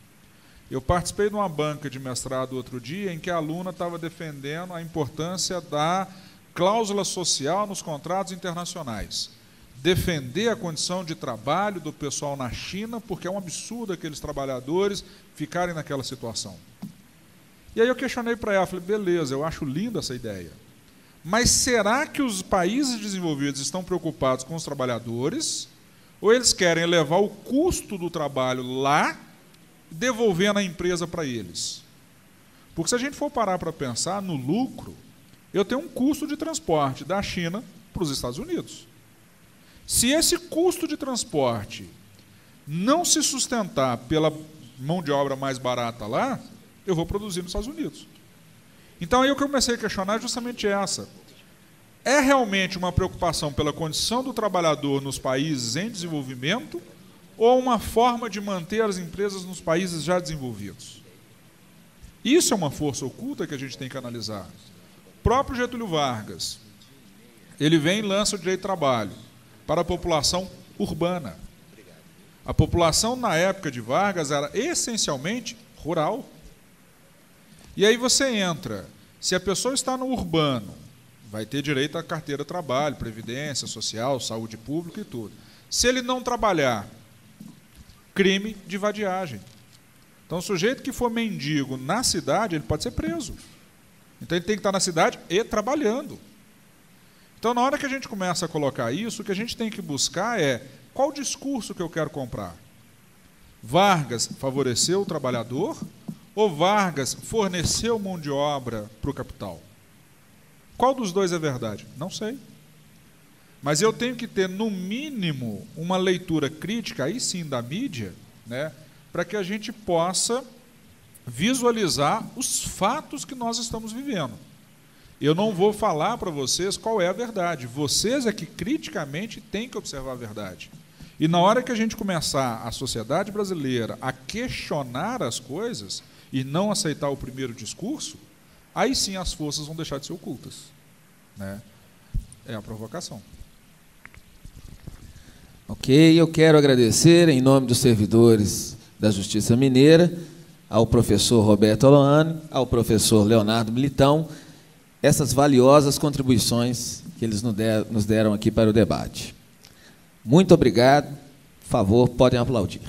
D: Eu participei de uma banca de mestrado outro dia em que a aluna estava defendendo a importância da cláusula social nos contratos internacionais. Defender a condição de trabalho do pessoal na China, porque é um absurdo aqueles trabalhadores ficarem naquela situação. E aí eu questionei para ela, falei, beleza, eu acho linda essa ideia. Mas será que os países desenvolvidos estão preocupados com os trabalhadores, ou eles querem levar o custo do trabalho lá, devolvendo a empresa para eles? Porque se a gente for parar para pensar no lucro, eu tenho um custo de transporte da China para os Estados Unidos. Se esse custo de transporte não se sustentar pela mão de obra mais barata lá, eu vou produzir nos Estados Unidos. Então, aí o que eu comecei a questionar é justamente essa. É realmente uma preocupação pela condição do trabalhador nos países em desenvolvimento ou uma forma de manter as empresas nos países já desenvolvidos? Isso é uma força oculta que a gente tem que analisar. O próprio Getúlio Vargas, ele vem e lança o direito de trabalho para a população urbana. A população, na época de Vargas, era essencialmente rural. E aí você entra, se a pessoa está no urbano, vai ter direito à carteira de trabalho, previdência social, saúde pública e tudo. Se ele não trabalhar, crime de vadiagem. Então, o sujeito que for mendigo na cidade, ele pode ser preso. Então, ele tem que estar na cidade e trabalhando. Então, na hora que a gente começa a colocar isso, o que a gente tem que buscar é qual o discurso que eu quero comprar. Vargas favoreceu o trabalhador ou Vargas forneceu mão de obra para o capital? Qual dos dois é verdade? Não sei. Mas eu tenho que ter, no mínimo, uma leitura crítica, aí sim, da mídia, né, para que a gente possa visualizar os fatos que nós estamos vivendo. Eu não vou falar para vocês qual é a verdade. Vocês é que criticamente têm que observar a verdade. E na hora que a gente começar, a sociedade brasileira, a questionar as coisas e não aceitar o primeiro discurso, aí sim as forças vão deixar de ser ocultas. Né? É a provocação.
A: Ok, eu quero agradecer, em nome dos servidores da Justiça Mineira, ao professor Roberto Oloane, ao professor Leonardo Militão, essas valiosas contribuições que eles nos deram aqui para o debate. Muito obrigado. Por favor, podem aplaudir.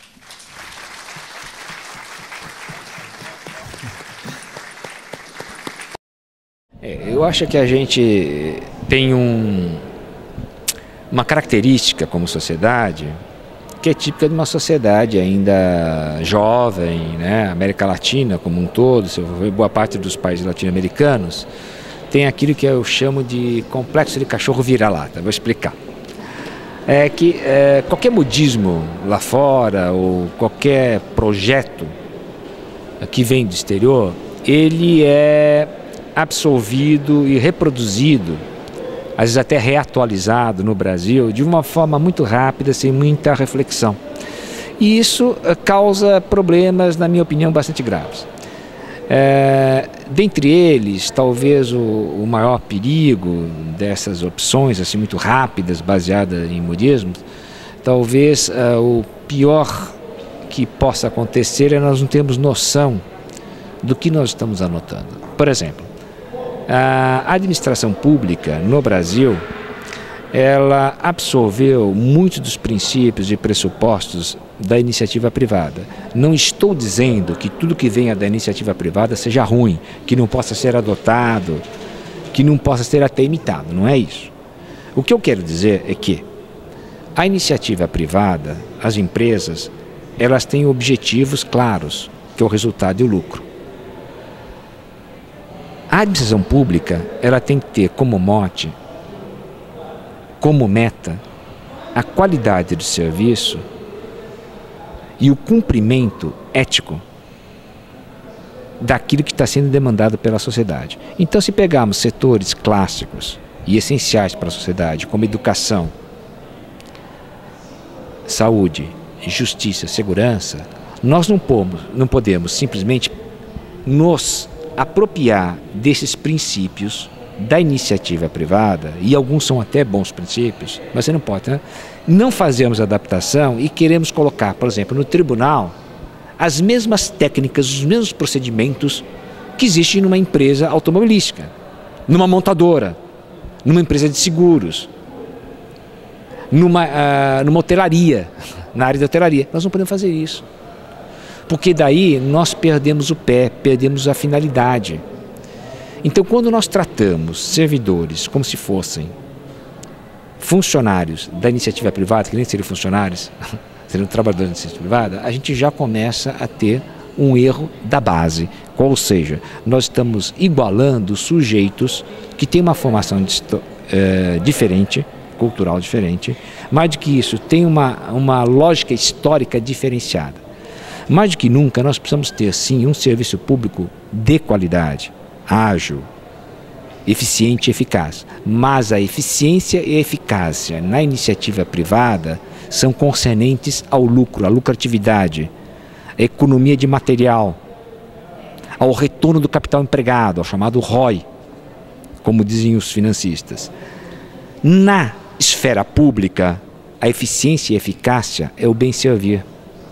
C: É, eu acho que a gente tem um, uma característica como sociedade que é típica de uma sociedade ainda jovem, né? A América Latina como um todo, se eu for ver boa parte dos países latino-americanos, tem aquilo que eu chamo de complexo de cachorro vira-lata. Vou explicar. É que é, qualquer modismo lá fora ou qualquer projeto que vem do exterior, ele é absorvido e reproduzido, às vezes até reatualizado no Brasil, de uma forma muito rápida, sem muita reflexão. E isso causa problemas, na minha opinião, bastante graves. É, dentre eles, talvez o, o maior perigo dessas opções assim muito rápidas, baseadas em modismos, talvez uh, o pior que possa acontecer é nós não termos noção do que nós estamos anotando. Por exemplo, a administração pública no Brasil, ela absorveu muitos dos princípios e pressupostos da iniciativa privada. Não estou dizendo que tudo que venha da iniciativa privada seja ruim, que não possa ser adotado, que não possa ser até imitado, não é isso. O que eu quero dizer é que a iniciativa privada, as empresas, elas têm objetivos claros, que é o resultado e o lucro. A administração pública, ela tem que ter como mote, como meta, a qualidade do serviço e o cumprimento ético daquilo que está sendo demandado pela sociedade. Então, se pegarmos setores clássicos e essenciais para a sociedade, como educação, saúde, justiça, segurança, nós não podemos, não podemos simplesmente nos apropriar desses princípios da iniciativa privada, e alguns são até bons princípios, mas você não pode, né? Não fazemos adaptação e queremos colocar, por exemplo, no tribunal, as mesmas técnicas, os mesmos procedimentos que existem numa empresa automobilística, numa montadora, numa empresa de seguros, numa, uh, numa hotelaria, na área da hotelaria. Nós não podemos fazer isso, porque daí nós perdemos o pé, perdemos a finalidade. Então, quando nós tratamos servidores como se fossem funcionários da iniciativa privada, que nem seriam funcionários, seriam trabalhadores da iniciativa privada, a gente já começa a ter um erro da base. Ou seja, nós estamos igualando sujeitos que têm uma formação é, diferente, cultural diferente, mais do que isso, tem uma, uma lógica histórica diferenciada. Mais do que nunca, nós precisamos ter, sim, um serviço público de qualidade, ágil, eficiente e eficaz. Mas a eficiência e a eficácia na iniciativa privada são concernentes ao lucro, à lucratividade, à economia de material, ao retorno do capital empregado, ao chamado R O I, como dizem os financistas. Na esfera pública, a eficiência e a eficácia é o bem servir.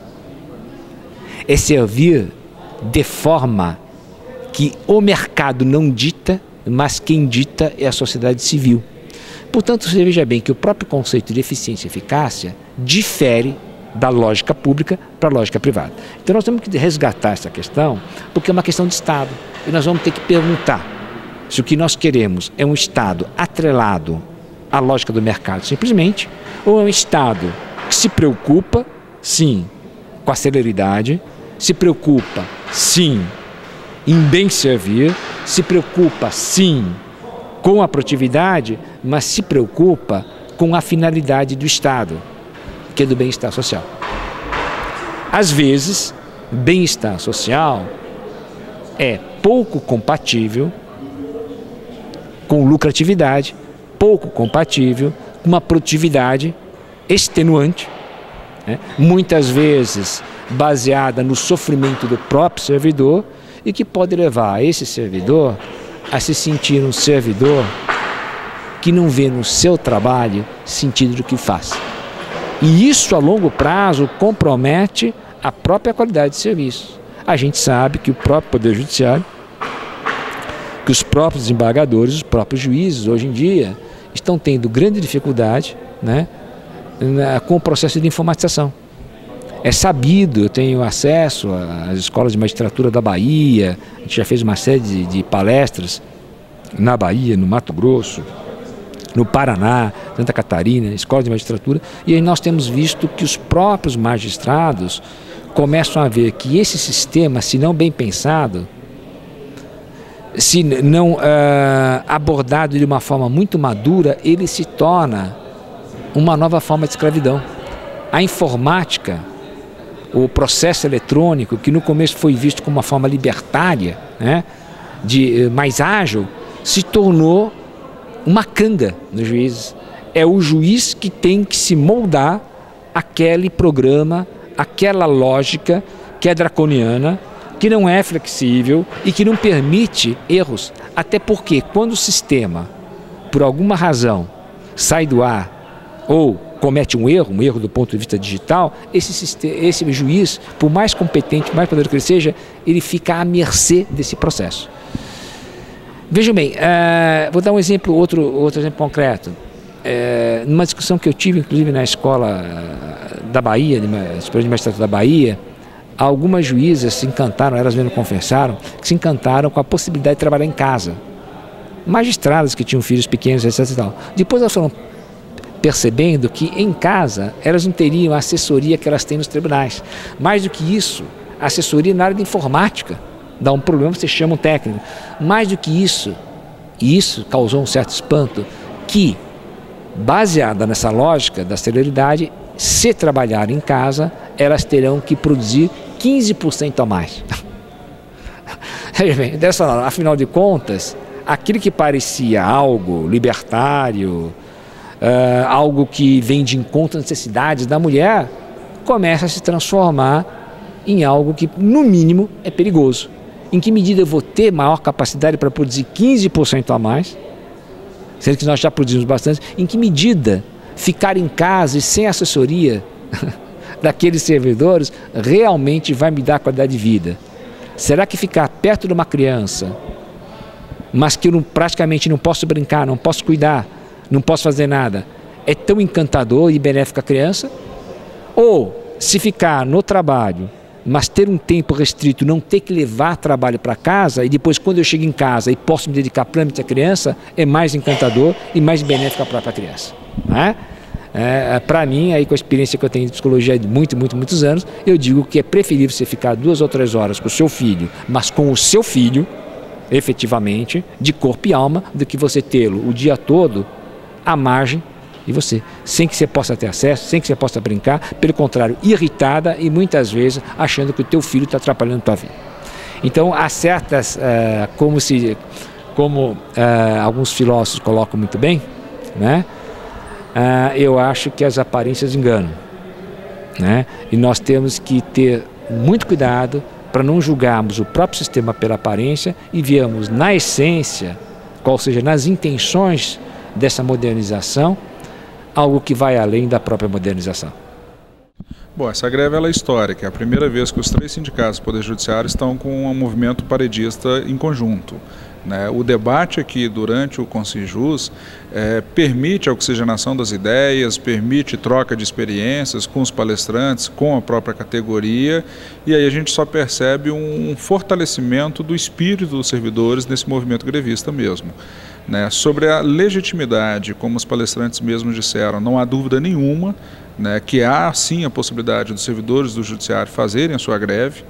C: É servir de forma que o mercado não dita, mas quem dita é a sociedade civil. Portanto, você veja bem que o próprio conceito de eficiência e eficácia difere da lógica pública para a lógica privada. Então nós temos que resgatar essa questão, porque é uma questão de Estado. E nós vamos ter que perguntar se o que nós queremos é um Estado atrelado à lógica do mercado simplesmente, ou é um Estado que se preocupa, sim, com a celeridade, se preocupa, sim, em bem servir, se preocupa, sim, com a produtividade, mas se preocupa com a finalidade do Estado, que é do bem-estar social. Às vezes, bem-estar social é pouco compatível com lucratividade, pouco compatível com uma produtividade extenuante, né? Muitas vezes baseada no sofrimento do próprio servidor, e que pode levar esse servidor a se sentir um servidor que não vê no seu trabalho sentido do que faz. E isso a longo prazo compromete a própria qualidade de serviço. A gente sabe que o próprio Poder Judiciário, que os próprios desembargadores, os próprios juízes hoje em dia estão tendo grande dificuldade, né, com o processo de informatização. É sabido, eu tenho acesso às escolas de magistratura da Bahia, a gente já fez uma série de, de palestras na Bahia, no Mato Grosso, no Paraná, Santa Catarina, escola de magistratura, e aí nós temos visto que os próprios magistrados começam a ver que esse sistema, se não bem pensado, se não uh, abordado de uma forma muito madura, ele se torna uma nova forma de escravidão. A informática, o processo eletrônico, que no começo foi visto como uma forma libertária, né, de, mais ágil, se tornou uma canga nos juízes. É o juiz que tem que se moldar àquele programa, àquela lógica que é draconiana, que não é flexível e que não permite erros. Até porque quando o sistema, por alguma razão, sai do ar ou comete um erro, um erro do ponto de vista digital, esse, sistema, esse juiz, por mais competente, mais poderoso que ele seja, ele fica à mercê desse processo. Vejam bem, uh, vou dar um exemplo, outro, outro exemplo concreto. Uh, numa discussão que eu tive, inclusive, na escola da Bahia, na Escola de Magistratura da Bahia, algumas juízas se encantaram, elas mesmo confessaram, que se encantaram com a possibilidade de trabalhar em casa. Magistradas que tinham filhos pequenos, etcétera e tal. Depois elas foram percebendo que em casa elas não teriam a assessoria que elas têm nos tribunais. Mais do que isso, a assessoria na área de informática. Dá um problema, você chama um técnico. Mais do que isso, e isso causou um certo espanto, que, baseada nessa lógica da celeridade, se trabalhar em casa, elas terão que produzir quinze por cento a mais. Dessa, afinal de contas, aquilo que parecia algo libertário, uh, algo que vem de encontro às necessidades da mulher, começa a se transformar em algo que, no mínimo, é perigoso. Em que medida eu vou ter maior capacidade para produzir quinze por cento a mais, sendo que nós já produzimos bastante? Em que medida ficar em casa e sem assessoria daqueles servidores realmente vai me dar qualidade de vida? Será que ficar perto de uma criança, mas que eu não, praticamente não posso brincar, não posso cuidar, não posso fazer nada, é tão encantador e benéfico à criança? Ou se ficar no trabalho, mas ter um tempo restrito, não ter que levar trabalho para casa, e depois quando eu chego em casa e posso me dedicar plenamente à criança, é mais encantador e mais benéfico à própria criança, não é? É, para mim, aí com a experiência que eu tenho de psicologia de muito, muito, muitos anos, eu digo que é preferível você ficar duas ou três horas com o seu filho, mas com o seu filho, efetivamente, de corpo e alma, do que você tê-lo o dia todo à margem de você, sem que você possa ter acesso, sem que você possa brincar, pelo contrário, irritada e muitas vezes achando que o teu filho está atrapalhando a tua vida. Então, há certas, uh, como, se, como uh, alguns filósofos colocam muito bem, né? Uh, eu acho que as aparências enganam, né? E nós temos que ter muito cuidado para não julgarmos o próprio sistema pela aparência e vermos na essência, qual seja, nas intenções dessa modernização, algo que vai além da própria modernização.
D: Bom, essa greve ela é histórica, é a primeira vez que os três sindicatos do Poder Judiciário estão com um movimento paredista em conjunto. Né? O debate aqui durante o Consinjus é, permite a oxigenação das ideias, permite troca de experiências com os palestrantes, com a própria categoria, e aí a gente só percebe um fortalecimento do espírito dos servidores nesse movimento grevista mesmo. Né? Sobre a legitimidade, como os palestrantes mesmos disseram, não há dúvida nenhuma, né, que há sim a possibilidade dos servidores do Judiciário fazerem a sua greve.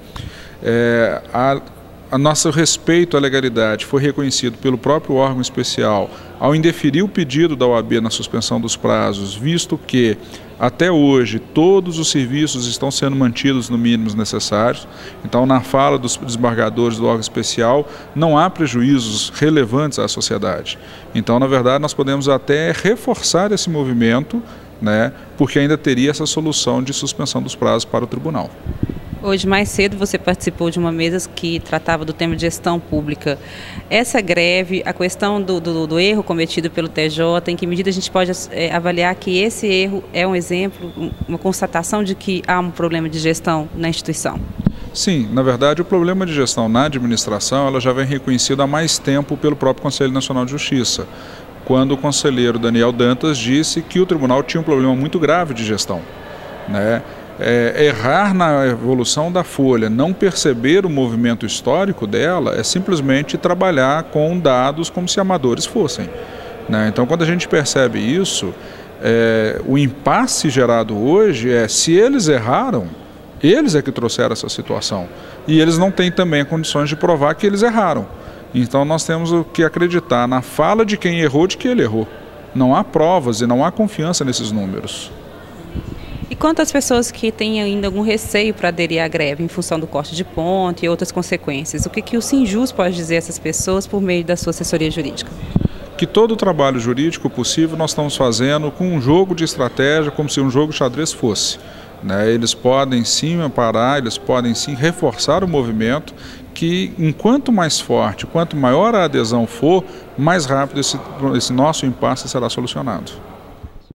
D: É, a, a nosso respeito à legalidade foi reconhecido pelo próprio órgão especial ao indeferir o pedido da O A B na suspensão dos prazos, visto que até hoje todos os serviços estão sendo mantidos no mínimos necessários. Então, na fala dos desembargadores do órgão especial, não há prejuízos relevantes à sociedade. Então, na verdade, nós podemos até reforçar esse movimento, né, porque ainda teria essa solução de suspensão dos prazos para o tribunal.
E: Hoje, mais cedo, você participou de uma mesa que tratava do tema de gestão pública. Essa greve, a questão do, do, do erro cometido pelo T J, em que medida a gente pode é, avaliar que esse erro é um exemplo, uma constatação de que há um problema de gestão na instituição?
D: Sim, na verdade, o problema de gestão na administração ela já vem reconhecido há mais tempo pelo próprio Conselho Nacional de Justiça, quando o conselheiro Daniel Dantas disse que o tribunal tinha um problema muito grave de gestão, né? É, errar na evolução da folha, não perceber o movimento histórico dela, é simplesmente trabalhar com dados como se amadores fossem. Né? Então, quando a gente percebe isso, é, o impasse gerado hoje é, se eles erraram, eles é que trouxeram essa situação. E eles não têm também condições de provar que eles erraram. Então, nós temos que acreditar na fala de quem errou, de que ele errou. Não há provas e não há confiança nesses números.
E: E quanto às pessoas que têm ainda algum receio para aderir à greve em função do corte de ponto e outras consequências, o que, que o Sinjus pode dizer a essas pessoas por meio da sua assessoria jurídica?
D: Que todo o trabalho jurídico possível nós estamos fazendo com um jogo de estratégia, como se um jogo de xadrez fosse. Né? Eles podem sim amparar, eles podem sim reforçar o movimento, que enquanto mais forte, quanto maior a adesão for, mais rápido esse, esse nosso impasse será solucionado.